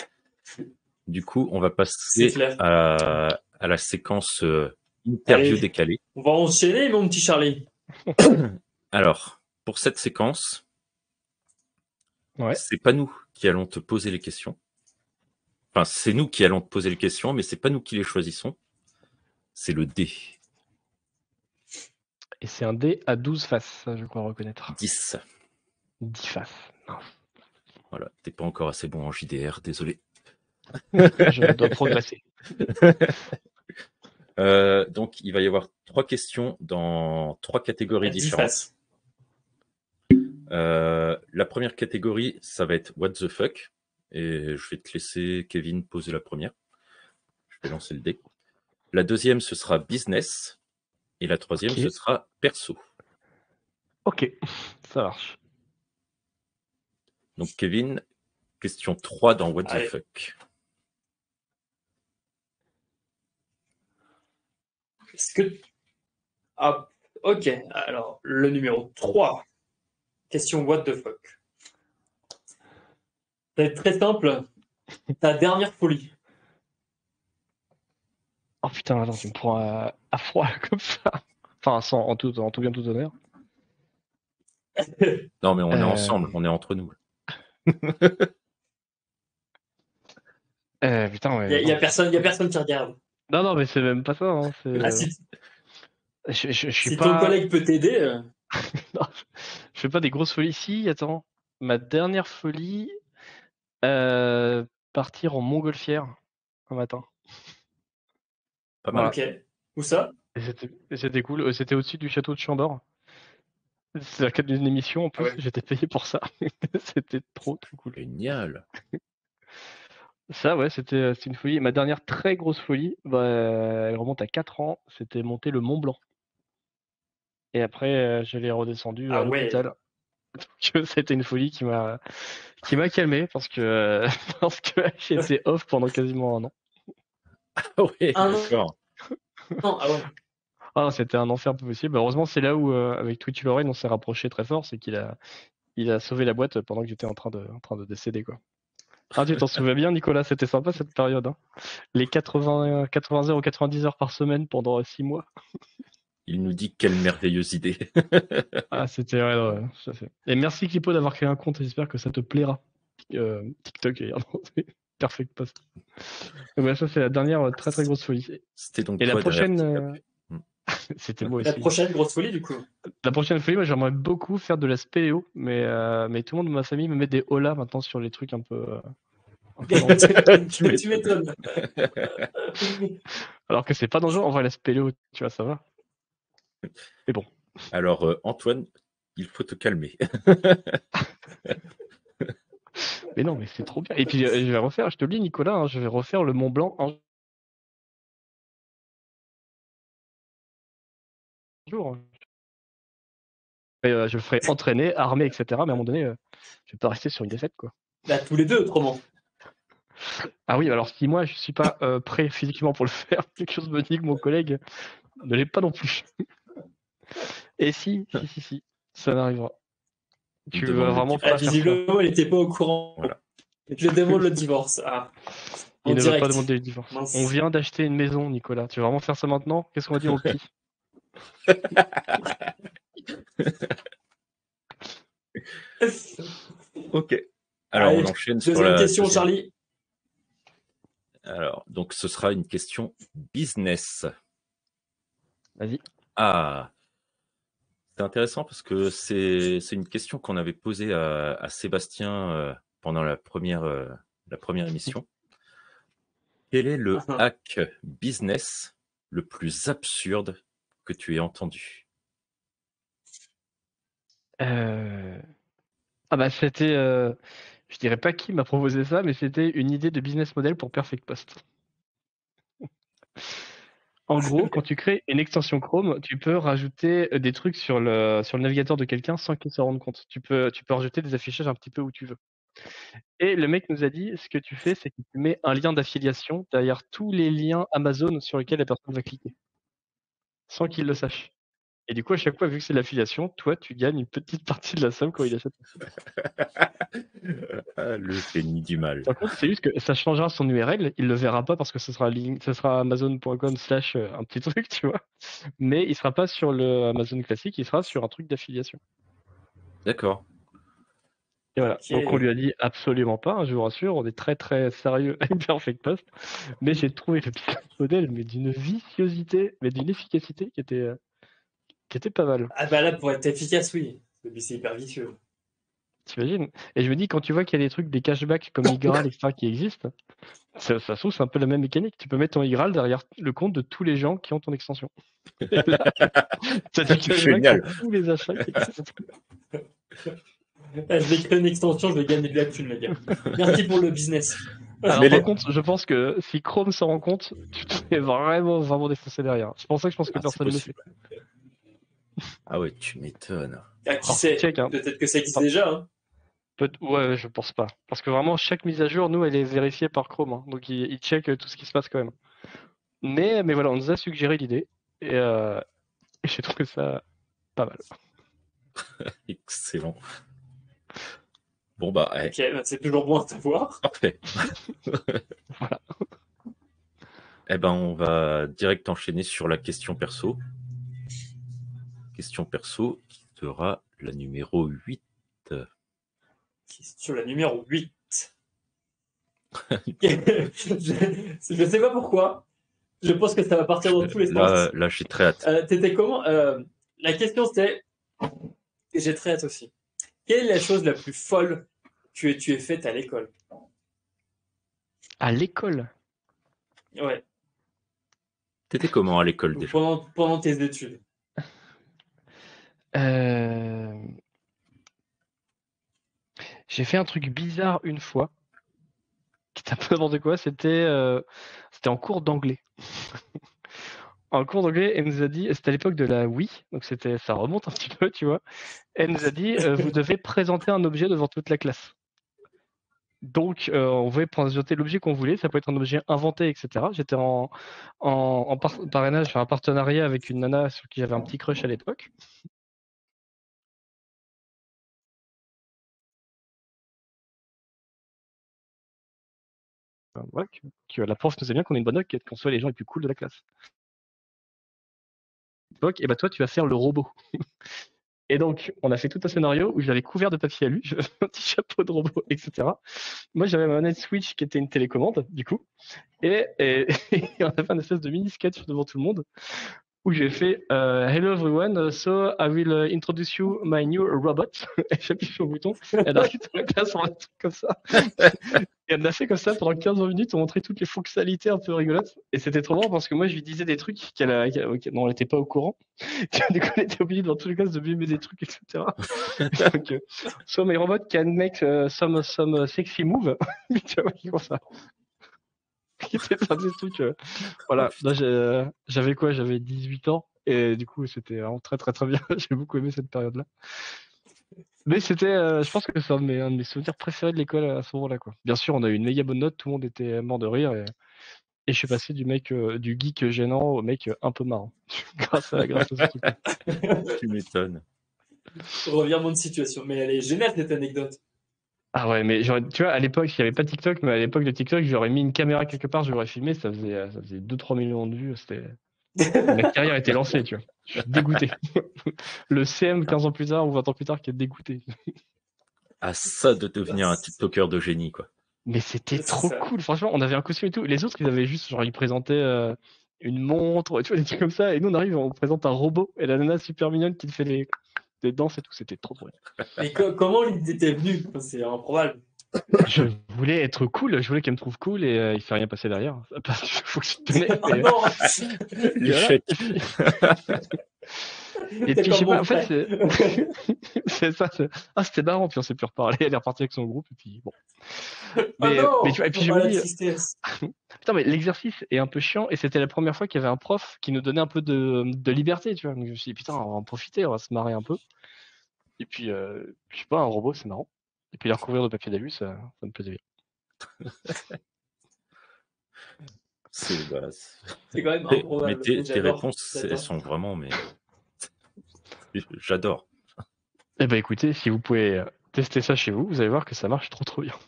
Du coup, on va C'est passer clair. à, à la séquence euh, interview Allez. décalée. On va enchaîner, mon petit Charlie. Alors, pour cette séquence, Ouais. c'est pas nous qui allons te poser les questions. Enfin, c'est nous qui allons te poser les questions, mais c'est pas nous qui les choisissons. C'est le dé. Et c'est un dé à douze faces, ça, je crois reconnaître. dix. dix faces. Non. Voilà, t'es pas encore assez bon en J D R, désolé. Je dois progresser. Euh, donc, il va y avoir trois questions dans trois catégories dix différentes. faces. Euh, la première catégorie, ça va être What the fuck. Et je vais te laisser, Kevin, poser la première. Je vais lancer le dé. La deuxième, ce sera business. Et la troisième, Ok. ce sera perso. Ok, ça marche. Donc, Kevin, question trois dans What the Allez. fuck. Est-ce que. Ah, ok. Alors, le numéro trois. Question what the fuck. Ça va être très simple. Ta dernière folie. Oh putain, attends, tu me prends à, à froid comme ça. Enfin, sans, en, tout, en tout bien, tout honneur. Non, mais on est Euh, ensemble, on est entre nous. Euh, putain, ouais. Il n'y a, y a non. personne, y a personne qui regarde. Non, non, mais c'est même pas ça. Hein, c'est... Ah, si Je, je, je suis si pas. ton collègue peut t'aider. euh, Non, je fais pas des grosses folies. Si, attends. Ma dernière folie, euh, partir en montgolfière un matin. Pas mal. Voilà. Ok. Où ça? Et c'était, et c'était cool. Euh, C'était au-dessus du château de Chambord. C'est la cadre d'une émission en plus. Ah ouais. J'étais payé pour ça. C'était trop, trop cool. Génial. Ça, ouais, c'était, euh, c'était une folie. Ma dernière très grosse folie, bah, elle remonte à quatre ans. C'était monter le Mont Blanc. Et après, euh, je l'ai redescendu Ah à ouais. l'hôpital. Donc, c'était une folie qui m'a, qui m'a calmé parce que, parce que j'étais off pendant quasiment un an. Ah ouais, Un an. d'accord. Non, ah ouais. Ah, c'était un enfer pas possible. Heureusement, c'est là où, euh, avec Twitch Lorraine, on s'est rapproché très fort, c'est qu'il a, il a sauvé la boîte pendant que j'étais en train de, en train de décéder, quoi. Ah, tu t'en souviens bien, Nicolas, c'était sympa cette période, hein. Les quatre-vingts, quatre-vingts heures ou quatre-vingt-dix heures par semaine pendant six mois. Il nous dit quelle merveilleuse idée. Ah, c'était ouais, ouais, tout à fait. Et merci Clipo d'avoir créé un compte, j'espère que ça te plaira. Euh, TikTok, et Perfect Post. Donc, voilà, ça, c'est la dernière euh, très très grosse folie. C'était donc Et la toi derrière prochaine, Petit euh, Cap. Hmm. c'était moi La aussi. prochaine grosse folie, du coup. La prochaine folie, moi j'aimerais beaucoup faire de la spéléo, mais, euh, mais tout le monde de ma famille me met des holas maintenant sur les trucs un peu. euh, un peu dangereux. tu tu m'étonnes. Alors que c'est pas dangereux, en vrai, la spéléo, tu vois, ça va. Mais bon. Alors, euh, Antoine, il faut te calmer. Mais non, mais c'est trop bien. Et puis euh, je vais refaire, je te le dis, Nicolas, hein, je vais refaire le Mont Blanc un jour. Et, euh, je le ferai entraîner, armé, et cetera. Mais à un moment donné, euh, je vais pas rester sur une défaite, quoi. Là, tous les deux, autrement. Ah oui, alors si moi je suis pas euh, prêt physiquement pour le faire, quelque chose me dit que mon collègue ne l'est pas non plus. Et si, si, si, si, ça n'arrivera. Il Tu demande vas le vraiment divorce. pas Ah, faire ça. visiblement, il n'était pas au courant. Voilà. Et tu lui demandes le divorce. Ah. En Il ne veut direct. pas demander le divorce. Mince. On vient d'acheter une maison, Nicolas. Tu vas vraiment faire ça maintenant? Qu'est-ce qu'on va dire au petit? Ok. Alors, Allez, on enchaîne sur Deuxième la question, deuxième. Charlie. Alors, donc, ce sera une question business. Vas-y. Ah, c'est intéressant parce que c'est c'est une question qu'on avait posée à, à Sébastien euh, pendant la première, euh, la première émission. Quel est le Uh-huh. hack business le plus absurde que tu aies entendu? Euh... Ah bah c'était, euh... je dirais pas qui m'a proposé ça, mais c'était une idée de business model pour Perfect Post. En gros, quand tu crées une extension Chrome, tu peux rajouter des trucs sur le, sur le navigateur de quelqu'un sans qu'il se rende compte. Tu peux, tu peux rajouter des affichages un petit peu où tu veux. Et le mec nous a dit, ce que tu fais, c'est que tu mets un lien d'affiliation derrière tous les liens Amazon sur lesquels la personne va cliquer, sans qu'il le sache. Et du coup, à chaque fois, vu que c'est l'affiliation, toi, tu gagnes une petite partie de la somme quand il achète. Ah, le génie du mal. Par contre, c'est juste que ça changera son U R L, il le verra pas parce que ce sera, link- ce sera amazon point com slash euh, un petit truc, tu vois. Mais il sera pas sur le Amazon classique, il sera sur un truc d'affiliation. D'accord. Et voilà. Ok. Donc on lui a dit absolument pas, hein, je vous rassure, on est très très sérieux avec Perfect Post. Mais j'ai trouvé le business model, mais d'une viciosité, mais d'une efficacité qui était, euh, qui était pas mal. Ah bah là, pour être efficace, oui. Mais c'est hyper vicieux. T'imagines? Et je me dis, quand tu vois qu'il y a des trucs, des cashbacks comme Igral, et cetera qui existent, ça, ça se trouve, c'est un peu la même mécanique. Tu peux mettre ton Igral derrière le compte de tous les gens qui ont ton extension. Et là, t'as du cashback Génial. pour tous les achats qui existent. Ah, je vais créer une extension, je vais gagner de la thune, les gars. Merci pour le business. Alors Mais par les- contre, je pense que si Chrome s'en rend compte, tu te fais vraiment, vraiment défoncer derrière. C'est pour ça que je pense que Ah, c'est personne ne le fait. possible. Ah ouais, tu m'étonnes. Ah, qui Alors, sait? check, hein. Peut-être que ça existe Ah. déjà. Hein. Peut- Ouais, je pense pas. Parce que vraiment, chaque mise à jour, nous, elle est vérifiée par Chrome. Hein. Donc, il, il check tout ce qui se passe quand même. Mais, mais voilà, on nous a suggéré l'idée. Et, euh, et j'ai trouvé ça pas mal. Excellent. Bon bah, eh, Ok, bah, c'est toujours bon à savoir. parfait. Voilà. Eh ben, on va direct enchaîner sur la question perso. Question perso qui sera la numéro huit. Sur la numéro huit. je ne sais pas pourquoi. Je pense que ça va partir dans tous les Là, sens. là j'ai très hâte. Euh, T'étais comment euh, La question c'était, et j'ai très hâte aussi. Quelle est la chose la plus folle que tu aies faite à l'école? À l'école. Ouais. T'étais comment à l'école déjà? Pendant, pendant tes études. Euh... J'ai fait un truc bizarre une fois. Qui était un peu n'importe quoi. C'était euh... c'était en cours d'anglais. En cours d'anglais, elle nous a dit, c'était à l'époque de la Wii, donc c'était, ça remonte un petit peu, tu vois. Elle nous a dit, euh, vous devez présenter un objet devant toute la classe. Donc, euh, on pouvait présenter l'objet qu'on voulait. Ça peut être un objet inventé, et cetera. J'étais en, en, en par- parrainage, enfin, un partenariat avec une nana sur qui j'avais un petit crush à l'époque. Euh, Voilà, que, que la prof nous aime bien qu'on ait une bonne note, qu'on soit les gens les plus cool de la classe. À l'époque, et bah toi, tu vas faire le robot. Et donc, on a fait tout un scénario où je l'avais couvert de papier alu, j'avais un petit chapeau de robot, et cetera. Moi, j'avais ma manette Switch qui était une télécommande, du coup. Et, et, et on a fait un espèce de mini sketch devant tout le monde où j'ai fait euh, Hello everyone, so I will uh, introduce you my new robot. Et j'appuie sur le bouton, elle arrive dans la classe en un truc comme ça. Et elle l'a fait comme ça pendant quinze minutes, on montrait toutes les fonctionnalités un peu rigolotes. Et c'était trop marrant parce que moi je lui disais des trucs qu'elle a, qu'elle, dont elle n'était pas au courant. Du coup, elle était obligée dans tous les cas de mimer des trucs, et cetera. Donc, euh, so my robot can make uh, some, some sexy move. Tu vois, qui ça. Qui était un des trucs. Euh, voilà, là j'ai- j'avais quoi J'avais dix-huit ans. Et du coup, c'était vraiment très très très bien. J'ai beaucoup aimé cette période-là. Mais c'était, euh, je pense que c'est un de mes, un de mes souvenirs préférés de l'école à ce moment-là, quoi. Bien sûr, on a eu une méga bonne note, tout le monde était mort de rire. Et, et je suis passé du mec, euh, du geek gênant au mec euh, un peu marrant. grâce, à, grâce à ce truc. Tu m'étonnes. Revirement de situation. Mais elle est géniale cette anecdote. Ah ouais, mais genre, tu vois, à l'époque, il n'y avait pas TikTok, mais à l'époque de TikTok, j'aurais mis une caméra quelque part, j'aurais filmé, ça faisait, ça faisait deux trois millions de vues. C'était... Ma carrière était lancée, tu vois. Je suis dégoûté. Le C M quinze ans plus tard ou vingt ans plus tard qui est dégoûté. À ça de devenir un TikToker de génie, quoi. Mais c'était C'est trop ça. cool, franchement, on avait un costume et tout. Les autres, ils avaient juste, genre, ils présentaient euh, une montre, tu vois, des trucs comme ça. Et nous, on arrive, on présente un robot et la nana super mignonne qui te fait les, des danses et tout. C'était trop trop bien. Mais co- comment l'idée était venue? C'est improbable. Je voulais être cool, je voulais qu'elle me trouve cool et euh, il s'est rien passé derrière. Ça a pas fonctionné. Ah mais- non. L'échec. Et T'es puis, je sais comme pas, mon en fait, frère. c'est c'est ça. c'est- Ah, c'était marrant, puis on s'est plus reparlé. Elle est repartie avec son groupe, et puis bon. Oh Mais, euh, mais tu non. vois, et puis Oh je me la dis, tristesse. putain, mais l'exercice est un peu chiant, et c'était la première fois qu'il y avait un prof qui nous donnait un peu de, de liberté, tu vois. Donc je me suis dit, putain, on va en profiter, on va se marrer un peu. Et puis, euh, je sais pas, un robot, c'est marrant. Et puis, les recouvrir de papier d'alu, ça, ça me plaisait bien. C'est, bah, c'est- C'est quand même mais improbable. tes, Mais tes j'adore. réponses, c'est- elles J'adore. sont vraiment, mais j'adore. Eh ben, écoutez, si vous pouvez euh, tester ça chez vous, vous allez voir que ça marche trop trop bien.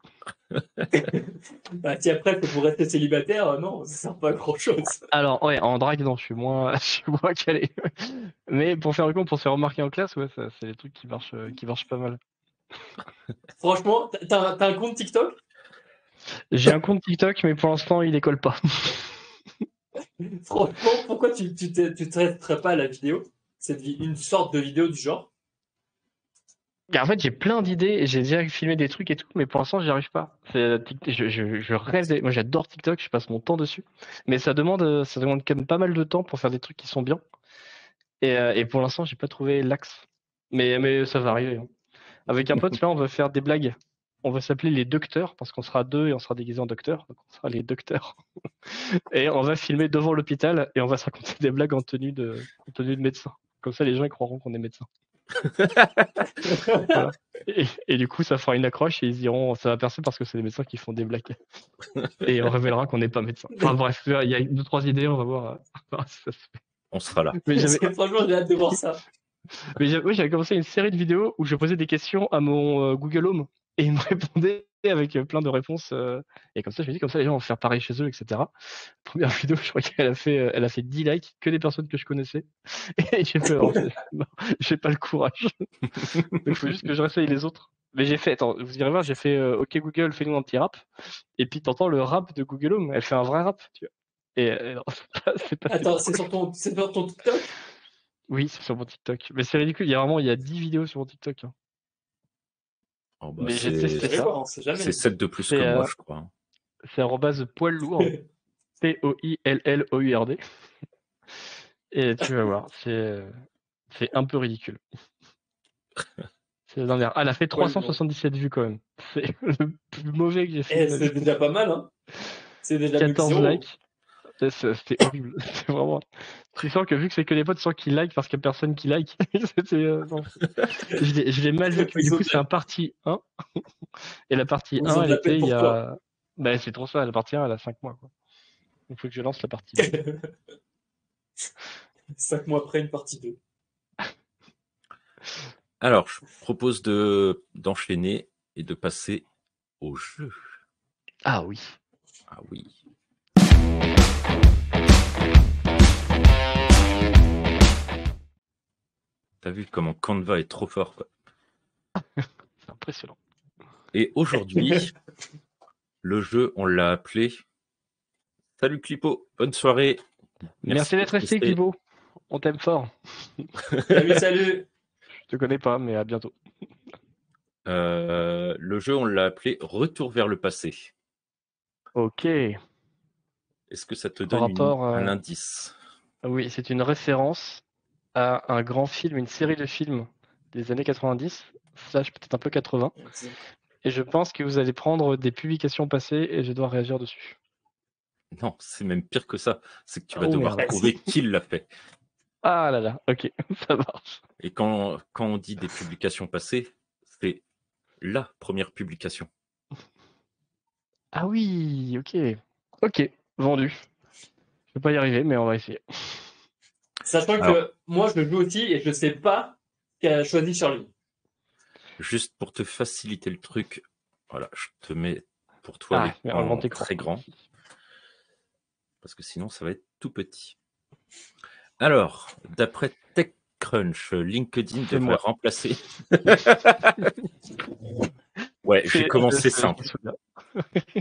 Bah, si après, c'est pour rester célibataire, euh, non, ça sert pas à grand chose. Alors, ouais, en drague, non, je suis moins, je suis moins calé. Mais pour faire le con, pour se faire remarquer en classe, ouais, ça, c'est des trucs qui marchent, euh, qui marchent pas mal. Franchement, t'as- t'as un- t'as un compte TikTok? J'ai un compte TikTok, mais pour l'instant, il décolle pas. Franchement, pourquoi tu tu te tu traiterais pas la vidéo? C'est une sorte de vidéo du genre. Et en fait, j'ai plein d'idées, et j'ai déjà filmé des trucs et tout, mais pour l'instant, j'y arrive pas. C'est Tik- je, je, je rêve, des- moi j'adore TikTok, je passe mon temps dessus, mais ça demande, euh, ça demande quand même pas mal de temps pour faire des trucs qui sont bien. Et, euh, et pour l'instant, j'ai pas trouvé l'axe. Mais, mais ça va arriver, hein. Avec un pote, là, on va faire des blagues. On va s'appeler les docteurs, parce qu'on sera deux et on sera déguisés en docteurs. Donc on sera les docteurs. Et on va filmer devant l'hôpital et on va se raconter des blagues en tenue de, en tenue de médecin. Comme ça, les gens ils croiront qu'on est médecin. Voilà. Et, et du coup, ça fera une accroche et ils diront ça va percer parce que c'est des médecins qui font des blagues. Et on révélera qu'on n'est pas médecin. Enfin bref, il y a deux, trois idées, on va voir, euh, on va voir si ça se fait. On sera là. Mais j'avais, C'est- Franchement, j'ai hâte de voir ça. mais j'avais, oui, j'avais commencé une série de vidéos où je posais des questions à mon euh, Google Home et il me répondait avec euh, plein de réponses. euh, et comme ça, je me dis, comme ça, les gens vont faire pareil chez eux, et cetera. Première vidéo, je crois qu'elle a fait, euh, elle a fait dix likes, que des personnes que je connaissais. Et j'ai fait, alors, j'ai- non, j'ai pas le courage. Donc, il faut juste que je réessaye les autres. Mais j'ai fait, attends, vous irez voir, j'ai fait, euh, OK Google, fais-nous un petit rap. Et puis, t'entends le rap de Google Home. Elle fait un vrai rap, tu vois. Et euh, non, c'est pas, c'est pas- c'est Attends, pas c'est cool. sur ton, c'est sur ton TikTok? Oui, c'est sur mon TikTok. Mais c'est ridicule, il y a vraiment, il y a dix vidéos sur mon TikTok, hein. Oh, bah, Mais j'ai c'est testé Fais ça. voir, on sait jamais. c'est sept de plus C'est, que moi, euh, je crois. C'est arrobase poil lourd. P O I L L O U R D. Et tu vas voir, c'est c'est un peu ridicule. C'est la dernière. Ah, elle a fait trois cent soixante-dix-sept vues quand même. C'est le plus mauvais que j'ai fait Eh, de ma c'est vie. déjà pas mal, hein. C'est déjà mieux que quatorze zéro. likes. C'est- C'était horrible. C'est vraiment. Tu sens que vu que c'est que des potes, tu sens qu'ils like parce qu'il n'y a personne qui like. C'était, euh, non. Je l'ai je l'ai mal vécu. Ils Du ont coup, de c'est la- un partie un. Et la partie Ils un, ont de elle la peine était il y pour toi. a. Bah, c'est trop ça. La partie un, elle a cinq mois. Quoi. Il faut que je lance la partie deux. Cinq mois après, une partie deux. Alors, je propose de d'enchaîner et de passer au jeu. Ah oui. Ah oui. T'as vu comment Canva est trop fort, quoi. C'est impressionnant. Et aujourd'hui, le jeu, on l'a appelé. Salut Clipo, bonne soirée. Merci, d'être resté, Kibo. On t'aime fort. Salut, salut. Je te connais pas, mais à bientôt. Euh, le jeu, on l'a appelé Retour vers le passé. Ok. Est-ce que ça te donne une- rapport, euh, un indice? Oui, c'est une référence à un grand film, une série de films des années quatre-vingt-dix, slash peut-être un peu quatre-vingts. Et je pense que vous allez prendre des publications passées et je dois réagir dessus. Non, c'est même pire que ça. C'est que tu vas Oh, devoir merde. trouver qui l'a fait. Ah là là, ok, ça marche. Et quand, quand on dit des publications passées, c'est la première publication. Ah oui, ok. Ok, vendu. Je vais pas y arriver, mais on va essayer. Sachant Alors. que moi, je le joue aussi et je sais pas ce qu'a choisi Charlie. Juste pour te faciliter le truc, voilà, je te mets pour toi Ah, les mais en grand en écran. très grand, parce que sinon ça va être tout petit. Alors, d'après TechCrunch, LinkedIn C'est devrait moi. remplacer. Ouais, j'ai C'est- commencé je- je- simple. je me souviens.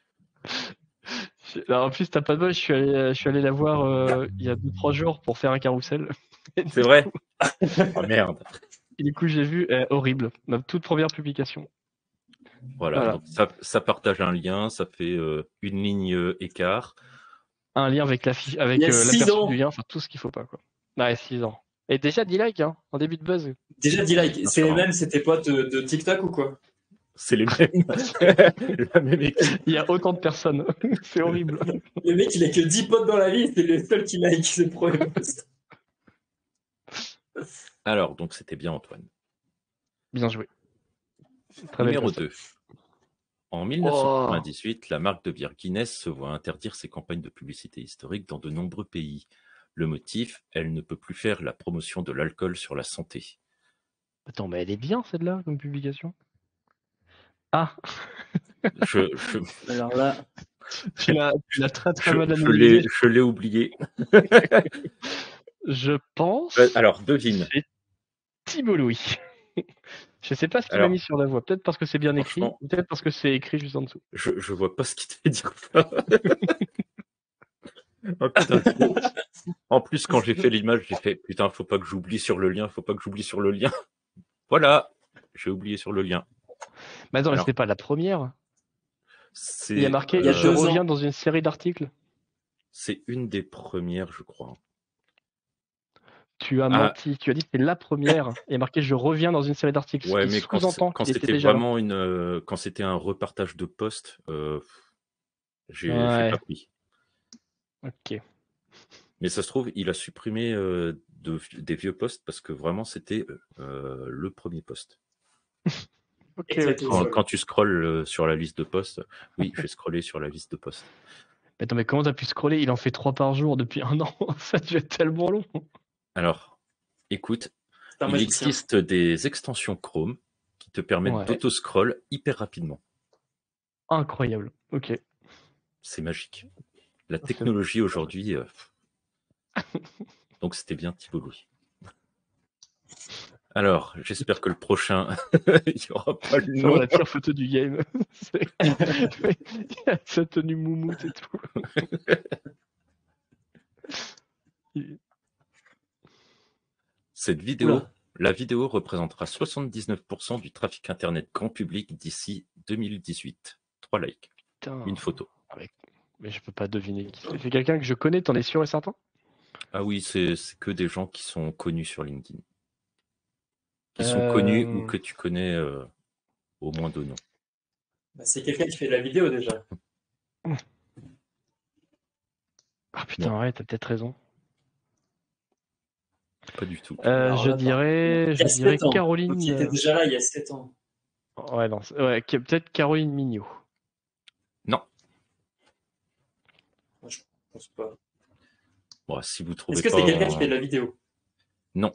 Je- alors, en plus, t'as pas de bol, je suis allé, je suis allé la voir euh, il y a deux trois jours pour faire un carrousel. Et du C'est vrai coup- Oh merde. Et du coup, j'ai vu, euh, horrible, ma toute première publication. Voilà, Voilà. donc ça, ça partage un lien, ça fait euh, une ligne euh, écart. Un lien avec la fiche, avec Il y a euh, six l'aperçu ans. du lien, enfin tout ce qu'il faut pas, quoi. Ouais, six ans. Et déjà dix likes, hein, en début de buzz. Déjà, dix likes. C'est les D'accord. mêmes, c'était potes de, de TikTok ou quoi? C'est les mêmes. La même équipe. Il y a autant de personnes. C'est horrible. Le mec, il a que dix potes dans la vie, c'est le seul qui like, c'est le problème. Alors, donc c'était bien Antoine. Bien joué. Très belle Numéro personne. deux. En mille neuf cent quatre-vingt-dix-huit, la marque de bière Guinness se voit interdire ses campagnes de publicité historique dans de nombreux pays. Le motif, elle ne peut plus faire la promotion de l'alcool sur la santé. Attends, mais elle est bien celle-là comme publication. Ah, Je, je, Alors là, tu l'as, tu l'as très très je, mal je analysé. l'ai, je l'ai oublié. Je pense. Euh, Alors, devine. C'est Thibault Louis. Je sais pas ce qu'il Alors, m'a mis sur la voix. Peut-être parce que c'est bien écrit, franchement- ou peut-être parce que c'est écrit juste en dessous. Je, je vois pas ce qui te fait dire ça. Oh, putain. En plus, quand j'ai fait l'image, j'ai fait putain, faut pas que j'oublie sur le lien, faut pas que j'oublie sur le lien. Voilà, j'ai oublié sur le lien. Mais attends, mais Alors, c'était pas la première. C'est, Il y a marqué il y a Je deux ans. reviens dans une série d'articles. c'est une des premières, je crois. Tu as Ah. menti. Tu as dit que c'était la première. Il y a marqué Je reviens dans une série d'articles. Ouais, ce qui mais quand, sous-entend c'est- quand qu'il était c'était déjà là. vraiment une, euh, quand c'était un repartage de poste, euh, j'ai, j'ai Ouais. pas pris. Ok. Mais ça se trouve, il a supprimé euh, de- des vieux postes parce que vraiment c'était euh, le premier poste. Ok. Éclaté. ok. Quand, Ouais. quand tu scrolles euh, sur la liste de postes, oui, j'ai scrollé sur la liste de postes. Mais attends, mais comment t'as pu scroller? Il en fait trois par jour depuis un an. Ça a dû être tellement long. Alors, écoute, c'est un il magicien. existe des extensions Chrome qui te permettent Ouais. d'auto-scroll hyper rapidement. Incroyable. Ok. C'est magique. La C'est- technologie aujourd'hui. euh, Donc c'était bien Thibault Louis. Alors, j'espère que le prochain, il n'y aura pas le C'est nom. vraiment la pire photo du game. C'est- Il y a sa tenue moumoute et tout. Il- Cette vidéo, Oula. la vidéo représentera soixante-dix-neuf pour cent du trafic internet grand public d'ici deux mille dix-huit. Trois likes, Putain. une photo. Mais je peux pas deviner qui c'est. C'est quelqu'un que je connais, t'en es sûr et certain? Ah oui, c'est c'est que des gens qui sont connus sur LinkedIn. Qui sont Euh, connus ou que tu connais euh, au moins de nom. Bah, c'est quelqu'un qui fait de la vidéo déjà. putain, ouais, t'as peut-être raison. Pas du tout. Euh, Alors je là, par- dirais, Il y je a dirais sept ans. Caroline. Donc il était euh, déjà là il y a sept ans. Ouais, non, c'est- ouais, qui- peut-être Caroline Mignot. Non. Moi, je pense pas. Bon, si vous trouvez Est-ce que pas. c'est quelqu'un qui euh, fait de la vidéo? Non.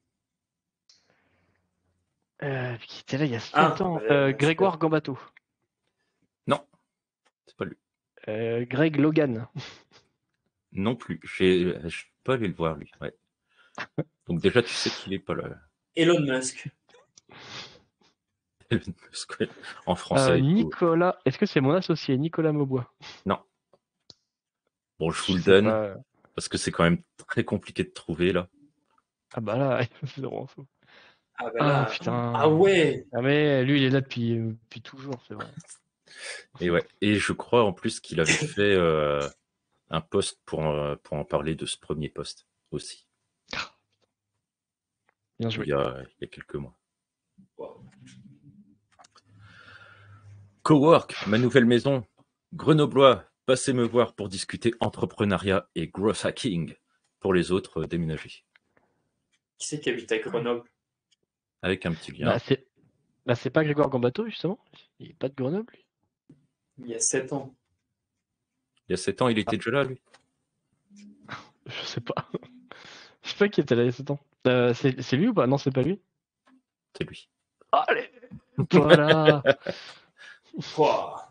Euh, qui était là il y a sept Ah, ans. bah, Euh, euh, Grégoire Gambato. Non. C'est pas lui. Euh, Greg Logan. Non plus. J'ai- Je suis pas allé le voir, lui. Ouais. Donc déjà, tu sais qu'il est pas là. Elon Musk. Elon Musk, ouais. En français. Euh, et tout. Nicolas. Est-ce que c'est mon associé, Nicolas Maubois? Non. Bon, je vous Je le sais donne, pas. parce que c'est quand même très compliqué de trouver, là. Ah bah là, c'est vraiment fou. Ah, bah Ah là. putain. Ah ouais. Ah mais lui, il est là depuis, euh, depuis toujours, c'est vrai. Et ouais. Et je crois en plus qu'il avait fait euh, un post pour, euh, pour en parler de ce premier post aussi. Bien Il joué. y a, il y a quelques mois. Wow. Cowork, ma nouvelle maison. Grenoblois, passez me voir pour discuter entrepreneuriat et growth hacking. Pour les autres, euh, déménager. Qui c'est qui habite à Grenoble? Avec un petit lien. Bah c'est bah, c'est pas Grégoire Gambato, justement. Il est pas de Grenoble, lui. Il y a sept ans. Il y a sept ans, il Ah. était déjà là, lui. Je sais pas. Je sais pas qui était là il y a sept ans. Euh, c'est c'est lui ou pas? Non, c'est pas lui. C'est lui. Allez. Voilà. Pouah.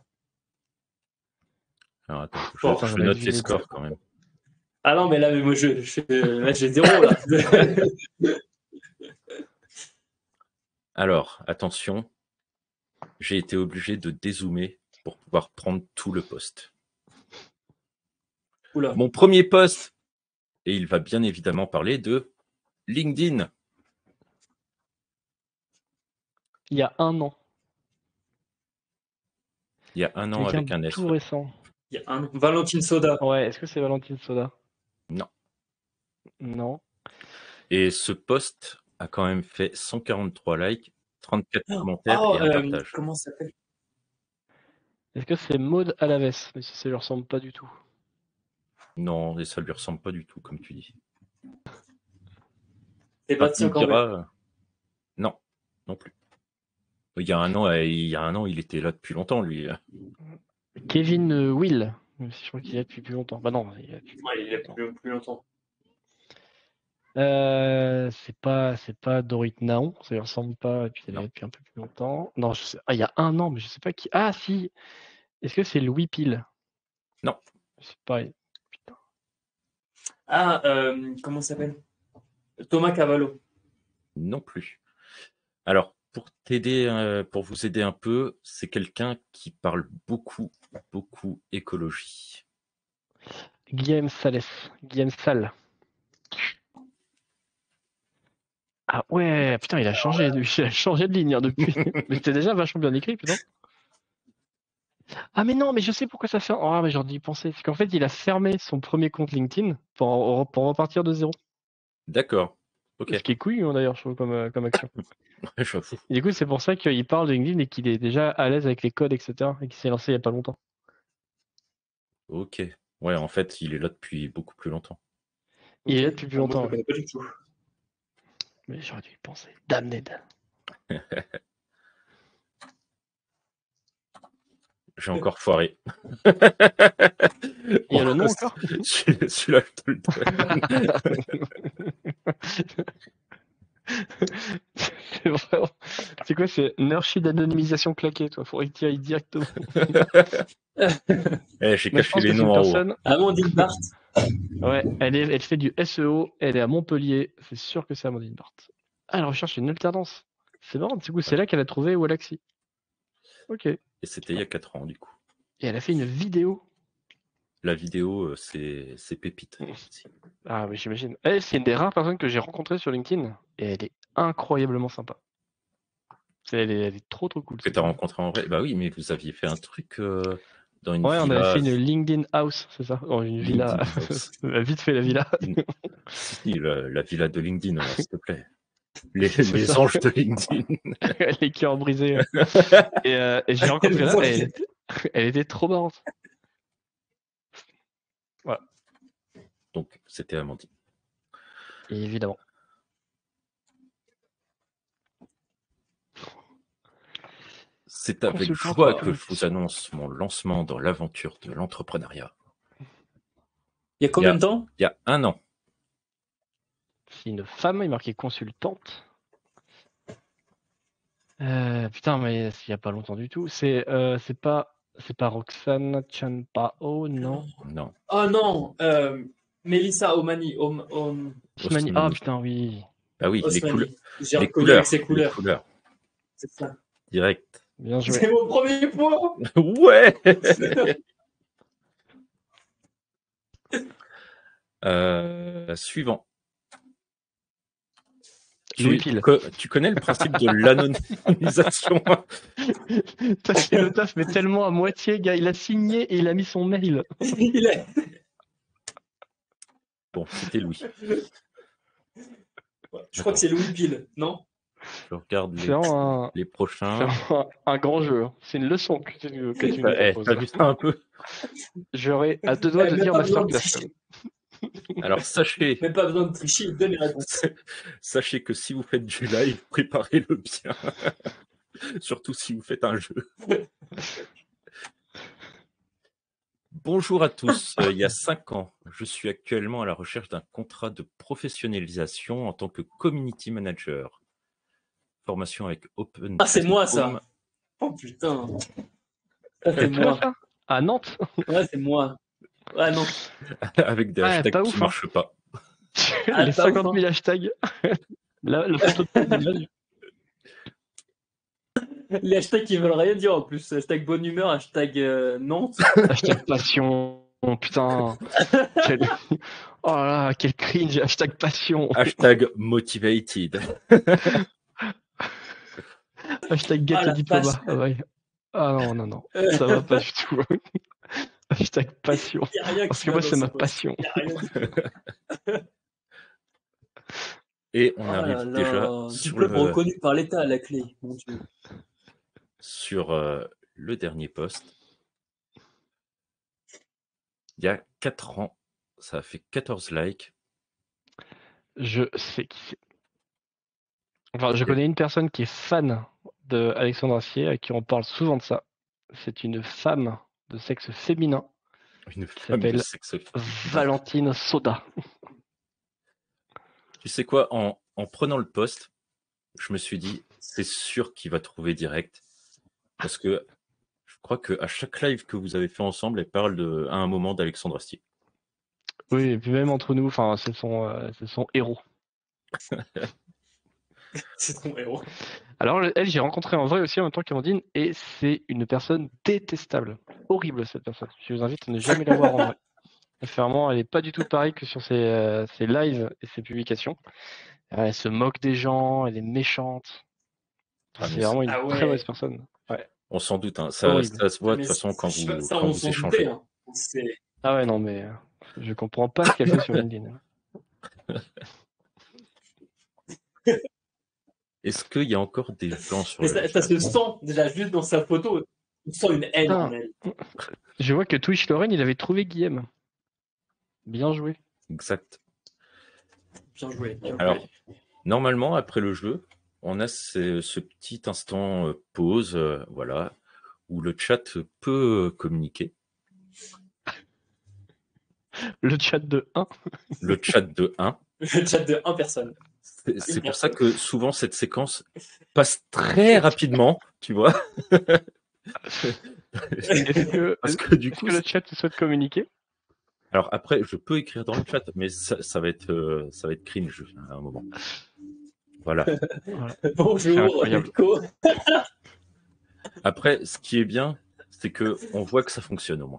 Alors attends, je, Bon, je j'en ai note vu les les scores quand même. Ah non, mais là, mais moi, je, je, là, j'ai zéro, là. Alors, attention, j'ai été obligé de dézoomer pour pouvoir prendre tout le poste. Oula. Mon premier poste, et il va bien évidemment parler de LinkedIn. Il y a un an. Il y a un an Quelqu'un avec un de S. tout récent. Il y a un an. Valentine Soda. Ouais, est-ce que c'est Valentine Soda? Non. Non. Et ce poste a quand même fait cent quarante-trois likes, trente-quatre commentaires Oh, et un euh, partage. comment ça s'appelle? Est-ce que c'est Maud Alaves? Mais si ça lui ressemble pas du tout. Non, et ça lui ressemble pas du tout, comme tu dis. Sébastien Enfin, tu me Cambet. diras, euh, non, non plus. Il y a un an, euh, il y a un an, il était là depuis longtemps, lui. Kevin euh, Will. Même si je crois qu'il est là depuis plus longtemps. Bah non, il est là depuis Ouais, il est longtemps. plus, plus longtemps. Euh, c'est pas, c'est pas Dorit Naon, ça lui ressemble pas, et puis elle est Non. là depuis un peu plus longtemps. Non, je sais, ah, il y a un an, mais je sais pas qui. Ah, si! Est-ce que c'est Louis Pile? Non. C'est pareil. Putain. Ah, euh, comment ça s'appelle? Thomas Cavallo. Non plus. Alors, pour t'aider, euh, pour vous aider un peu, c'est quelqu'un qui parle beaucoup, beaucoup écologie. Guillaume Salès. Guillaume Sall. Ah ouais, putain, il a changé, de- il a changé de ligne hein, depuis. Mais c'était déjà vachement bien écrit, putain. Ah mais non, mais je sais pourquoi ça fait. Ah mais j'en ai pensé. C'est qu'en fait, il a fermé son premier compte LinkedIn pour, pour repartir de zéro. D'accord. Ok. Ce qui est couillu hein, d'ailleurs, je trouve, comme, euh, comme action. J'avoue. Et du coup, c'est pour ça qu'il parle de LinkedIn et qu'il est déjà à l'aise avec les codes, et cetera. Et qu'il s'est lancé il y a pas longtemps. Ok. Ouais, en fait, il est là depuis beaucoup plus longtemps. Il est là Ok. depuis plus Ah, moi, longtemps. je le ouais. connais pas du tout. Mais j'aurais dû y penser. Damned. J'ai encore foiré. Il y a le nom encore Celui- Celui-là, je te le donne. C'est vraiment. C'est quoi? C'est Nurshi d'anonymisation claquée, toi. Faudrait que tu y ailles directement. Eh, j'ai Mais je caché pense que les c'est une noms en haut. personne. Amandine Barthes. Ouais, elle, est, elle fait du S E O, elle est à Montpellier. C'est sûr que c'est Amandine Barthes. Ah, elle recherche une alternance. C'est marrant, du coup, c'est là qu'elle a trouvé Walaxy. Ok. Et Et c'était il y a quatre ans, du coup. elle a fait une vidéo. La vidéo, euh, c'est c'est pépite. Ah, oui, j'imagine. Elle, c'est une des rares personnes que j'ai rencontrées sur LinkedIn. Et elle est incroyablement sympa. C'est- Elle est, elle est trop trop cool. Que cette tu as fille. rencontré en vrai. Bah oui, mais vous aviez fait un truc euh, dans une Ouais, on avait villa. fait une LinkedIn house, c'est ça? Dans une villa. LinkedIn house. On a vite fait la villa. Si, la, la villa de LinkedIn, alors, s'il te plaît. Les, C'est les ça. anges de LinkedIn. Les cœurs brisés. ouais. Et, euh, et j'ai rencontré là, et elle était, elle était trop marrante. Voilà. Donc, c'était Amandine. Et évidemment. C'est avec Consultant joie pour que je vous communication. annonce mon lancement dans l'aventure de l'entrepreneuriat. Il y a combien de temps? Il y a un an. C'est une femme, il est marqué consultante. Euh, putain, mais il n'y a pas longtemps du tout. C'est euh, c'est pas c'est pas Roxane Chanpao, non. Non. Oh non, euh, Mélissa Omani. Om, Om, Osmani. Ah Osmani. putain, oui. Ah oui, les, couleurs, Osmani. J'ai les reconnu couleurs. avec ses Les couleurs. couleurs. C'est ça. Direct. Bien joué. C'est mon premier point. Ouais. euh, Suivant. Louis Tu, Pile. co- tu connais le principe de l'anonymisation? T'as fait le taf, mais tellement à moitié, gars. Il a signé et il a mis son mail. Il est- Bon, c'était Louis. Je crois que c'est Louis Pile, non? Je regarde C'est les, vraiment un, les c'est prochains. vraiment un, un grand jeu. hein. C'est une leçon que tu, que tu nous Eh, proposes. t'as vu ça un peu? J'aurais à deux doigts Eh, de même dire pas besoin de masterclass. tricher. Alors, sachez, Même pas besoin de tricher, donne les réponses. sachez que si vous faites du live, préparez-le bien. Surtout si vous faites un jeu. Bonjour à tous. Euh, il y a cinq ans, je suis actuellement à la recherche d'un contrat de professionnalisation en tant que community manager. Formation avec Open. Ah, c'est moi, ça. Home. Oh putain. Ça, c'est C'est toi, moi. ça À Nantes. Ouais, c'est moi. Ah non. Avec des Ouais, hashtags pas qui ouf, hein. marchent pas. Ah, Les pas cinquante ouf, mille hashtags. La, la photo de l'image. Les hashtags qui veulent rien dire en plus. Hashtag bonne humeur, hashtag euh, Nantes. Hashtag passion. Putain. Quel... Oh là là, quel cringe. Hashtag passion. Hashtag motivated. Hashtag get Ah, le la diplôme. vache. Ah, ouais. Ah non, non, non. Ça va pas du tout. Hashtag passion. Il y a rien Parce qui que va moi, dans c'est ce ma post. passion. Il y a rien du tout. Et on Oh là arrive là, déjà sur diplôme le, reconnu par l'État à la clé. Mon Dieu. sur euh, le dernier post. Il y a quatre ans, ça a fait quatorze likes. Je sais qui c'est. Enfin, je Ok. connais une personne qui est fan de Alexandre Astier, à qui on parle souvent de ça. C'est une femme de sexe féminin Une qui femme de s'appelle sexe. Valentine Soda. Tu sais quoi, en, en prenant le post, je me suis dit, c'est sûr qu'il va trouver direct. Parce que je crois qu'à chaque live que vous avez fait ensemble, elle parle de, à un moment d'Alexandre Astier. Oui, et puis même entre nous, enfin, c'est son, euh, c'est son héros. C'est ton héros. Alors, elle, j'ai rencontré en vrai aussi en même temps qu'Amandine, et c'est une personne détestable. Horrible, cette personne. Je vous invite à ne jamais la voir en vrai. Vraiment, elle est pas du tout pareille que sur ses, euh, ses lives et ses publications. Elle se moque des gens, elle est méchante. Ah, C'est mais vraiment une Ah très ouais. mauvaise personne. Ouais. On s'en doute, hein. Ça, Horrible. ça se voit de Mais toute façon quand ça, vous, ça, quand on vous s'en échangez. doutait. Hein. C'est- Ah ouais, non, mais euh, je comprends pas ce qu'elle fait sur LinkedIn. Est-ce qu'il y a encore des gens sur Mais le ça, chat? ça se sent déjà juste dans sa photo. On sent une haine Putain. en elle. Je vois que Twitch Lorraine, il avait trouvé Guillaume. Bien joué. Exact. Bien joué. Bien joué. Alors, normalement, après le jeu, on a ce, ce petit instant euh, pause, euh, voilà, où le chat peut euh, communiquer. Le chat de un. Le chat de un. Le chat de un personne. C'est c'est pour ça que souvent cette séquence passe très rapidement, tu vois. Est-ce que, Parce que du est-ce coup, que le chat souhaite communiquer? alors après, je peux écrire dans le chat, mais ça, ça va être, euh, ça va être cringe à un moment. Voilà. Voilà. C'est Bonjour, incroyable. Nico. Après, ce qui est bien, c'est que on voit que ça fonctionne au moins.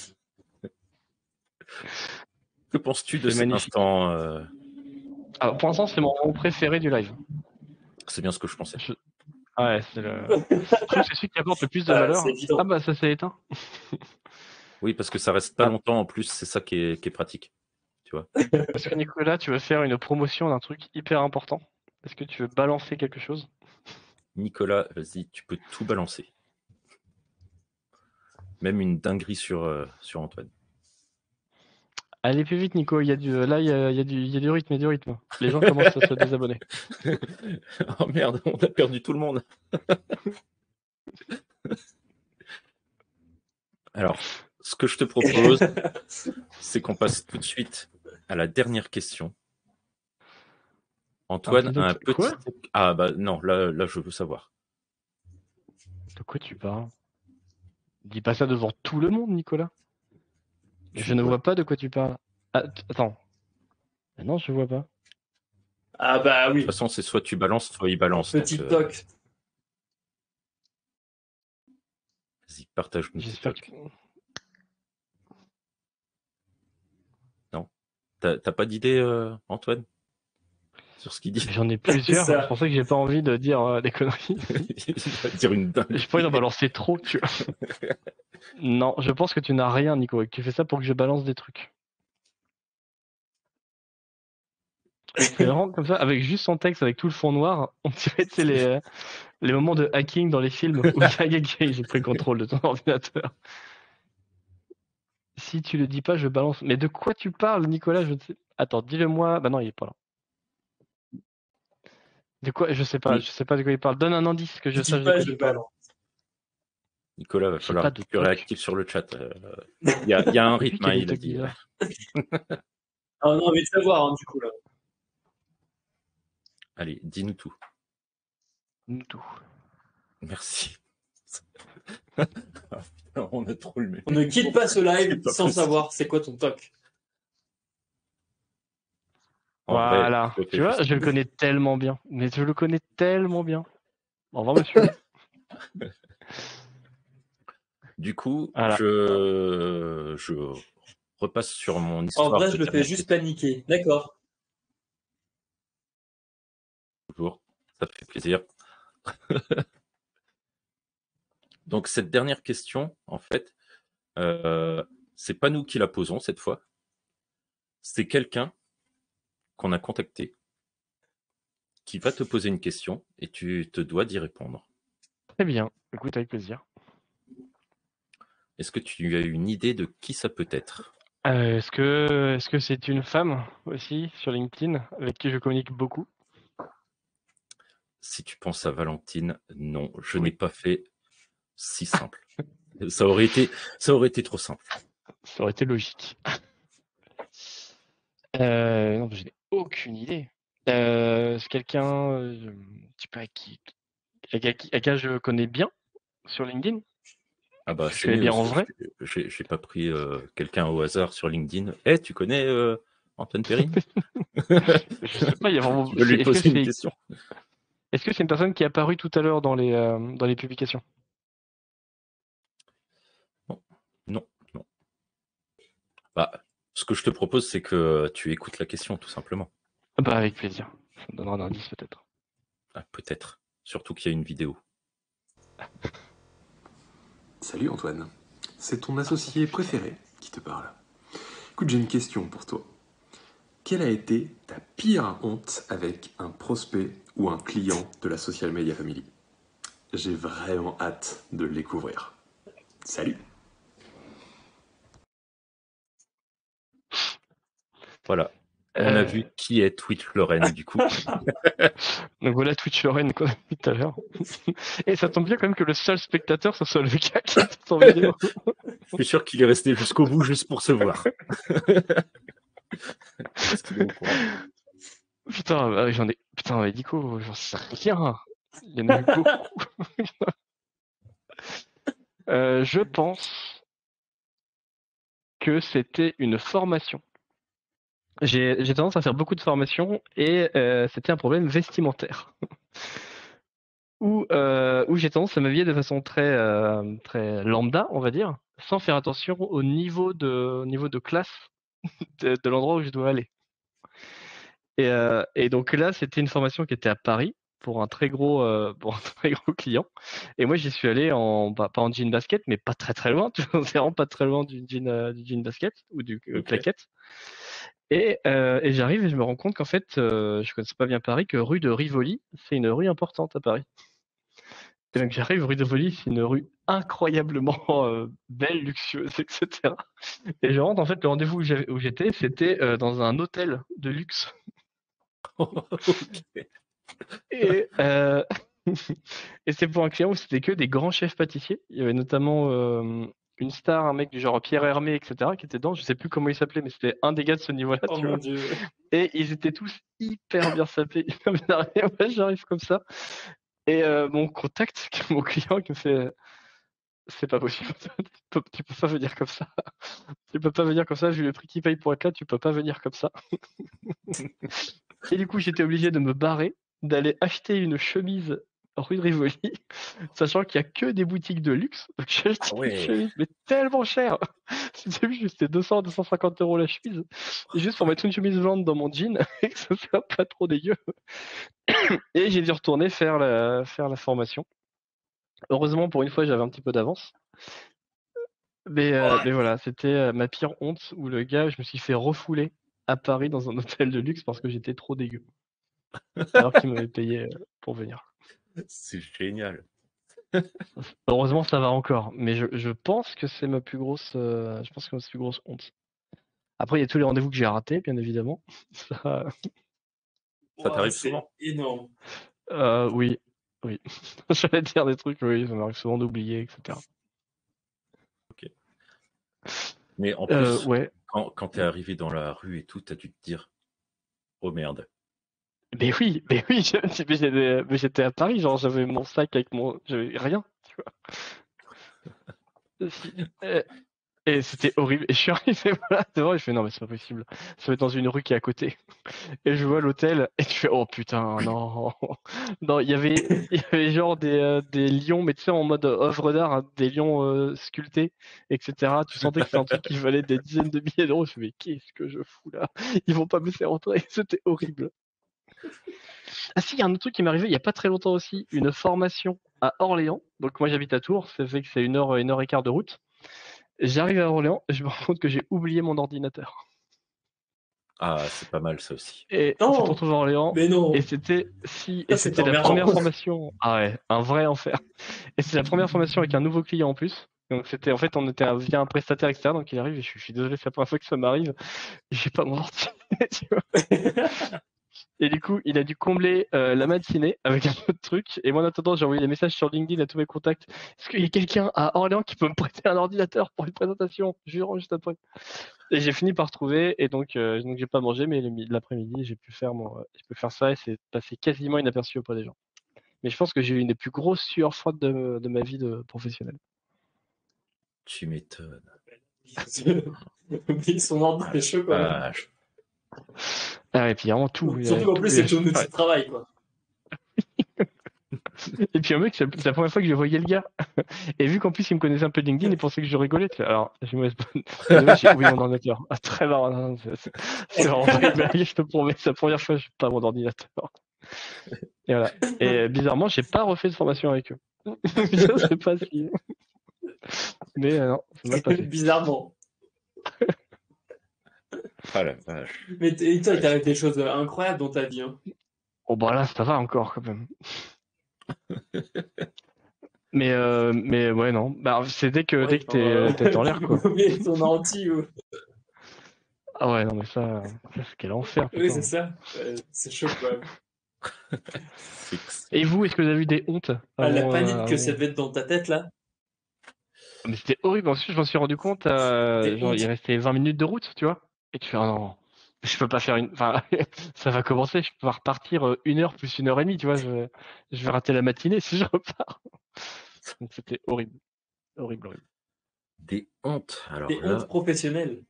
Que penses-tu de C'est cet magnifique. instant euh, Alors, pour l'instant, c'est mon moment préféré du live. C'est bien ce que je pensais. Je- Ah ouais, c'est le... Je trouve que c'est celui qui apporte le plus de Ah, valeur. c'est évident. Ah bah ça s'est éteint. Oui, parce que ça reste pas Ah. longtemps en plus, c'est ça qui est, qui est pratique. Tu vois. Parce que Nicolas, tu veux faire une promotion d'un truc hyper important. Est-ce que tu veux balancer quelque chose? Nicolas, vas-y, tu peux tout balancer. Même une dinguerie sur, euh, sur Antoine. Allez plus vite, Nico. Il y a du, là, il y a, il y a du, il y a du rythme, il y a du rythme. Les gens commencent à se désabonner. Oh merde, on a perdu tout le monde. Alors, ce que je te propose, c'est qu'on passe tout de suite à la dernière question. Antoine Ah, a un donc, petit... quoi Ah bah non, là, là je veux savoir. De quoi tu parles? Dis pas ça devant tout le monde, Nicolas. Tu Je ne vois. vois pas de quoi tu parles. Ah, t- attends. Ah non, je vois pas. Ah bah De oui, toute façon, c'est soit tu balances, soit il balance. petit donc, euh, toc. Vas-y, partage-nous tes J'espère que. tocs. T'as t'as pas d'idée, euh, Antoine, sur ce qu'il dit? J'en ai plusieurs. ça. C'est pour ça que j'ai pas envie de dire euh, des conneries. Il va dire une dingue. J'ai pas envie d'en balancer trop, tu vois. Non, je pense que tu n'as rien, Nico, et que tu fais ça pour que je balance des trucs. C'est vraiment comme ça, avec juste son texte, avec tout le fond noir, on dirait que c'est les, euh, les moments de hacking dans les films où il y a quelqu'un qui prend le contrôle de ton ordinateur. Si tu le dis pas, je balance. Mais de quoi tu parles, Nicolas? Je ne sais. Attends, dis-le-moi. Bah non, il est pas là. De quoi? Je sais pas. Oui. Je sais pas de quoi il parle. Donne un indice que je Je dis sache de pas, quoi je tu parles. balance. Nicolas, va J'ai falloir pas être de plus toc. réactif sur le chat. euh, Il y, a, il y a un Depuis rythme, qu'il y a hein, des il a tocs dit. bizarres. Ah, on a envie de savoir, hein, du coup, là. Allez, dis-nous tout. Nous tout. Merci. Ah, putain, on a trop le même. On ne quitte pas ce C'est live pas sans possible. savoir c'est quoi ton toc. En vrai, Voilà. je le fais Tu vois, juste. je le connais tellement bien. Mais je le connais tellement bien. Au revoir, monsieur. Du coup, Voilà. je... je repasse sur mon En histoire. vrai, de je le fais dernière juste question, paniquer. D'accord. toujours. Ça me fait plaisir. Donc, cette dernière question, en fait, euh, c'est pas nous qui la posons cette fois. C'est quelqu'un qu'on a contacté qui va te poser une question et tu te dois d'y répondre. Très bien. Écoute, avec plaisir. Est-ce que tu as une idée de qui ça peut être? Euh, est-ce que est-ce que c'est une femme aussi sur LinkedIn avec qui je communique beaucoup? Si tu penses à Valentine, non, je Oui. n'ai pas fait si simple. ça aurait été, ça aurait été trop simple. Ça aurait été logique. Euh, non, je n'ai aucune idée. Euh, c'est quelqu'un, euh, je sais pas qui, à qui, à qui je connais bien sur LinkedIn. Ah bah Je c'est connais mieux. bien en vrai. J'ai j'ai pas pris euh, quelqu'un au hasard sur LinkedIn. Eh, tu connais euh, Antoine Perrine? Je sais pas, il y a vraiment. Tu vas lui Est-ce que poser une c'est question. est-ce que c'est une personne qui est apparue tout à l'heure dans les euh, dans les publications? Non, non, non. Bah, ce que je te propose, c'est que tu écoutes la question, tout simplement. Ah bah avec plaisir. Ça me donnera un indice peut-être. Ah, peut-être. Surtout qu'il y a une vidéo. Salut Antoine, c'est ton associé préféré qui te parle. Écoute, j'ai une question pour toi. Quelle a été ta pire honte avec un prospect ou un client de la Social Media Family? J'ai vraiment hâte de le découvrir. Salut! Voilà. On a Euh, vu qui est Twitch Lorraine, du coup. Donc voilà Twitch Lorraine qu'on a vu tout à l'heure. Et ça tombe bien quand même que le seul spectateur, ce soit le gars qui est sur vidéo. Je suis sûr qu'il est resté jusqu'au bout juste pour se voir. Est-ce qu'il est au courant? Putain, bah, j'en ai. Putain, mais Nico, j'en sais rien. Il y en a eu beaucoup. Euh, je pense que c'était une formation. J'ai j'ai tendance à faire beaucoup de formations et euh, c'était un problème vestimentaire. où euh, où j'ai tendance à m'habiller de façon très, euh, très lambda, on va dire, sans faire attention au niveau de, au niveau de classe de, de l'endroit où je dois aller. Et, euh, et donc là, c'était une formation qui était à Paris pour un très gros, euh, pour un très gros client. Et moi, j'y suis allé en, bah, pas en jean basket, mais pas très très loin. Tu vois, c'est vraiment pas très loin du jean, euh, du jean basket ou du euh, Ok. claquette. Et, euh, et j'arrive et je me rends compte qu'en fait, euh, je connaissais pas bien Paris, que rue de Rivoli, c'est une rue importante à Paris. Et donc j'arrive rue de Rivoli, c'est une rue incroyablement euh, belle, luxueuse, et cetera. Et je rentre, en fait, le rendez-vous où j'avais- où j'étais, c'était euh, dans un hôtel de luxe. Ok. Et, euh, et c'est pour un client où c'était que des grands chefs pâtissiers. Il y avait notamment euh, une star, un mec du genre Pierre Hermé, et cetera, qui était dedans. Je sais plus comment il s'appelait, mais c'était un des gars de ce niveau-là, Oh tu mon vois. dieu. Et ils étaient tous hyper bien sapés, hyper bien arrivés. Moi, j'arrive comme ça. Et euh, mon contact, mon client, qui me fait c'est pas possible. Tu peux, tu peux pas venir comme ça. Tu peux pas venir comme ça. Vu le prix qu'il paye pour être là, tu peux pas venir comme ça. Et du coup, j'étais obligé de me barrer, d'aller acheter une chemise rue de Rivoli, sachant qu'il y a que des boutiques de luxe. Donc j'ai acheté Ah une ouais. chemise, mais tellement chère. C'était juste c'était deux cents, deux cent cinquante euros la chemise. Et juste pour mettre une chemise blanche dans mon jean et que ça soit pas trop dégueu. Et j'ai dû retourner faire la, faire la formation. Heureusement, pour une fois, j'avais un petit peu d'avance. Mais, euh, mais voilà, c'était euh, ma pire honte où le gars, je me suis fait refouler à Paris dans un hôtel de luxe parce que j'étais trop dégueu. Alors qu'il m'avait payé euh, pour venir. C'est génial. Heureusement, ça va encore. Mais je, je pense que c'est ma plus grosse, euh, je pense que c'est ma plus grosse honte. Après, il y a tous les rendez-vous que j'ai ratés, bien évidemment. Ça, Ça Ouah, t'arrive c'est souvent? énorme. euh, oui, oui. J'allais dire des trucs, oui, ça m'arrive souvent d'oublier, et cetera. Mais en Euh, plus, ouais. quand, quand t'es arrivé dans la rue et tout, t'as dû te dire, oh merde. Mais oui, mais oui, je- mais j'étais mais j'étais à Paris, genre j'avais mon sac avec mon, j'avais rien, tu vois. Si- euh, Et c'était horrible. Et je suis arrivé voilà, devant et je fais non mais c'est pas possible. Ça va être dans une rue qui est à côté. Et je vois l'hôtel et tu fais oh putain non. Non, il y avait il y avait genre des, euh, des lions, mais tu sais en mode œuvre d'art, hein, des lions euh, sculptés, et cetera. Tu sentais que c'était un truc qui valait des dizaines de milliers d'euros. Je fais mais qu'est-ce que je fous là? Ils vont pas me laisser rentrer. C'était horrible. Ah si, il y a un autre truc qui m'est arrivé il y a pas très longtemps aussi, une formation à Orléans. Donc moi j'habite à Tours, ça fait que c'est une heure, une heure et quart de route. J'arrive à Orléans et je me rends compte que j'ai oublié mon ordinateur. Ah, c'est pas mal ça aussi. Et on s'est Non, retrouvé à Orléans mais non. et c'était si et Ça, c'est c'était la emmerdant. première formation. Ah ouais, un vrai enfer. Et c'est la première formation avec un nouveau client en plus. Donc c'était en fait on était via un prestataire externe donc il arrive et je suis, je suis désolé c'est la première fois que ça m'arrive. J'ai pas mon ordi. Tu vois. Et du coup, il a dû combler euh, la matinée avec un autre truc. Et moi, en attendant, j'ai envoyé des messages sur LinkedIn à tous mes contacts. Est-ce qu'il y a quelqu'un à Orléans qui peut me prêter un ordinateur pour une présentation? Je lui rends juste après. Et j'ai fini par trouver. Et donc, euh, donc j'ai pas mangé, mais le mi- l'après-midi, j'ai pu faire mon, euh, j'ai pu faire ça et c'est passé quasiment inaperçu auprès des gens. Mais je pense que j'ai eu une des plus grosses sueurs froides de, de ma vie de professionnelle. Tu m'étonnes. Oublier son ordre, c'est chaud quand même. Ah, je- Ah, et puis vraiment tout. il y a Surtout qu'en tout- plus, il y a- c'est ton outil ouais. de travail, quoi. Et puis un mec, c'est c'est la première fois que je voyais le gars. Et vu qu'en plus il me connaissait un peu de LinkedIn, il pensait que je rigolais. tu sais. Alors, j'ai mauvaise bonne. Désolé, j'ai oublié mon ordinateur. Ah, très marrant. non, non, c'est- C'est c'est vraiment très blague, je te promets. C'est la première fois que je pas mon ordinateur. Et voilà. Et bizarrement, j'ai pas refait de formation avec eux. Je sais pas si. Mais euh, non, c'est mal passé. Bizarrement. ah la vache. Mais t- et toi, il t'arrive des choses incroyables dans ta vie. Hein. Oh bah là, ça va encore quand même. Mais euh, mais ouais non. Bah c'est dès que Ouais, dès que genre, t'es euh, euh, tête en l'air quoi. oublier ton anti ou... Ah ouais non mais ça, ça c'est quel enfer Oui, putain. c'est ça. Ouais, c'est chaud, quand même. C'est que- Et vous, est-ce que vous avez eu des hontes Ah, la avant, panique euh, que avant- ça devait être dans ta tête, là. Mais c'était horrible. Ensuite, je m'en suis rendu compte, euh, Des genre, il hontes. restait vingt minutes de route, tu vois. Et tu fais, ah non, je peux pas faire une. Enfin, ça va commencer, je peux pas repartir euh, une heure plus une heure et demie, tu vois. Je, je vais rater la matinée si je repars. Donc c'était horrible. Horrible, horrible. Des hontes. Alors Des hontes là, professionnelles.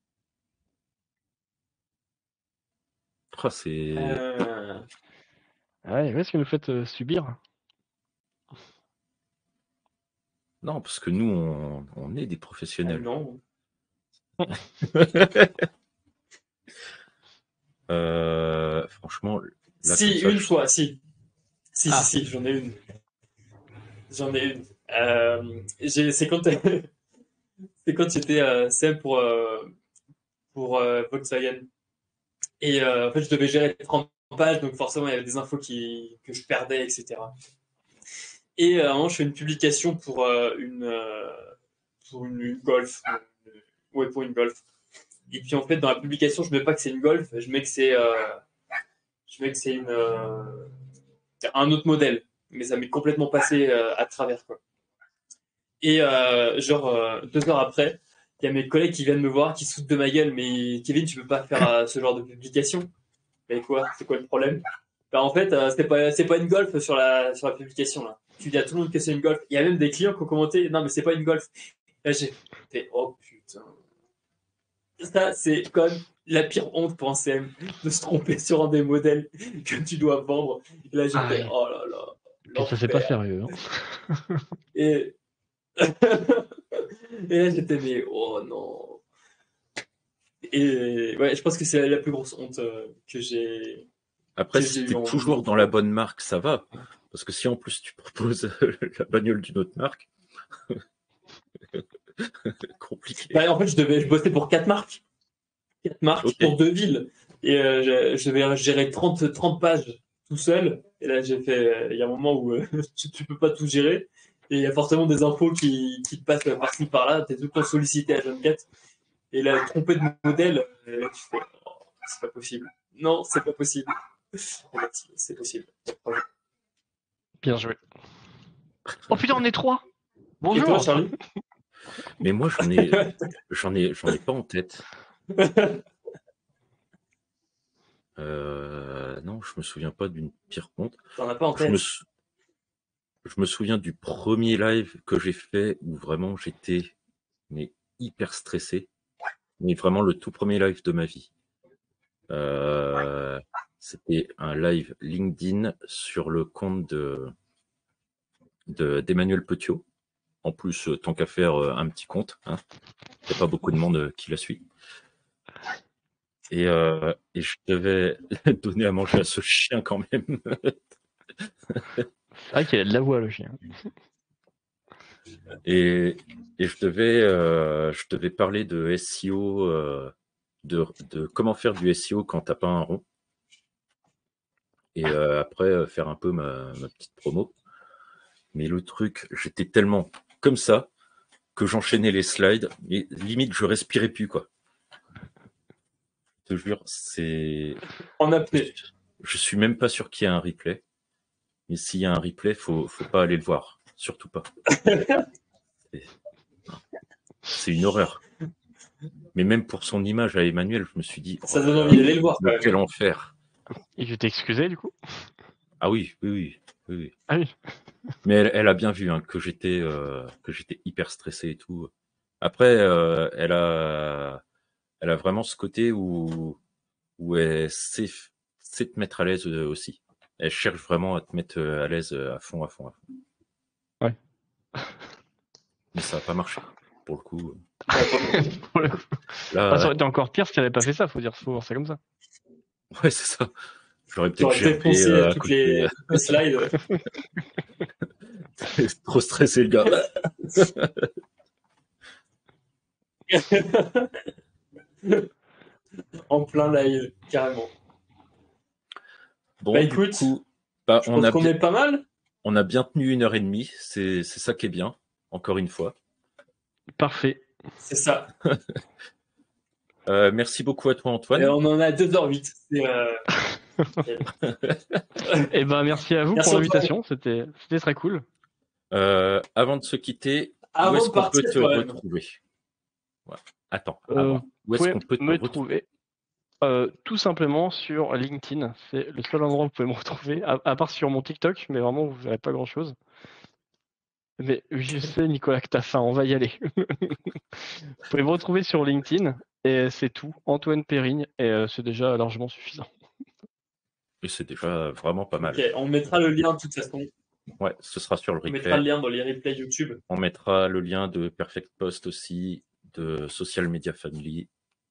oh, c'est. Euh... Ah ouais, qu'est-ce que vous faites euh, subir? Non, parce que nous, on, on est des ah, professionnels. non. Euh, franchement, là, Si, comme ça, une je- fois, si. Si, Ah. si, si, j'en ai une. J'en ai une. Euh, j'ai- c'est quand, c'est quand j'étais euh, C M pour, euh, pour euh, Volkswagen. Et euh, en fait, je devais gérer les trente pages, donc forcément, il y avait des infos qui, que je perdais, et cetera. Et euh, à un moment, je fais une publication pour euh, une, euh, pour une, une golf. Ouais, pour une golf. Et puis en fait, dans la publication, je mets pas que c'est une golf, je mets que c'est, euh, je mets que c'est une, euh, un autre modèle. Mais ça m'est complètement passé euh, à travers, quoi. Et euh, genre euh, deux heures après, il y a mes collègues qui viennent me voir, qui se foutent de ma gueule. Mais Kevin, tu peux pas faire euh, ce genre de publication. Mais quoi? C'est quoi le problème? Bah, en fait, euh, c'est pas, c'est pas une golf sur la, sur la publication là. Tu dis à tout le monde que c'est une golf. Il y a même des clients qui ont commenté, non mais c'est pas une golf. Là j'ai fait, oh putain. Ça, c'est quand même la pire honte pour un C M de se tromper sur un des modèles que tu dois vendre. Et là j'ai Ah fait, oui. oh là là. Et ça, c'est pas l'enfer. sérieux. Hein. Et... et là j'étais, mais oh non. Et ouais, je pense que c'est la plus grosse honte euh, que j'ai. Après, que si j'ai eu t'es en toujours vidéo. dans la bonne marque, ça va. Parce que si en plus tu proposes la bagnole d'une autre marque, compliqué. Bah, en fait, je devais, je bossais pour quatre marques. Quatre marques Ok. pour deux villes. Et euh, je, je devais gérer trente, trente pages tout seul. Et là, j'ai fait, euh, il y a un moment où euh, tu, tu peux pas tout gérer. Et il y a forcément des infos qui, qui te passent par-ci par-là. T'es tout le temps sollicité à vingt-quatre. Et là, trompé de modèle, euh, là, tu fais, oh, c'est pas possible. Non, c'est pas possible. Et là, c'est possible. Bien joué. Oh putain, on est trois. Et Bonjour. toi, Charlie? Mais moi, j'en ai, j'en ai, j'en ai pas en tête. Euh, non, je me souviens pas d'une pire honte. T'en as pas en Je tête? me, sou- je me souviens du premier live que j'ai fait où vraiment j'étais mais hyper stressé. Mais vraiment le tout premier live de ma vie. Euh, c'était un live LinkedIn sur le compte de, de d'Emmanuel Petiot. En plus, euh, tant qu'à faire euh, un petit compte, hein. Il n'y a pas beaucoup de monde euh, qui la suit. Et, euh, et je devais donner à manger à ce chien quand même. C'est vrai qu'il a de la voix, le chien. Et, et je devais, euh, je devais parler de S E O, euh, de, de comment faire du S E O quand t'as pas un rond. Et euh, après euh, faire un peu ma, ma petite promo. Mais le truc, j'étais tellement comme ça que j'enchaînais les slides, mais limite je respirais plus quoi. Je te jure, c'est. En apnée. Je suis même pas sûr qu'il y ait un replay. Mais s'il y a un replay, faut, faut pas aller le voir. Surtout pas. C'est- C'est une horreur. Mais même pour son image à Emmanuel, je me suis dit. Ça oh donne là envie là, d'aller le voir, quand mais même. quel enfer. Et je t'ai excusé, du coup. Ah oui, oui, oui. oui, oui. Ah oui. Mais elle, elle a bien vu hein, que j'étais euh, que j'étais hyper stressé et tout. Après, euh, elle a elle a vraiment ce côté où où elle sait, sait te mettre à l'aise euh, aussi. Elle cherche vraiment à te mettre euh, à l'aise euh, à fond, à fond, à fond. Ouais. Mais ça n'a pas marché pour le coup. Pour le coup. Là, Ah, ça aurait été encore pire si tu n'avais pas fait ça, faut dire, faut voir ça comme ça. ouais, c'est ça. J'aurais peut-être T'aurais gervé défoncé euh, à toutes côté. les, toutes les slides. Trop stressé le gars. En plein live, carrément. Bon, Bah du écoute, coup, bah, je on pense a qu'on bien, est pas mal. on a bien tenu une heure et demie. C'est c'est ça qui est bien. Encore une fois. Parfait. C'est ça. Euh, merci beaucoup à toi, Antoine. Et on en a deux heures huit. C'est, euh... Et ben merci à vous Merci pour Antoine. l'invitation, c'était c'était très cool. Euh, avant de se quitter, où Avant est-ce de qu'on partir, peut te quand même. retrouver? Ouais. Attends, Euh, avant. Où est-ce Vous qu'on peut pouvez te me retrouver? trouver euh, tout simplement sur LinkedIn. C'est le seul endroit où vous pouvez me retrouver, à, à part sur mon TikTok, mais vraiment vous verrez pas grand-chose. Mais je sais, Nicolas, que t'as faim, on va y aller. Vous pouvez me retrouver sur LinkedIn et c'est tout, Antoine Périgne, et euh, c'est déjà largement suffisant. Et c'est déjà vraiment pas mal. Ok, on mettra le lien de toute façon. Ouais, ce sera sur le On mettra le replay. lien dans les replays YouTube. On mettra le lien de Perfect Post aussi, de Social Media Family.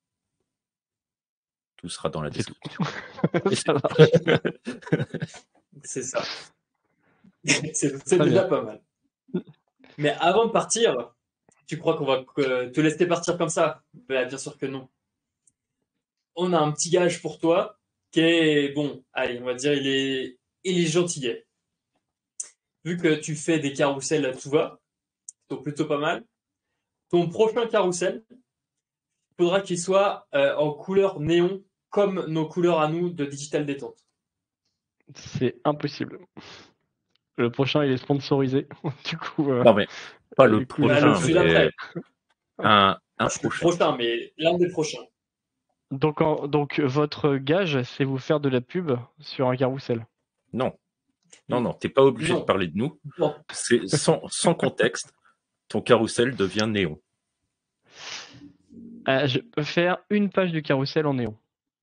Tout sera dans la C'est tout. description. Ça marche. C'est ça. c'est c'est Très déjà bien. pas mal. Mais avant de partir, tu crois qu'on va euh, te laisser partir comme ça? Bah, bien sûr que non. On a un petit gage pour toi qui est, bon, allez, on va dire, il est, il est gentillet. vu que tu fais des carousels à tout va, donc plutôt pas mal, ton prochain carrousel, il faudra qu'il soit euh, en couleur néon, comme nos couleurs à nous de Digital Détente. C'est impossible. Le prochain, il est sponsorisé. Du coup, euh, Non, mais pas le du coup, Bah, prochain, le celui mais d'après. un, un Le prochain. prochain, mais l'un des prochains. donc, en- donc, votre gage, c'est vous faire de la pub sur un carrousel. Non, non, non, t'es pas obligé Non. de parler de nous. Non. C'est sans, sans contexte, ton carrousel devient néon. Euh, je peux faire une page du carrousel en néon.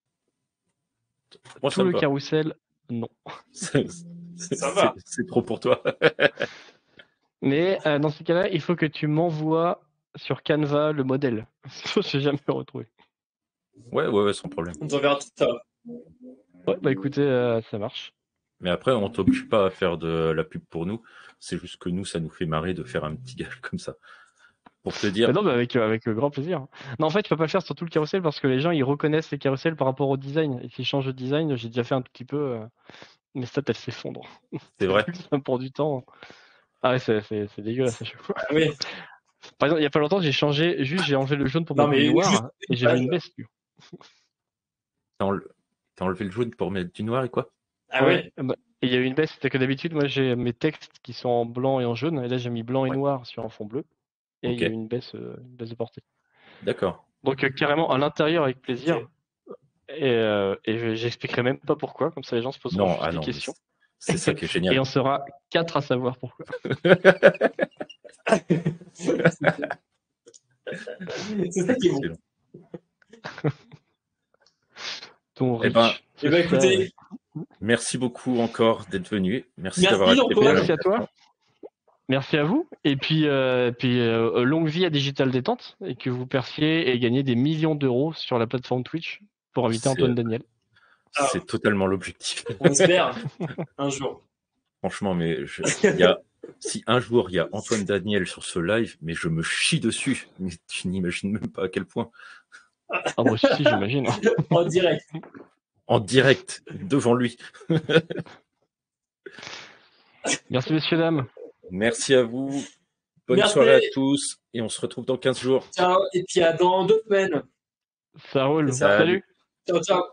Moi, Tout ça me le va. carrousel, non. C'est c'est- Ça va. c'est- c'est trop pour toi. Mais euh, dans ce cas-là, il faut que tu m'envoies sur Canva le modèle. Sinon, je n'ai jamais retrouvé. Ouais, ouais, ouais, sans problème. On t'enverra tout ça. Ouais, bah écoutez, euh, ça marche. Mais après, on t'oblige pas à faire de la pub pour nous. C'est juste que nous, ça nous fait marrer de faire un petit gage comme ça. Pour te dire, Bah non, mais avec, euh, avec euh, grand plaisir. Non, en fait, tu peux pas le faire sur tout le carrousel parce que les gens, ils reconnaissent les carousels par rapport au design. Et s'ils changent de design, j'ai déjà fait un tout petit peu. Euh, mes stats, elles s'effondrent. c'est vrai. Ça me prend du temps. Ah ouais, c'est c'est- c'est dégueulasse à chaque fois. Ah oui. Par exemple, il y a pas longtemps, j'ai changé, juste j'ai enlevé le jaune pour Non, mettre du mais noir juste et j'ai mis page. une baisse. Du coup. T'as enle- t'as enlevé le jaune pour mettre du noir et quoi? Ah ouais. bah, et il y a eu une baisse, c'est que d'habitude, moi j'ai mes textes qui sont en blanc et en jaune, et là j'ai mis blanc et Ouais. noir sur un fond bleu, et il y a Ok. eu une baisse, euh, une baisse de portée. D'accord. Donc euh, carrément à l'intérieur avec plaisir, Ok. et, euh, et je- j'expliquerai même pas pourquoi, comme ça les gens se poseront Non, juste ah des non, mais questions, c'est c'est ça qui est et génial. on sera quatre à savoir pourquoi. C'est ça qui est bon. Excellent. Ton Eh ben, riche. Eh ben, c'est ça, écoutez, ouais. Merci beaucoup encore d'être venu. Merci, Merci, d'avoir accepté Antoine. Merci à toi. l'invitation. Merci à vous, et puis, euh, puis euh, longue vie à Digital Détente, et que vous perciez et gagnez des millions d'euros sur la plateforme Twitch pour inviter C'est- Antoine Daniel. Ah. C'est totalement l'objectif. on espère un jour. Franchement, mais je- il y a, si un jour il y a Antoine Daniel sur ce live, mais je me chie dessus. Mais tu n'imagines même pas à quel point. Ah, moi aussi, j'imagine. En direct. En direct, devant lui. Merci, messieurs, dames. Merci à vous. Bonne Merci. soirée à tous. Et on se retrouve dans quinze jours. Ciao. Et puis à dans deux semaines. Ça roule. C'est ça. Salut. Ciao, ciao.